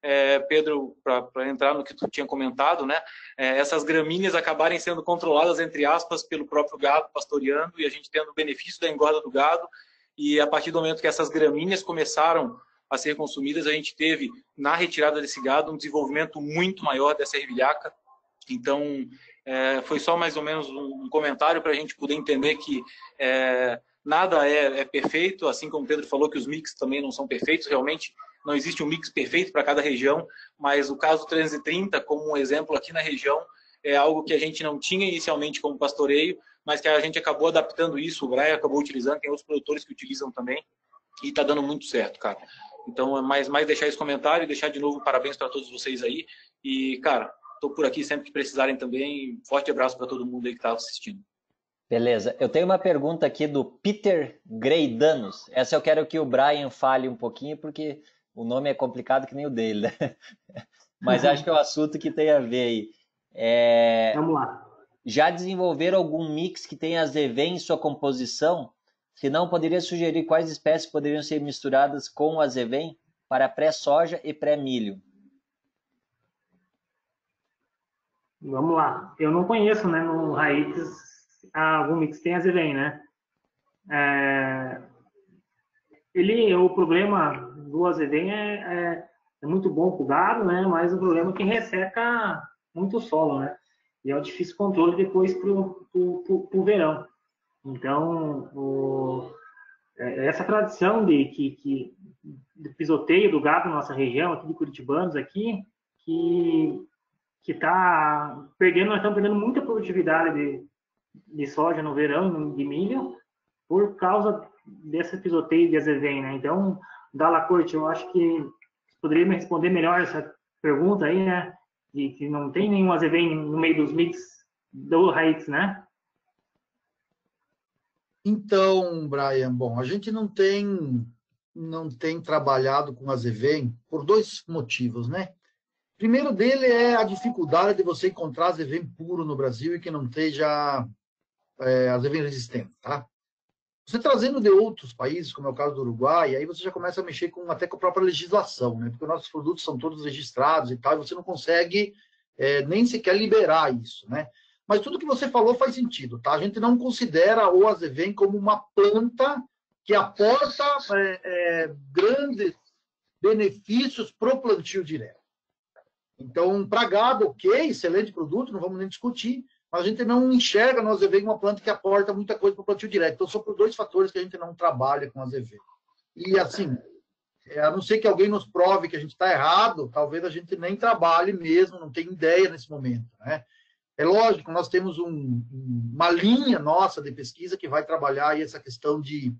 é, Pedro, para entrar no que tu tinha comentado, né, é, essas gramíneas acabarem sendo controladas, entre aspas, pelo próprio gado pastoreando e a gente tendo o benefício da engorda do gado. E a partir do momento que essas gramíneas começaram a ser consumidas, a gente teve, na retirada desse gado, um desenvolvimento muito maior dessa ervilhaca. Então, é, foi só mais ou menos um comentário para a gente poder entender que é, nada é, é perfeito, assim como o Pedro falou que os mix também não são perfeitos, realmente não existe um mix perfeito para cada região, mas o caso trezentos e trinta, como um exemplo aqui na região, é algo que a gente não tinha inicialmente como pastoreio, mas que a gente acabou adaptando isso, o Brian acabou utilizando, tem outros produtores que utilizam também, e está dando muito certo, cara. Então, é mais, mais deixar esse comentário e deixar de novo parabéns para todos vocês aí. E, cara, estou por aqui sempre que precisarem também. Forte abraço para todo mundo aí que está assistindo. Beleza. Eu tenho uma pergunta aqui do Peter Greidanos. Essa eu quero que o Brian fale um pouquinho, porque o nome é complicado que nem o dele, né? Mas acho que é um assunto que tem a ver aí. É... Vamos lá. Já desenvolveram algum mix que tenha azevém em sua composição? Se não, poderia sugerir quais espécies poderiam ser misturadas com o azevém para pré-soja e pré-milho? Vamos lá. Eu não conheço, né, no Raízes, algum mix que tem azevém, né? É... Ele, o problema do azevém é, é, é muito bom para o gado, né? Mas o problema é que resseca muito o solo, né? E é um difícil controle depois para o verão. Então, o, essa tradição de, que, que, de pisoteio do gado na nossa região, aqui de Curitibanos, aqui, que que está perdendo, nós estamos perdendo muita produtividade de, de soja no verão, de milho, por causa desse pisoteio de azevém, né? Então, Dalla Corte, eu acho que poderia me responder melhor essa pergunta aí, né? De que não tem nenhum azevém no meio dos mix do Raiz, né? Então, Brian, bom, a gente não tem não tem trabalhado com azevém por dois motivos, né? O primeiro dele é a dificuldade de você encontrar azevém puro no Brasil e que não esteja é, azevém resistente, tá? Você trazendo de outros países, como é o caso do Uruguai, aí você já começa a mexer com, até com a própria legislação, né? Porque nossos produtos são todos registrados e tal, e você não consegue é, nem sequer liberar isso, né? Mas tudo que você falou faz sentido, tá? A gente não considera o azevém como uma planta que aporta é, é, grandes benefícios para o plantio direto. Então, para gado, ok, excelente produto, não vamos nem discutir, mas a gente não enxerga no azevém uma planta que aporta muita coisa para o plantio direto. Então, são por dois fatores que a gente não trabalha com azevém. E, assim, a não ser que alguém nos prove que a gente está errado, talvez a gente nem trabalhe mesmo, não tenha ideia nesse momento, né? É lógico, nós temos um, uma linha nossa de pesquisa que vai trabalhar aí essa questão de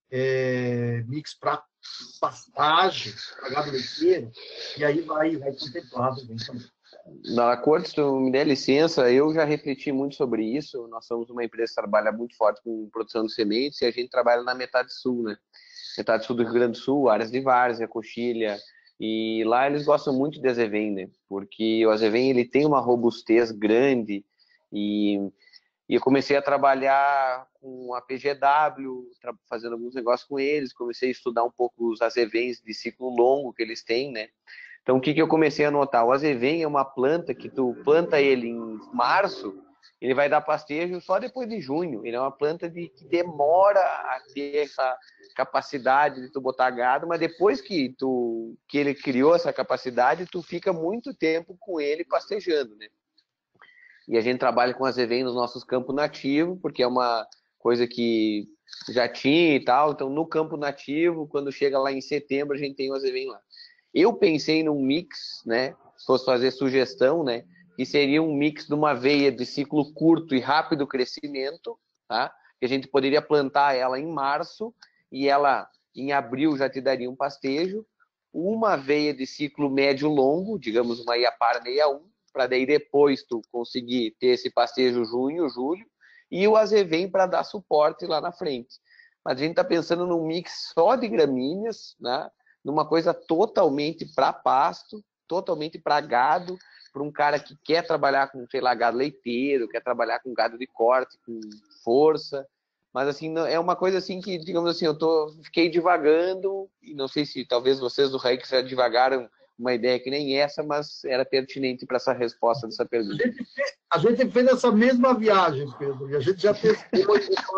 é, mix para pastagem, para gado leiteiro, e aí vai, vai contemplar também. Na Corte, se tu me der licença, eu já refleti muito sobre isso. Nós somos uma empresa que trabalha muito forte com produção de sementes e a gente trabalha na metade sul, né? Metade sul do Rio Grande do Sul, áreas de várzea, coxilha, e lá eles gostam muito de azevém, né? Porque o azevém ele tem uma robustez grande e, e eu comecei a trabalhar com a P G W, fazendo alguns negócios com eles, comecei a estudar um pouco os azevéns de ciclo longo que eles têm, né? Então, o que, que eu comecei a notar? O azevém é uma planta que tu planta ele em março, ele vai dar pastejo só depois de junho. Ele é uma planta de, que demora a ter essa capacidade de tu botar gado, mas depois que, tu, que ele criou essa capacidade, tu fica muito tempo com ele pastejando, né? E a gente trabalha com azevém nos nossos campos nativos, porque é uma coisa que já tinha e tal. Então, no campo nativo, quando chega lá em setembro, a gente tem o azevém lá. Eu pensei num mix, né? Se fosse fazer sugestão, né? Que seria um mix de uma aveia de ciclo curto e rápido crescimento, tá? Que a gente poderia plantar ela em março e ela em abril já te daria um pastejo. Uma aveia de ciclo médio-longo, digamos uma Iapara sessenta e um, para daí depois tu conseguir ter esse pastejo junho, julho, e o azevém para dar suporte lá na frente. Mas a gente está pensando num mix só de gramíneas, né? Numa coisa totalmente para pasto, totalmente para gado, para um cara que quer trabalhar com, sei lá, gado leiteiro, quer trabalhar com gado de corte, com força. Mas, assim, é uma coisa assim que, digamos assim, eu tô, fiquei divagando, e não sei se talvez vocês do Rex já divagaram uma ideia que nem essa, mas era pertinente para essa resposta dessa pergunta. A gente, fez, a gente fez essa mesma viagem, Pedro, e a gente já testou.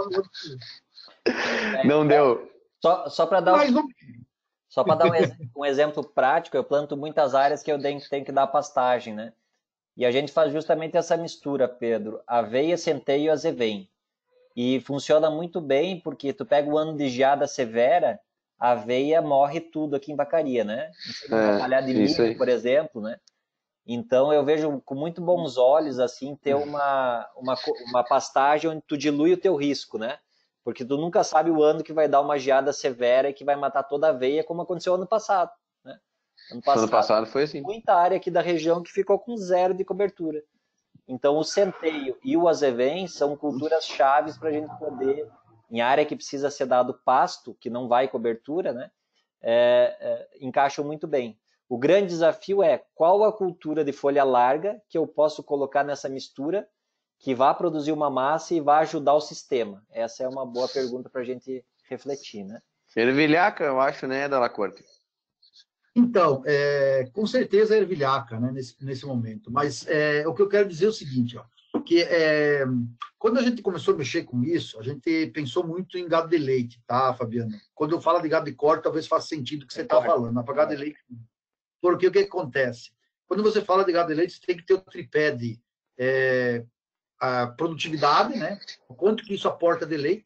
Não deu. Só, só para dar, Mais um... só para dar um, ex- um exemplo prático, eu planto muitas áreas que eu tenho, tenho que dar pastagem, né? E a gente faz justamente essa mistura, Pedro, aveia, centeio e azevém. E funciona muito bem, porque tu pega o ano de geada severa, a aveia morre tudo aqui em Vacaria, né? Uma palhada de milho, por exemplo, né? Então eu vejo com muito bons olhos, assim, ter uma, uma, uma pastagem onde tu dilui o teu risco, né? Porque tu nunca sabe o ano que vai dar uma geada severa e que vai matar toda a aveia, como aconteceu ano passado, né? Ano passado, ano passado foi assim. Muita área aqui da região que ficou com zero de cobertura. Então o centeio e o azevém são culturas chaves para a gente poder, em área que precisa ser dado pasto, que não vai cobertura, né? É, é, encaixam muito bem. O grande desafio é qual a cultura de folha larga que eu posso colocar nessa mistura que vá produzir uma massa e vá ajudar o sistema. Essa é uma boa pergunta para a gente refletir, né? Ervilhaca, eu acho, né, Della Corte? Então, é, com certeza é ervilhaca, né, nesse, nesse momento. Mas é, o que eu quero dizer é o seguinte, ó, que é, quando a gente começou a mexer com isso, a gente pensou muito em gado de leite, tá, Fabiano? Quando eu falo de gado de corte, talvez faça sentido o que você está falando, mas para gado de leite, porque o que acontece? Quando você fala de gado de leite, você tem que ter o tripé de é, a produtividade, né? O quanto que isso aporta de leite,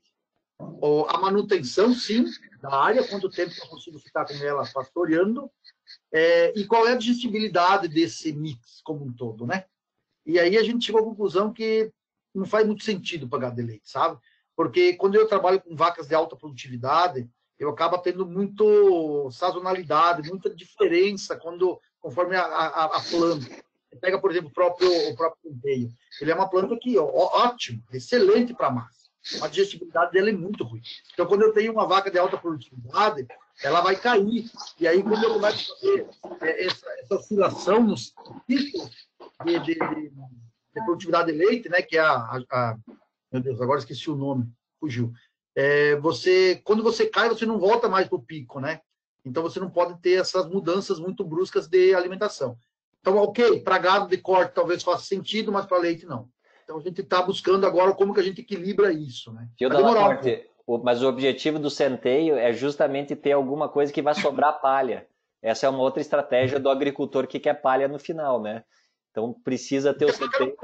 a manutenção, sim, da área, quanto tempo eu consigo ficar com ela pastoreando, é, e qual é a digestibilidade desse mix como um todo, né? E aí a gente chegou à conclusão que não faz muito sentido para gado de leite, sabe? Porque quando eu trabalho com vacas de alta produtividade, eu acabo tendo muito sazonalidade, muita diferença quando, conforme a, a, a planta. Você pega, por exemplo, o próprio, o próprio centeio. Ele é uma planta que ó, ótimo, excelente para massa. A digestibilidade dela é muito ruim. Então, quando eu tenho uma vaca de alta produtividade, ela vai cair. E aí, quando eu começo a fazer essa, essa oscilação nos ciclos de, de, de, de produtividade de leite, né, que é a, a, a... Meu Deus, agora esqueci o nome, fugiu. É, você, quando você cai, você não volta mais para o pico, né? Então, você não pode ter essas mudanças muito bruscas de alimentação. Então, ok, para gado de corte talvez faça sentido, mas para leite não. Então, a gente está buscando agora como que a gente equilibra isso, né? Fio da Corte, o, mas o objetivo do centeio é justamente ter alguma coisa que vai sobrar palha. Essa é uma outra estratégia do agricultor que quer palha no final, né? Então, precisa ter o centeio.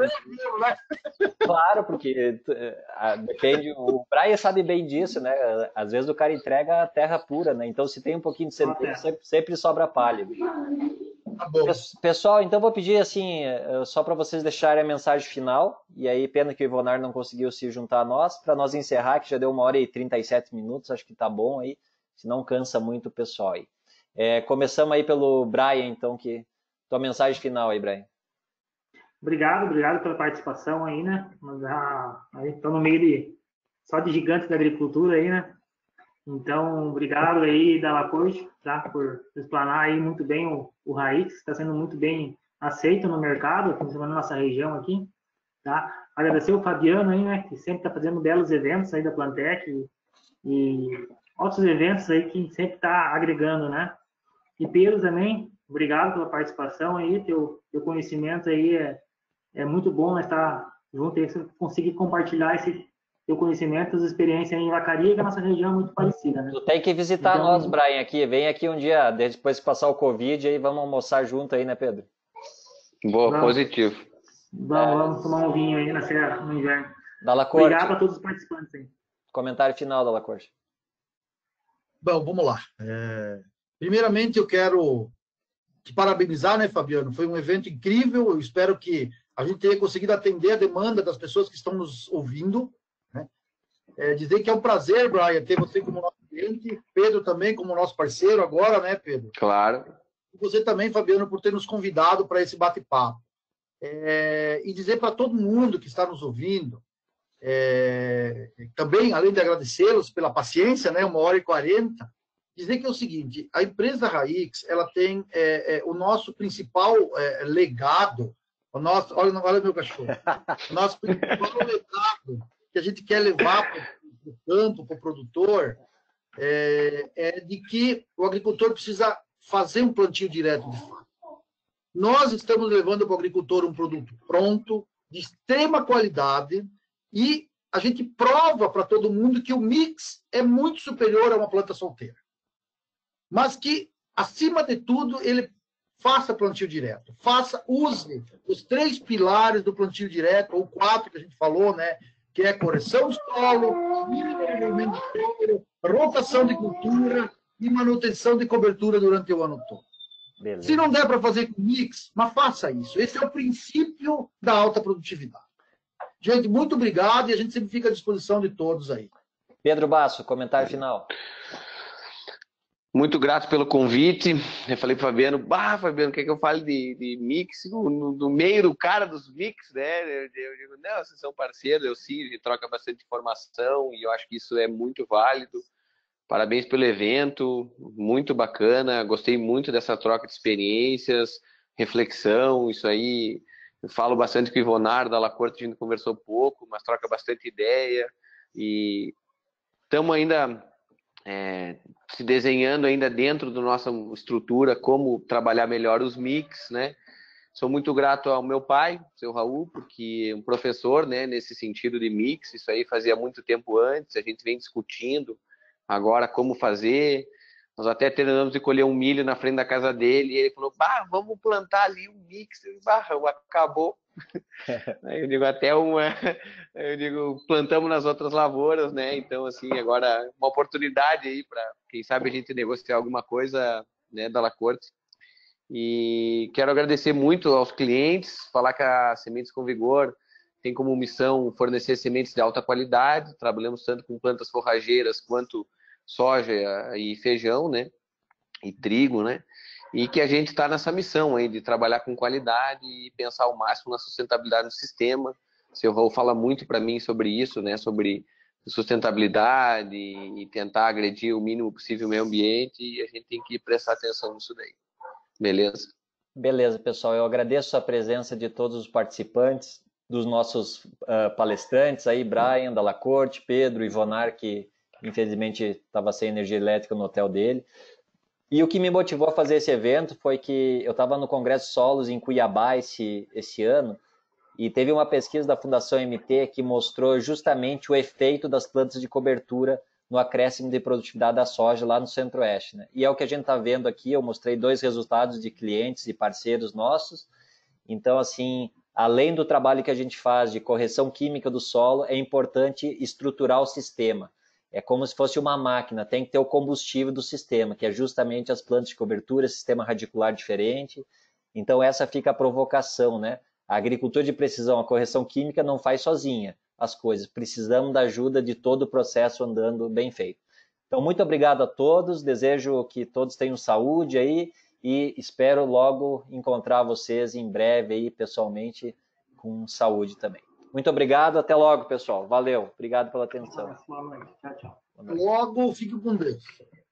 Claro, porque depende... O Brian sabe bem disso, né? Às vezes o cara entrega a terra pura, né? Então, se tem um pouquinho de centeio, sempre, sempre sobra palha. Tá bom. Pessoal, então vou pedir assim, só para vocês deixarem a mensagem final, e aí pena que o Ivonar não conseguiu se juntar a nós, para nós encerrar, que já deu uma hora e trinta e sete minutos, acho que tá bom aí, se não cansa muito o pessoal aí. É, começamos aí pelo Brian, então, que tua mensagem final aí, Brian. Obrigado, obrigado pela participação aí, né? Mas já estão no meio de só de gigantes da agricultura aí, né? Então, obrigado aí, Della Corte, tá? Por explanar aí muito bem o, o Raix, está sendo muito bem aceito no mercado, principalmente na nossa região aqui, tá? Agradecer o Fabiano aí, né? Que sempre está fazendo belos eventos aí da Plantec e, e outros eventos aí que sempre está agregando, né? E Pedro também, obrigado pela participação aí, teu, teu conhecimento aí é, é muito bom, nós estar junto e conseguir compartilhar esse teu conhecimento, as experiências em Vacaria, que a nossa região é muito parecida, né? Tu tem que visitar então, nós, Brian, aqui. Vem aqui um dia, depois que passar o Covid, aí vamos almoçar junto aí, né, Pedro? Boa, vamos, positivo. Vamos, é... vamos tomar um vinho aí na serra, no inverno. Della Corte. Obrigado a todos os participantes aí. Comentário final, Della Corte. Bom, vamos lá. É... Primeiramente, eu quero te parabenizar, né, Fabiano? Foi um evento incrível. Eu espero que a gente tenha conseguido atender a demanda das pessoas que estão nos ouvindo. É, dizer que é um prazer, Brian, ter você como nosso cliente, Pedro também como nosso parceiro agora, né, Pedro? Claro. E você também, Fabiano, por ter nos convidado para esse bate-papo. É, e dizer para todo mundo que está nos ouvindo, é, também, além de agradecê-los pela paciência, né, uma hora e quarenta, dizer que é o seguinte, a empresa Raix, ela tem é, é, o nosso principal é, legado, o nosso, olha, olha meu cachorro, o nosso principal legado que a gente quer levar para o campo, para o produtor, é, é de que o agricultor precisa fazer um plantio direto de fato. Nós estamos levando para o agricultor um produto pronto, de extrema qualidade, e a gente prova para todo mundo que o mix é muito superior a uma planta solteira. Mas que, acima de tudo, ele faça plantio direto. Faça, use os três pilares do plantio direto, ou quatro que a gente falou, né? Que é correção de solo, mínimo de solo, rotação de cultura e manutenção de cobertura durante o ano todo. Beleza. Se não der para fazer com mix, mas faça isso. Esse é o princípio da alta produtividade. Gente, muito obrigado e a gente sempre fica à disposição de todos aí. Pedro Basso, comentário final. Muito grato pelo convite. Eu falei para o Fabiano, bah, Fabiano, quer que eu fale de, de mix no, no meio do cara dos mix, né? Eu, eu digo, não, vocês são parceiros, eu sim, a gente troca bastante informação e eu acho que isso é muito válido. Parabéns pelo evento, muito bacana, gostei muito dessa troca de experiências, reflexão, isso aí. Eu falo bastante com o Ivonar da Lacorte, a gente conversou pouco, mas troca bastante ideia e estamos ainda é, se desenhando ainda dentro da nossa estrutura como trabalhar melhor os mix, né? Sou muito grato ao meu pai, seu Raul, porque é um professor, né, nesse sentido de mix, isso aí fazia muito tempo antes, a gente vem discutindo agora como fazer. Nós até terminamos de colher um milho na frente da casa dele e ele falou, bah, vamos plantar ali um mix. Bah, acabou. Eu digo, até uma... Eu digo, plantamos nas outras lavouras, né? Então, assim, agora uma oportunidade aí para, quem sabe, a gente negociar alguma coisa, né, da Lacorte. E quero agradecer muito aos clientes, falar que a Sementes com Vigor tem como missão fornecer sementes de alta qualidade. Trabalhamos tanto com plantas forrageiras quanto soja e feijão, né? E trigo, né? E que a gente está nessa missão aí de trabalhar com qualidade e pensar ao máximo na sustentabilidade do sistema. O seu Raul fala muito para mim sobre isso, né? Sobre sustentabilidade e tentar agredir o mínimo possível o meio ambiente, e a gente tem que prestar atenção nisso daí. Beleza? Beleza, pessoal. Eu agradeço a presença de todos os participantes, dos nossos uh, palestrantes aí, Brian, da Lacorte, Pedro, Ivonar, que infelizmente estava sem energia elétrica no hotel dele. E o que me motivou a fazer esse evento foi que eu estava no Congresso Solos em Cuiabá esse, esse ano, e teve uma pesquisa da Fundação M T que mostrou justamente o efeito das plantas de cobertura no acréscimo de produtividade da soja lá no Centro-Oeste, né? E é o que a gente está vendo aqui. Eu mostrei dois resultados de clientes e parceiros nossos. Então, assim, além do trabalho que a gente faz de correção química do solo, é importante estruturar o sistema. É como se fosse uma máquina, tem que ter o combustível do sistema, que é justamente as plantas de cobertura, sistema radicular diferente. Então, essa fica a provocação, né? A agricultura de precisão, a correção química não faz sozinha as coisas. Precisamos da ajuda de todo o processo andando bem feito. Então, muito obrigado a todos. Desejo que todos tenham saúde aí e espero logo encontrar vocês em breve aí, pessoalmente, com saúde também. Muito obrigado, até logo, pessoal. Valeu, obrigado pela atenção. Boa noite, tchau, tchau. Logo, fique com Deus.